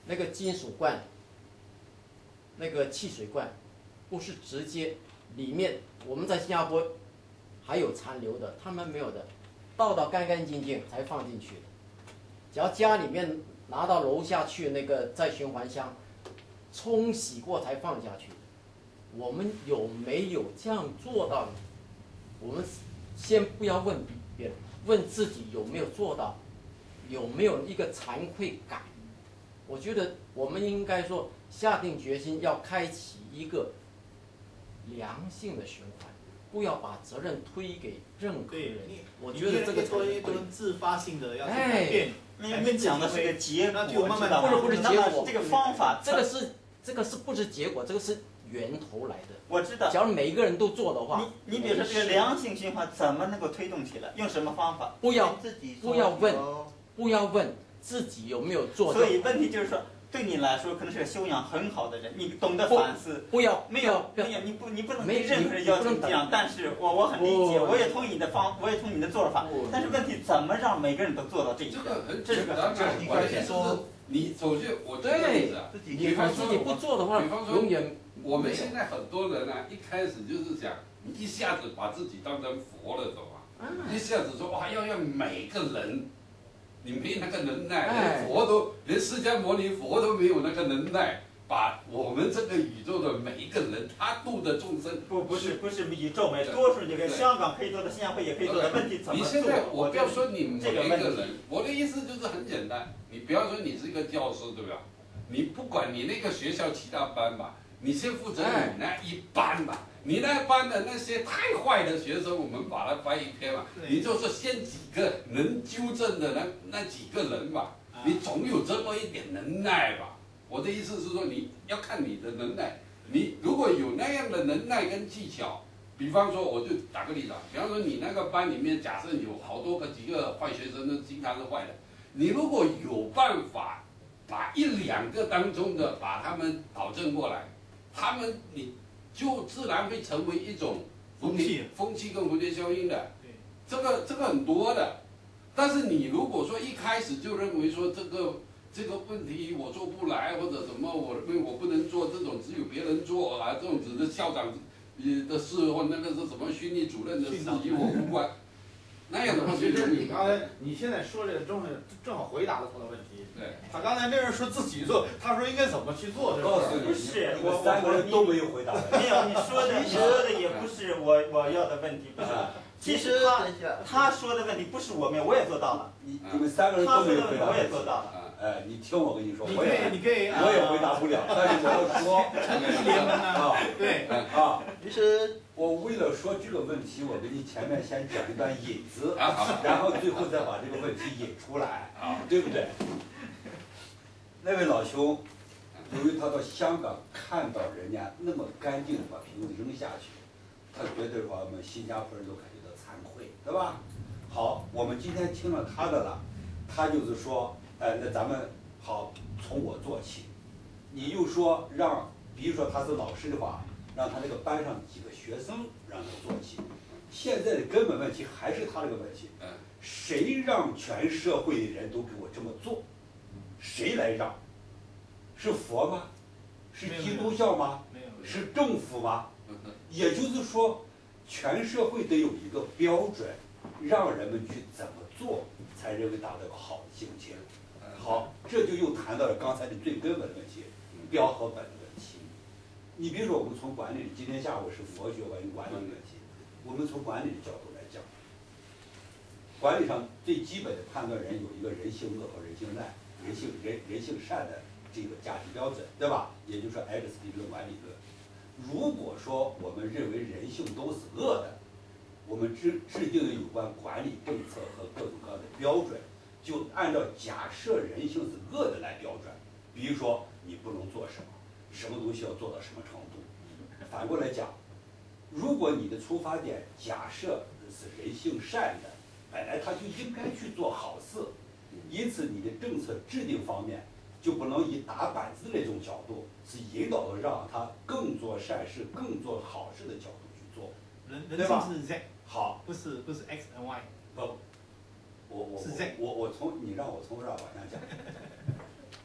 那个金属罐，那个汽水罐，不是直接里面我们在新加坡还有残留的，他们没有的，倒到干干净净才放进去的。只要家里面拿到楼下去那个再循环箱，冲洗过才放下去。我们有没有这样做到呢？我们先不要问别人，问自己有没有做到，有没有一个惭愧感。我觉得我们应该说下定决心要开启一个良性的循环，不要把责任推给任何人。我觉得这个才多一是种自发性的要去改变。 你们讲的是个结果， 那就慢慢知道吗？ 不是不是结果， 这个方法， 这个是这个是不是结果，这个是源头来的。 我知道。 假如每一个人都做的话， 你你比如说这个良性循环怎么能够推动起来？用什么方法？ 不要自己不要问，不要问自己有没有做到。 所以问题就是说，对你来说可能是个修养很好的人，你懂得反思。 不要没有没有，你不你不能对没任何人要求这样。但是我我很理解， 不我也同意你的方，我也同意你的做法。但是问题怎么让每个人都做到这一点？ 这个很这是个简单嘛。我的意思是，你首先我举个例子啊， 你比方说自己不做的话， 比方说永远我们现在很多人啊，一开始就是想一下子把自己当成佛了，懂吗？一下子说哇，要让每个人，你没那个能耐，连佛都，连释迦牟尼佛都没有那个能耐，把我们这个宇宙的每一个人，他度的众生， 不不是不是宇宙没多数，这个香港可以做的，新加坡也可以做的，问题怎么做？ 你现在我不要说你每这个一个人，我的意思就是很简单，你不要说你是一个教师，对吧？你不管你那个学校其他班吧，你先负责你那一班吧。你那班的那些太坏的学生，我们把它翻一篇嘛，你就是先几个能纠正的那那几个人吧，你总有这么一点能耐吧。我的意思是说，你要看你的能耐，你如果有那样的能耐跟技巧，比方说，我就打个例子啊，比方说你那个班里面，假设有好多个几个坏学生，那经常是坏的，你如果有办法把一两个当中的把他们导正过来，他们你。就自然会成为一种风气， 风气跟蝴蝶效应的。 对， 这个这个很多的。但是你如果说一开始就认为说这个这个问题我做不来或者什么我我不能做，这种只有别人做啊，这种只是校长的事或那个是什么训练主任的事与我无关。那样的话， 其实你刚才你现在说这个正正好回答了他的问题。 对， 他刚才那人说自己做，他说应该怎么去做这告诉个你， 是我三个人都没有回答。 没有，你说的你说的也不是我我要的问题，不是。其实他他说的问题不是我没有，我也做到了。 你你们三个人都没有回答。 我也做到了。 哎，你听我跟你说， 你我也你可以， 我也回答不了，但是我要说，啊， 对啊， 其实我为了说这个问题，我给你前面先讲一段引子，然后最后再把这个问题引出来，对不对？那位老兄，由于他到香港看到人家那么干净的把瓶子扔下去，他觉得我们新加坡人都感觉到惭愧，对吧？好，我们今天听了他的了，他就是说，呃，那咱们好从我做起。你又说让，比如说他是老师的话，让他那个班上几个学生让他做起。现在的根本问题还是他这个问题，谁让全社会的人都给我这么做？谁来让？是佛吗？是基督教吗？是政府吗？也就是说，全社会得有一个标准，让人们去怎么做，才认为达到个好的境界。好，这就又谈到了刚才的最根本的问题，标和本的问题。你比如说，我们从管理，今天下午是佛学关于管理的问题，我们从管理的角度来讲，管理上最基本的判断人有一个人性恶和人性善，人性人人性善的这个价值标准，对吧？也就是说 X 理论、管理论。如果说我们认为人性都是恶的，我们制制定的有关管理政策和各种各样的标准，就按照假设人性是恶的来标准。比如说，你不能做什么，什么东西要做到什么程度。反过来讲，如果你的出发点假设是人性善的，本来他就应该去做好事，因此你的政策制定方面就不能以打板子那种角度，是引导的让他更做善事、更做好事的角度去做， 人人性是 Z， 好， 不是不是 X 和 Y。 不，我我是 Z。 我我从你让我从这儿往下讲。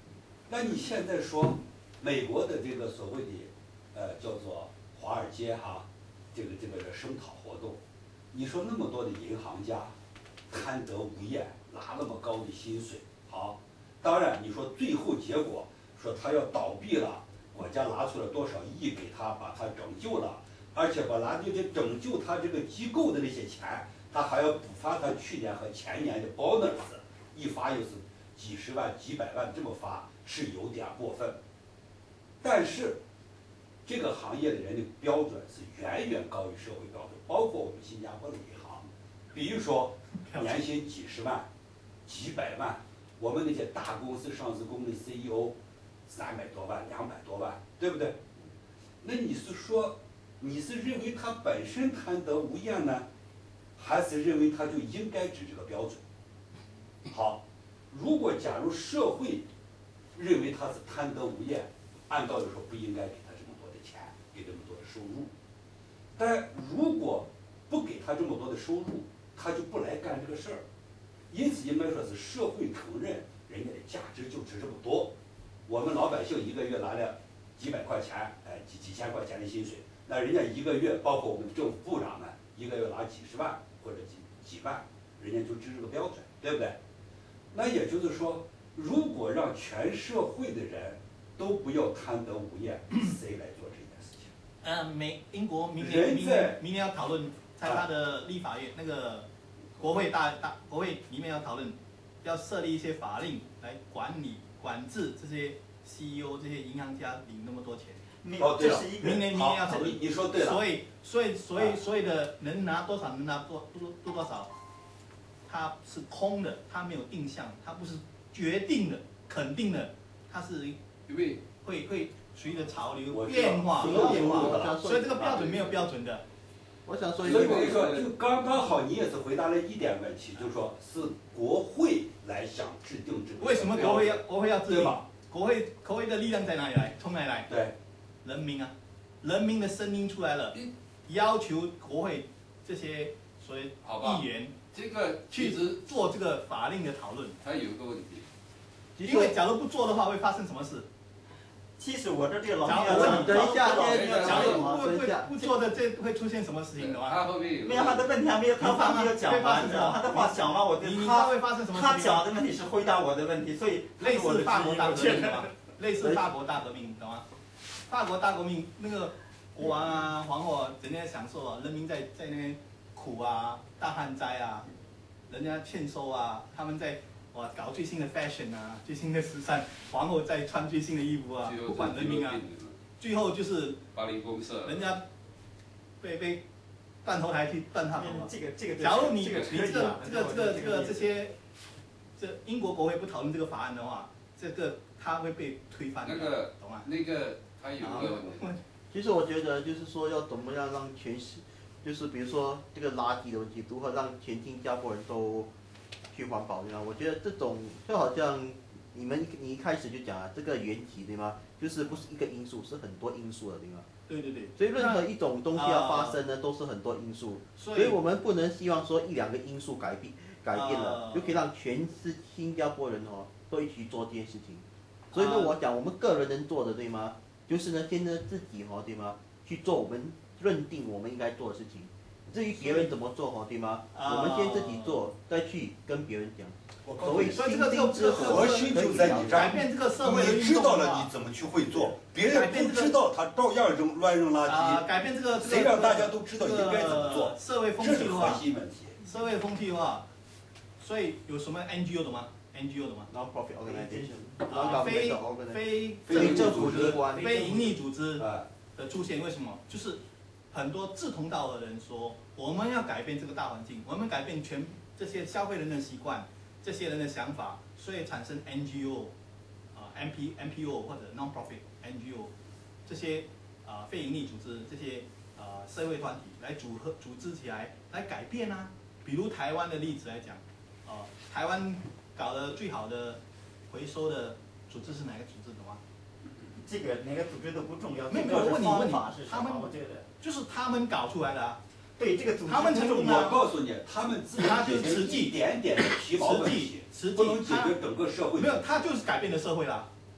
那你现在说美国的这个所谓的呃叫做华尔街哈、啊，这个这个的声讨活动，你说那么多的银行家贪得无厌，拿那么高的薪水，好，当然你说最后结果说他要倒闭了，国家拿出了多少亿给他，把他拯救了，而且把拿这些拯救他这个机构的那些钱，他还要补发他去年和前年的 bonus， 一发又是几十万、几百万这么发，是有点过分。但是这个行业的人的标准是远远高于社会标准，包括我们新加坡的银行，比如说年薪几十万、几百万，我们那些大公司上市公司的 C E O 三百多万、两百多万，对不对？那你是说，你是认为他本身贪得无厌呢，还是认为他就应该值这个标准？好，如果假如社会认为他是贪得无厌，按道理说不应该给他这么多的钱，给这么多的收入。但如果不给他这么多的收入，他就不来干这个事儿。因此应该说是社会承认人家的价值就值这么多。我们老百姓一个月拿了几百块钱，哎，几几千块钱的薪水，那人家一个月，包括我们政府部长们，一个月拿几十万或者几几万，人家就值这个标准，对不对？那也就是说，如果让全社会的人都不要贪得无厌，谁来做这件事情？ 呃，美英国明年明年明年要讨论，在他的立法院那个国会大大国会里面要讨论，要设立一些法令来管理管制这些 C E O 这些银行家领那么多钱。 哦，对了， 明年明年要讨论。 你你说对了。 所以所以所以所以的能拿多少能拿多多多多少，它是空的，它没有定向，它不是决定的、肯定的，它是因为会会随着潮流我变化所以变化我想， 所以这个标准没有标准的。 我想说一所以个， 我跟你说，就刚刚好，你也是回答了一点问题，就是说是国会来想制定这个。 为什么国会要国会要制定？ 对吧？ 国会国会的力量在哪里来？从哪里来？ 对， 人民啊，人民的声音出来了，要求国会这些所谓好吧议员这个其去实做这个法令的讨论。 它有一个问题， 因为假如不做的话，会发生什么事？ 其实我这这个老假如我问你， 等一下老先假如等不一下不不做的，这会出现什么事情的话？ 它后面有没有他的问题还没有，他话没有讲完，你知道他的话讲完，我就你你知道他会发生什么事情？ 他讲的问题是回答我的问题，所以类似法国大革命，懂的吗？类似法国大革命，懂吗？法国大革命那个国王啊、皇后啊，整天享受啊，人民在在那边苦啊、大旱灾啊，人家欠收啊，他们在哇搞最新的 fashion 啊、最新的时尚，皇后在穿最新的衣服啊， 最后不管人民啊，最后就是巴黎公社， 人家被被断头台去断他头啊。 这个这个， 假如你这个你这个这个这个这个这些，这英国国会不讨论这个法案的话，这个它会被推翻的， 那个懂吗？ 那个它有一个问题， 其实我觉得就是说要怎么样让全市，就是比如说这个垃圾的问题，如何让全新加坡人都去环保，对吗？我觉得这种就好像你们你一开始就讲了这个原体，对吗？就是不是一个因素，是很多因素的，对吗？ 对对对。 所以任何一种东西要发生呢，都是很多因素， 所所以我们不能希望说一两个因素改变改变了， 呃就可以让全是新加坡人哦都一起做这件事情。所以呢， 呃我讲我们个人能做的，对吗？就是呢，先呢自己哦，对吗？去做我们认定我们应该做的事情。至于别人怎么做哦，对吗？ 呃我们先自己做，再去跟别人讲。 我告诉你， 所谓所以这个这个星星之火， 核心就在你这儿。 改变这个社会的你知道运动的话， 了你怎么去会做，别人不知道他照样扔乱扔垃啊， 圾， 改变这个这个谁让大家都知道应该怎么做？ 社会风这是核气的话， 心问题。 社会风气的话，所以有什么 N G O 的吗 ？N G O 的吗？ Non-profit organization， 啊，非 non-governmental organization， 非非政府组机关非营利组织啊， 的出现，为什么？就是很多志同道合的人说，我们要改变这个大环境，我们改变全这些消费人的习惯，这些人的想法，所以产生 N G O， 啊 M P M P O 或者 non-profit N G O， 这些啊非营利组织，这些啊社会团体来组合组织起来来改变啊。比如台湾的例子来讲，啊台湾搞得最好的回收的组织是哪个组织？懂吗？ 这个哪个组织都不重要， 没有重要是我问你问你方法是什他们么？我觉得， 就是他们搞出来的啊。 对这个组织他们成功我啊告诉你，他们只能解决一点点的皮毛问题， 实际不能解决整个社会。 没有，他就是改变了社会啦。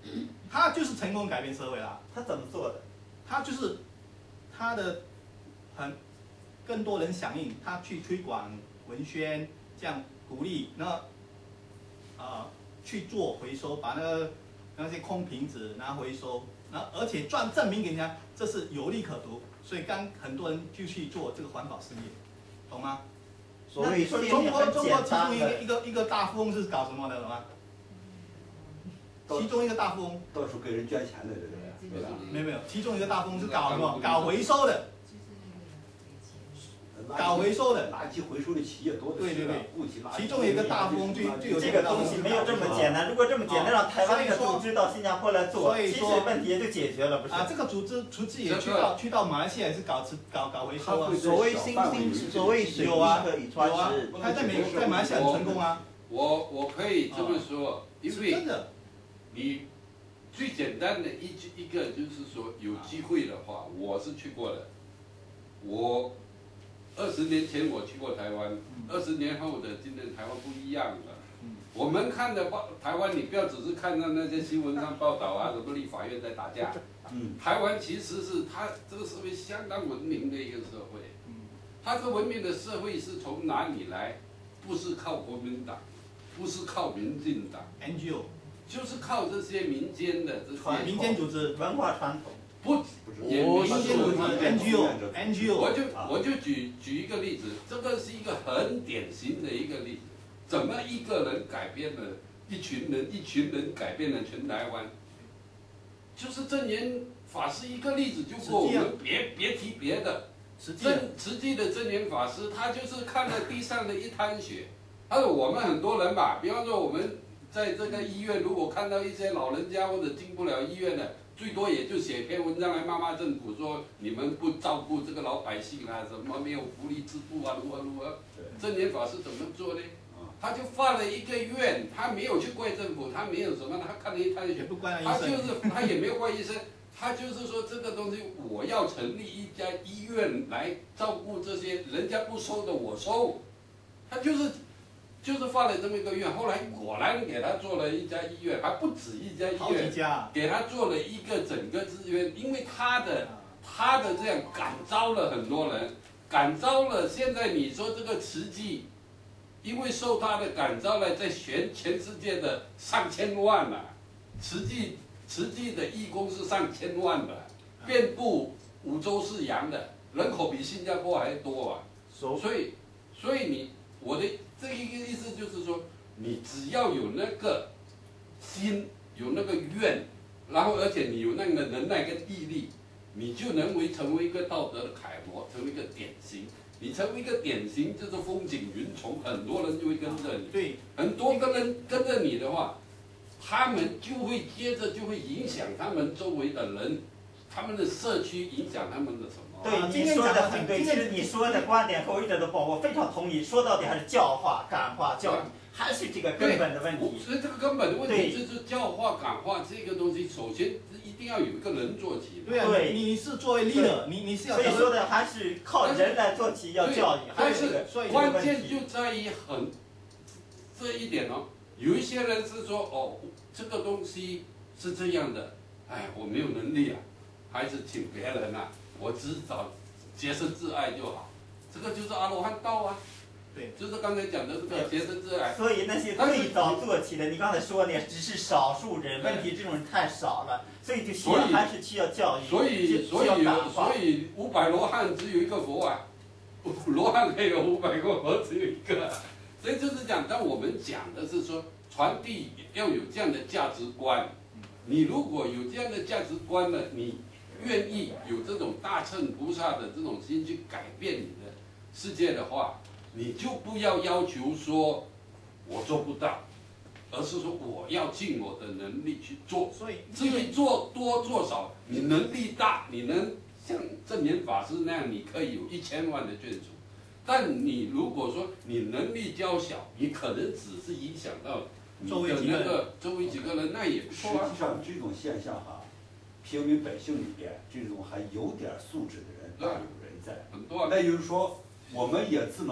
他就是成功改变社会啦。 他怎么做的？ 他就是他的很更多人响应，他去推广文宣，这样鼓励，然后呃去做回收，把那个那些空瓶子拿回收，然后而且赚证明给人家这是有利可图，所以刚很多人就去做这个环保事业，懂吗？ 所谓那你中国很中国简单其中一个的一个一个大富翁是搞什么的，懂吗？其中一个大富翁， 到处给人捐钱的，对不对？对吧？ 没有没有，其中一个大富翁是搞什么？搞回收的，搞回收的。 垃圾回收的企业多的是， 对对对物体垃圾。 其中有一个大富翁就就有这个东西没有这么简单。如果这么简单，让台湾那个组织到新加坡来做，其实所以说问题也就解决了，不是？ 啊，这个组织组织也去到去到马来西亚也是搞搞搞回收啊。 所谓新兴，所谓水泥可以穿有啊石，， 他在美在马来西亚很成功啊。 我我可以这么说，因为真的， 你最简单的一句一个就是说，有机会的话，我是去过的。我二十年前我去过台湾，二十年后的今天台湾不一样了。我们看的报台湾，你不要只是看到那些新闻上报道啊，什么立法院在打架。 嗯， 台湾其实是它这个社会相当文明的一个社会。它这个文明的社会是从哪里来？不是靠国民党，不是靠民进党 N G O 就是靠这些民间的这些民间组织文化传统。 不也民民间组织 N G O N G O。 我就我就举举一个例子，这个是一个很典型的一个例子，怎么一个人改变了一群人，一群人改变了全台湾，就是证严法师一个例子就够，我们别别提别的。真实际的证严法师，他就是看了地上的一滩血。他说我们很多人吧，比方说我们在这个医院，如果看到一些老人家或者进不了医院的，最多也就写篇文章来骂骂政府，说你们不照顾这个老百姓啊，什么没有福利支付啊，如何如何。证严法师怎么做呢？他就发了一个愿，他没有去怪政府，他没有什么，他看了一滩血，他就是他也没有怪医生。他就是说这个东西，我要成立一家医院来照顾这些人家不收的我收，他就是就是发了这么一个愿，后来果然给他做了一家医院，还不止一家医院，给他做了一个整个资源，因为他的他的这样感召了很多人，感召了现在你说这个慈济，因为受他的感召了，在全全世界的上千万了，慈济。实际的义工是上千万的，遍布五洲四洋的，人口比新加坡还多啊。所以，所以你我的这一个意思就是说，你只要有那个心，有那个愿，然后而且你有那个能耐跟毅力，你就能为成为一个道德的楷模，成为一个典型。你成为一个典型，就是风景云从，很多人就会跟着你。 对， 很多个人跟着你的话。他们就会接着就会影响他们周围的人，他们的社区影响他们的什么？ 对，你说的很对。其实你说的观点和我一点都不，我非常同意。说到底还是教化、感化、教育，还是这个根本的问题。 所以这个根本的问题就是教化、感化这个东西，首先一定要有一个人做起。 对啊，你你是作为 leader，你你是要。 所以说的还是靠人来做起，要教育。 但是关键就在于很这一点哦。有一些人是说哦，这个东西是这样的，哎，我没有能力啊，还是请别人啊，我只找洁身自爱就好，这个就是阿罗汉道啊。 对， 就是刚才讲的这个洁身自爱。 所以那些最早做起的，你刚才说的只是少数人，问题这种人太少了，所以就需要还是需要教育， 所以所以所以五百罗汉只有一个佛啊，罗汉可以有五百个佛，只有一个。所以就是讲，但我们讲的是说，传递要有这样的价值观。你如果有这样的价值观呢，你愿意有这种大乘菩萨的这种心去改变你的世界的话，你就不要要求说我做不到，而是说我要尽我的能力去做。 所以至于做多做少，你能力大，你能像证严法师那样，你可以有一千万的眷属。但你如果说你能力较小，你可能只是影响到你的那个周围几个人，那也不错啊。 实际上这种现象哈，平民百姓里边这种还有点素质的人大有人在。 很多。 那就是说，我们也只能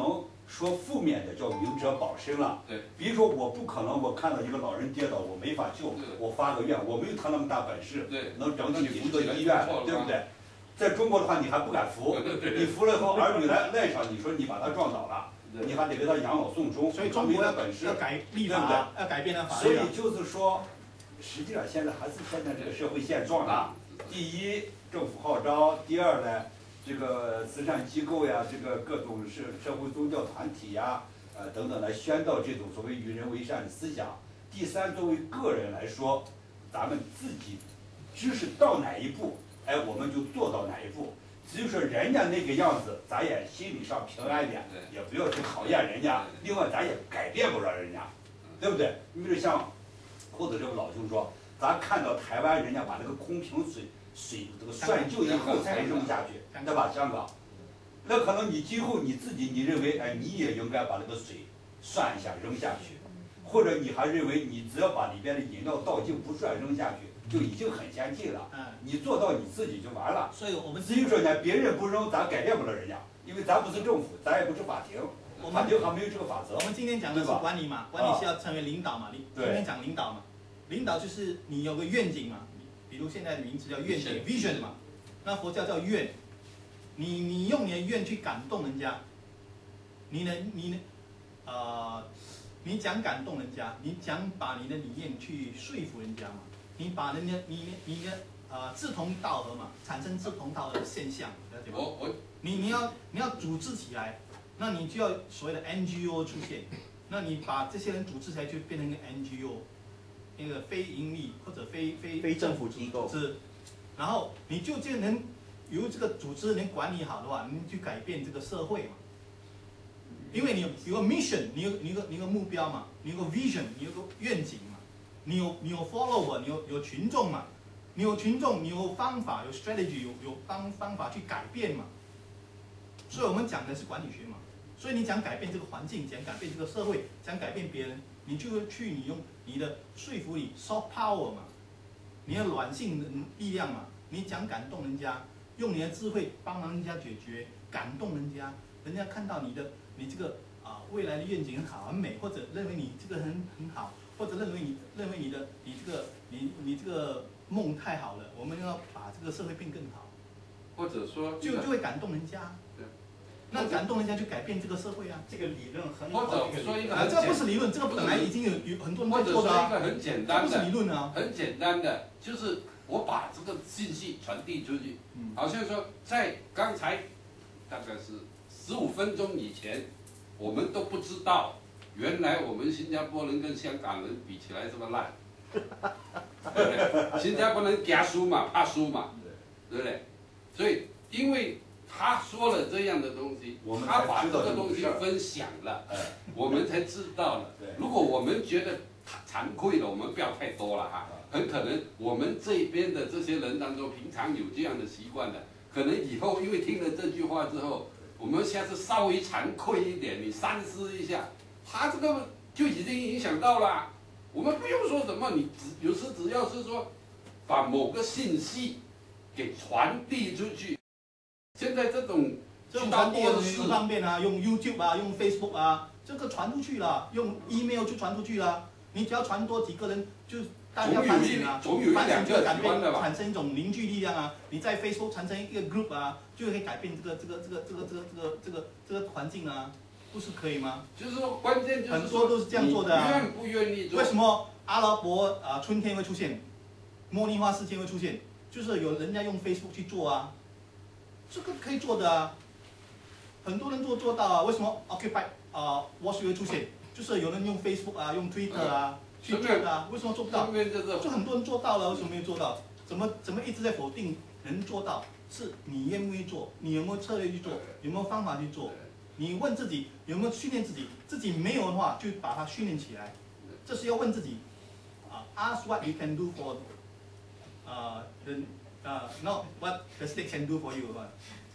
说负面的叫明哲保身了。 对。 比如说我不可能，我看到一个老人跌倒，我没法救，我发个愿，我没有他那么大本事， 对， 能整体扶到医院，对不对？在中国的话，你还不敢扶，你扶了以后，儿女来赖上，你说你把他撞倒了，你还得给他养老送终， 所以中国要本事要改立对不对？ 法，要改变的法所律啊。 以就是说，实际上现在还是现在这个社会现状啊。第一，政府号召；第二呢，这个慈善机构呀，这个各种社社会宗教团体呀，呃等等来宣导这种所谓与人为善的思想。第三，作为个人来说，咱们自己知识到哪一步，哎，我们就做到哪一步。至于说人家那个样子，咱也心理上平安点，也不要去讨厌人家。另外，咱也改变不了人家，对不对？你比如像或者这位老兄说，咱看到台湾人家把那个空瓶水水这个涮旧以后才扔下去，对吧？香港，那可能你今后你自己你认为，哎，你也应该把那个水涮一下扔下去，或者你还认为你只要把里边的饮料倒进不涮扔下去。就已经很先进了，你做到你自己就完了。 所以我们至于说呢，别人不扔，咱改变不了人家，因为咱不是政府，咱也不是法庭，法庭还没有这个法则。 我们今天讲的是管理嘛，管理是要成为领导嘛，领今天讲领导嘛，领导就是你有个愿景嘛，比如现在的名词叫愿景 vision 嘛，那佛教叫愿，你你用你的愿去感动人家，你能你能呃，你讲感动人家，你讲把你的理念去说服人家嘛。你把人家你你的呃志同道合嘛，产生志同道合的现象，了解吗？ 我我你你要你要组织起来，那你就要所谓的 N G O 出现，那你把这些人组织起来就变成一个 N G O， 那个非盈利或者非非非政府机构是，然后你就就能由这个组织能管理好的话，你去改变这个社会嘛。因为你有有个 mission， 你有你有个你有个目标嘛，你有个 vision， 你有个愿景。你有你有 follower， 你有有群众嘛？你有群众，你有方法，有 strategy， 有有方方法去改变嘛？所以我们讲的是管理学嘛。所以你讲改变这个环境，讲改变这个社会，讲改变别人，你就去你用你的说服力 soft power 嘛，你的软性力量嘛。你讲感动人家，用你的智慧帮忙人家解决，感动人家，人家看到你的你这个啊、呃、未来的愿景很好很美，或者认为你这个很很好。或者认为你认为你的你这个你你这个梦太好了，我们要把这个社会变更好， 或者说就就会感动人家， 对， 那感动人家就改变这个社会啊。 这个理论很好。 或者说一个啊，这不是理论，这个本来已经有有很多人在做的啊。 或者说一个很简单的， 这不是理论啊， 很简单的，就是我把这个信息传递出去，嗯、好像说在刚才大概是十五分钟以前，我们都不知道。原来我们新加坡人跟香港人比起来这么烂，对不对？新加坡人怕输嘛，怕输嘛，对不对？所以因为他说了这样的东西，他把这个东西分享了，我们才知道了。如果我们觉得惭愧了，我们不要太多了哈。很可能我们这边的这些人当中，平常有这样的习惯的，可能以后因为听了这句话之后，我们下次稍微惭愧一点，你三思一下。他这个就已经影响到了，我们不用说什么，你只有时只要是说，把某个信息给传递出去。现在这种这种传递很方便啊，用 YouTube 啊，用 Facebook 啊，这个传出去了，用 email 就传出去了。你只要传多几个人，就大家反省啊，反省就会改变，产生一种凝聚力量啊。你在 Facebook 产生一个 group 啊，就可以改变这个这个这个这个这个这个这个这个环境啊。不是可以吗？ 就是说，关键就是很多都是这样做的啊。 愿不愿意做？ 为什么阿拉伯啊、呃、春天会出现，茉莉花事件会出现？就是有人家用 Facebook 去做啊，这个可以做的啊，很多人做做到啊。为什么 Occupy 啊 Watch 会出现？就是有人用 Facebook 啊，用 Twitter 啊、嗯、去做的啊。为什么做不到？就很多人做到了，为什么没有做到？怎么怎么一直在否定能做到？是你愿不愿意做？你有没有策略去做？有没有方法去做？你问自己有没有训练自己，自己没有的话，就把它训练起来。这是要问自己啊、uh, ，ask what you can do for， 呃、uh, the 呃、uh, not what the state can do for you， 啊、uh, 。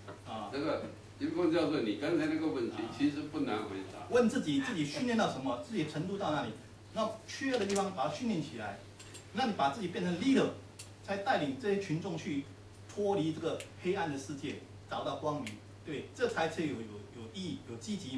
这个林峰教授，你刚才那个问题其实不难回答。 问自己自己训练到什么，自己程度到哪里，那缺的地方把它训练起来，那你把自己变成 leader， 才带领这些群众去脱离这个黑暗的世界，找到光明。对，这才是有有。有意义有积极嘛，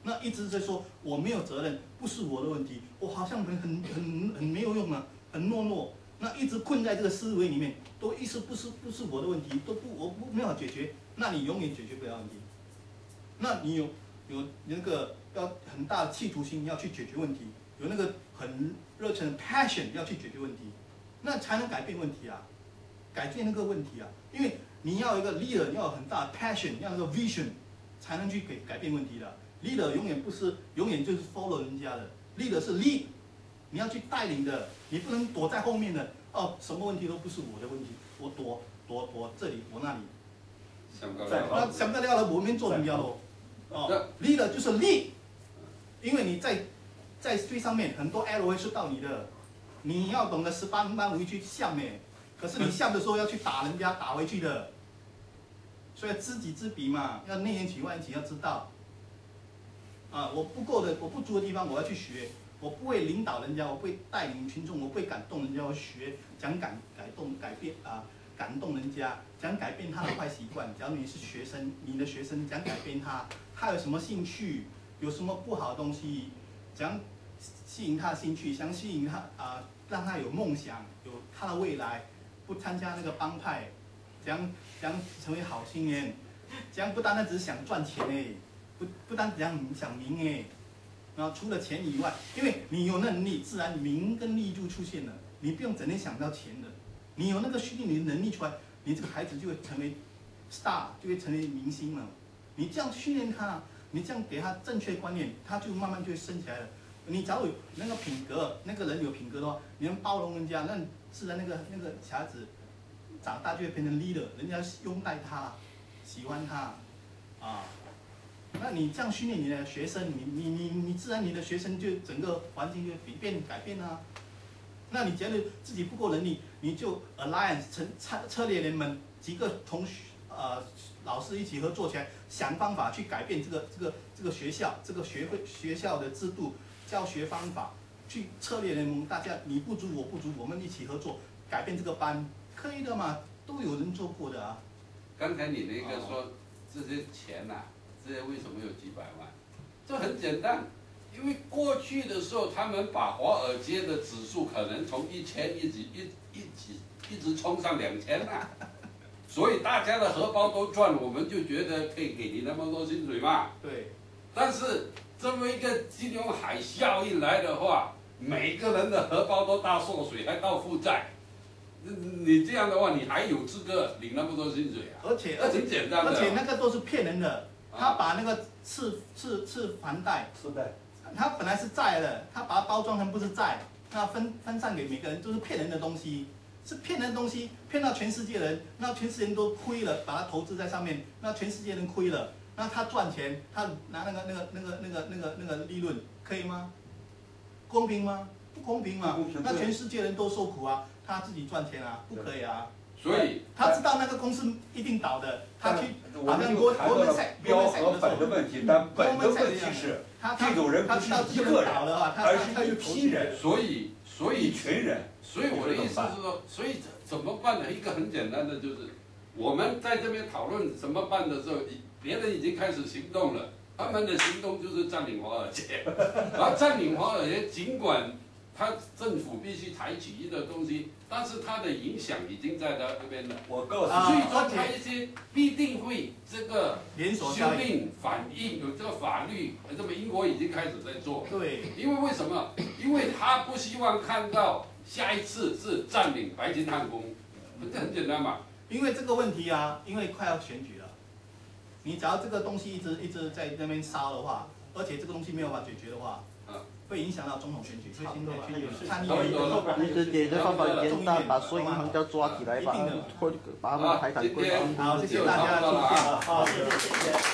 那一直在说我没有责任，不是我的问题，我好像很很很很没有用啊，很懦弱，那一直困在这个思维里面，都一直不是不是我的问题，都不我不没有解决，那你永远解决不了问题。那你有有那个要很大的企图心要去解决问题，有那个很热忱的 passion 要去解决问题，那才能改变问题啊，改变那个问题啊，因为你要有一个 leader， 你要有很大的 passion， 要有一个 vision， 才能去给改变问题的。leader 永远不是，永远就是 follow 人家的 ，leader 是 lead， 你要去带领的，你不能躲在后面的。哦，什么问题都不是我的问题，我躲躲躲这里，躲那里。 想不到那想不到了，我们做人家喽。哦 ，leader 就是 lead， 因为你在在最上面很多 arrow 会射到你的，你要懂得十八般武艺去向诶。可是你向的时候要去打人家，打回去的。所以知己知彼嘛，要内言起外言起，要知道。啊，我不够的，我不足的地方，我要去学。我不会领导人家，我不会带领群众，我不会感动人家，我学讲感改动改变啊，感动人家，讲改变他的坏习惯。假如你是学生，你的学生讲改变他，他有什么兴趣，有什么不好的东西，讲吸引他的兴趣，想吸引他啊，让他有梦想，有他的未来，不参加那个帮派，讲讲成为好青年，讲不单单只是想赚钱哎，不不单讲想名哎。然后除了钱以外，因为你有能力，自然名跟利就出现了。你不用整天想到钱的，你有那个训练你的能力出来，你这个孩子就会成为 star， 就会成为明星了。你这样训练他，你这样给他正确观念，他就慢慢就会升起来了。你假如有那个品格，那个人有品格的话，你能包容人家，那自然那个那个小孩子长大就会变成 leader， 人家拥戴他，喜欢他，啊。那你这样训练你的学生，你你你你自然你的学生就整个环境就变改变啊。那你觉得自己不够能力，你就 alliance 策策略联盟几个同学呃老师一起合作起来，想方法去改变这个这个这个学校这个学会学校的制度教学方法，去策略联盟，大家你不足我不足，我们一起合作改变这个班，可以的嘛，都有人做过的啊。 刚才你那个说这些钱呐、啊。这些为什么有几百万？这很简单，因为过去的时候，他们把华尔街的指数可能从一千一直一一直一直冲上两千啊，所以大家的荷包都赚，我们就觉得可以给你那么多薪水嘛。 对。 但是这么一个金融海啸一来的话，每个人的荷包都大缩水，还到负债。你这样的话，你还有资格领那么多薪水啊？ 而且而且简单的， 而且那个都是骗人的。他把那个次次次还贷， 次贷， 他本来是债的，他把它包装成不是债，那分分散给每个人都是骗人的东西，是骗人的东西，骗到全世界人，那全世界人都亏了，把它投资在上面，那全世界人亏了，那他赚钱，他拿那个那个那个那个那个那个利润，可以吗？公平吗？不公平嘛，那全世界人都受苦啊，他自己赚钱啊，不可以啊。 所以他知道那个公司一定倒的，他去我们就谈到了标和本的问题，但本的问题是这种人不是一个人，而是一批人， 所以所以一群人。 所以我的意思是说，所以怎么办呢？一个很简单的就是，我们在这边讨论怎么办的时候，别人已经开始行动了，他们的行动就是占领华尔街，而占领华尔街，尽管他政府必须采取一个东西，但是它的影响已经在他这边了。 我告诉你， 你， 最终他一些必定会这个连锁修订反应有这个法律，这么英国已经开始在做。 对， 因为为什么？因为他不希望看到下一次是占领白金汉宫，这很简单嘛。 因为这个问题啊，因为快要选举了，你只要这个东西一直一直在那边烧的话，而且这个东西没有办法解决的话。会影响到总统选举，所以现在去参议院。 其实解决方法简单，把所有银行家抓起来，把或把他们财产归还。 好，谢谢大家的出现。 好，谢谢谢谢。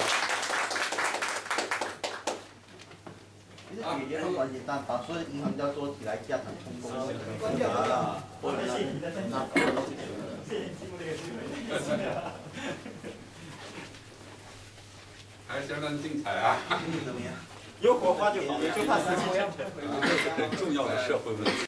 其实解决方法简单，把所有银行家捉起来，家产充公。 关掉了。谢谢你的分享。谢谢你提供这个机会。 还相当精彩啊！ 怎么样？ 有火花就好，就怕死气沉沉。 很重要的社会问题。